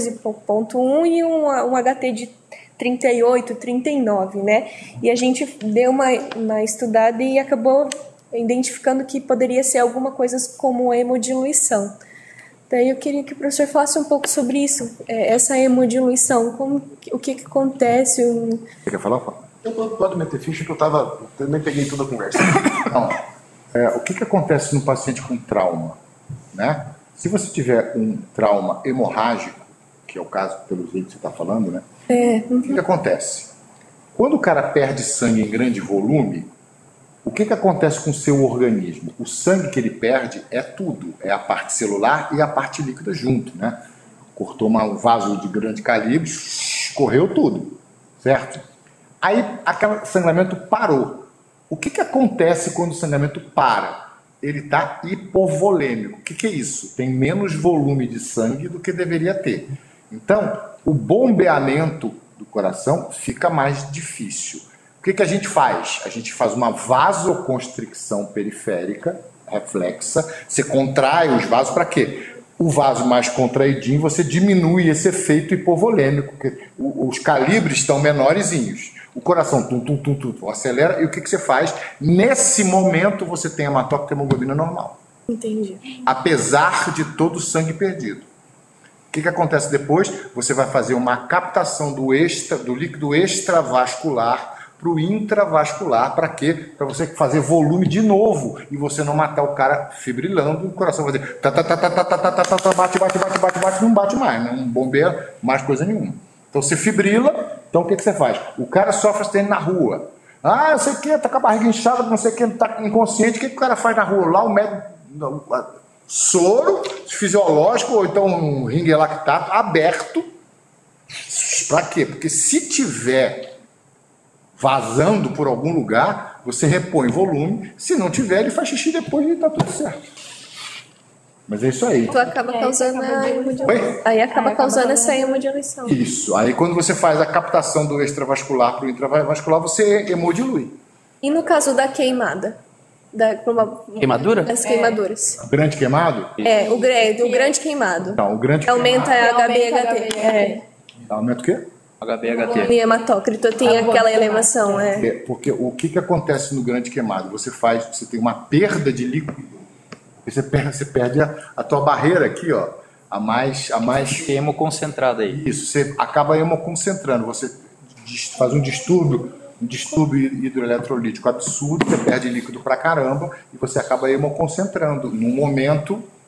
14,1 e um HT de 38, 39, né? E a gente deu uma estudada e acabou identificando que poderia ser alguma coisa como hemodiluição. Daí eu queria que o professor falasse um pouco sobre isso, essa hemodiluição, o que acontece. Você quer falar? Eu pode meter ficha que eu também peguei toda a conversa. Não. O que acontece no paciente com trauma? Né? Se você tiver um trauma hemorrágico, que é o caso pelo jeito que você está falando, né? O que acontece? Quando o cara perde sangue em grande volume, o que acontece com o seu organismo? O sangue que ele perde é tudo, é a parte celular e a parte líquida junto, né? Cortou um vaso de grande calibre, correu tudo, certo? Aí aquele sangramento parou. O que acontece quando o sangramento para? Ele está hipovolêmico. O que é isso? Tem menos volume de sangue do que deveria ter. Então, o bombeamento do coração fica mais difícil. O que a gente faz? A gente faz uma vasoconstricção periférica reflexa. Você contrai os vasos para quê? O vaso mais contraidinho, você diminui esse efeito hipovolêmico, porque os calibres estão menorzinhos. O coração acelera. E o que você faz? Nesse momento, você tem hematócrito e hemoglobina normal. Entendi. Apesar de todo o sangue perdido. O que acontece depois? Você vai fazer uma captação do líquido extravascular para o intravascular. Para quê? Para você fazer volume de novo e você não matar o cara fibrilando, o coração vai fazer bate, não bate mais, não bombeia mais coisa nenhuma. Então você fibrila, então o que você faz? O cara sofre acidente na rua. Não sei o que, tá com a barriga inchada, não sei o que, tá inconsciente, o que o cara faz na rua? Lá o médico, soro fisiológico ou então um ringue lactato aberto. Para quê? Porque se tiver vazando por algum lugar, você repõe volume. Se não tiver, ele faz xixi depois e está tudo certo. Mas é isso aí. Então acaba causando a hemodiluição. Aí acaba causando essa hemodiluição. Isso. Aí quando você faz a captação do extravascular para o intravascular, você hemodilui. E no caso da queimada? Queimadura? Das queimaduras. Grande queimado? O grande queimado. Não, o grande aumenta queimado. a HB e HT. Aumenta o quê? HB/HT. E hematócrito tem aquela elevação. Porque o que acontece no grande queimado? Você tem uma perda de líquido. Você perde a tua barreira aqui, ó. A mais Hemoconcentrada aí. Isso, você acaba hemoconcentrando. Você faz um distúrbio hidroeletrolítico absurdo, você perde líquido pra caramba e você acaba hemoconcentrando num momento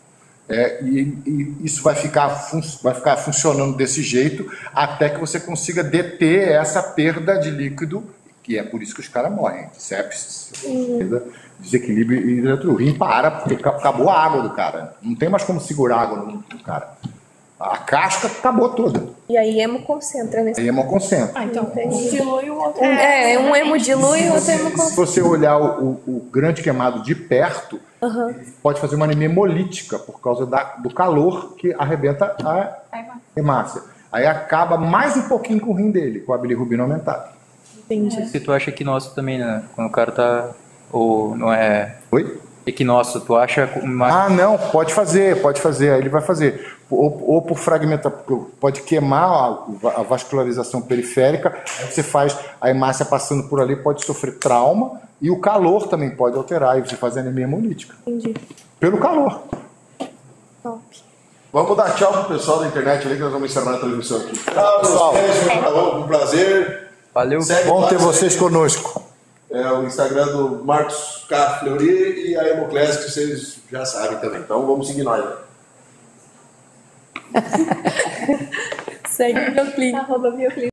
E isso vai ficar funcionando desse jeito até que você consiga deter essa perda de líquido, que é por isso que os caras morrem, de sepsis, desequilíbrio hidratado. O rim para, porque acabou a água do cara. Não tem mais como segurar a água no rim do cara. A casca acabou toda. E aí hemoconcentra, né? Aí hemoconcentra. Então, um dilui o outro. Um hemodilui e o outro hemoconcentra. Se você olhar o grande queimado de perto, pode fazer uma anemia hemolítica por causa do calor que arrebenta a hemácia. Aí acaba mais um pouquinho com o rim dele, com a bilirrubina aumentada. Entendi. Se tu acha equinócio também, né? Quando o cara tá... Ou não é... Oi? Equinócio, tu acha... Ah, não, pode fazer. Aí ele vai fazer. Ou por fragmentação, pode queimar a vascularização periférica, aí você faz a hemácia passando por ali, pode sofrer trauma, e o calor também pode alterar, e você faz anemia hemolítica. Entendi. Pelo calor. Top. Vamos dar tchau pro pessoal da internet ali que nós vamos encerrar a transmissão aqui. Tchau, pessoal. Um prazer. Valeu. Segue Bom lá, ter vocês conosco. É o Instagram do Marcos K. Fleury e a Hemoclass, que vocês já sabem também. Então vamos seguir nós. Segue o Bioclinic. @Bioclinic.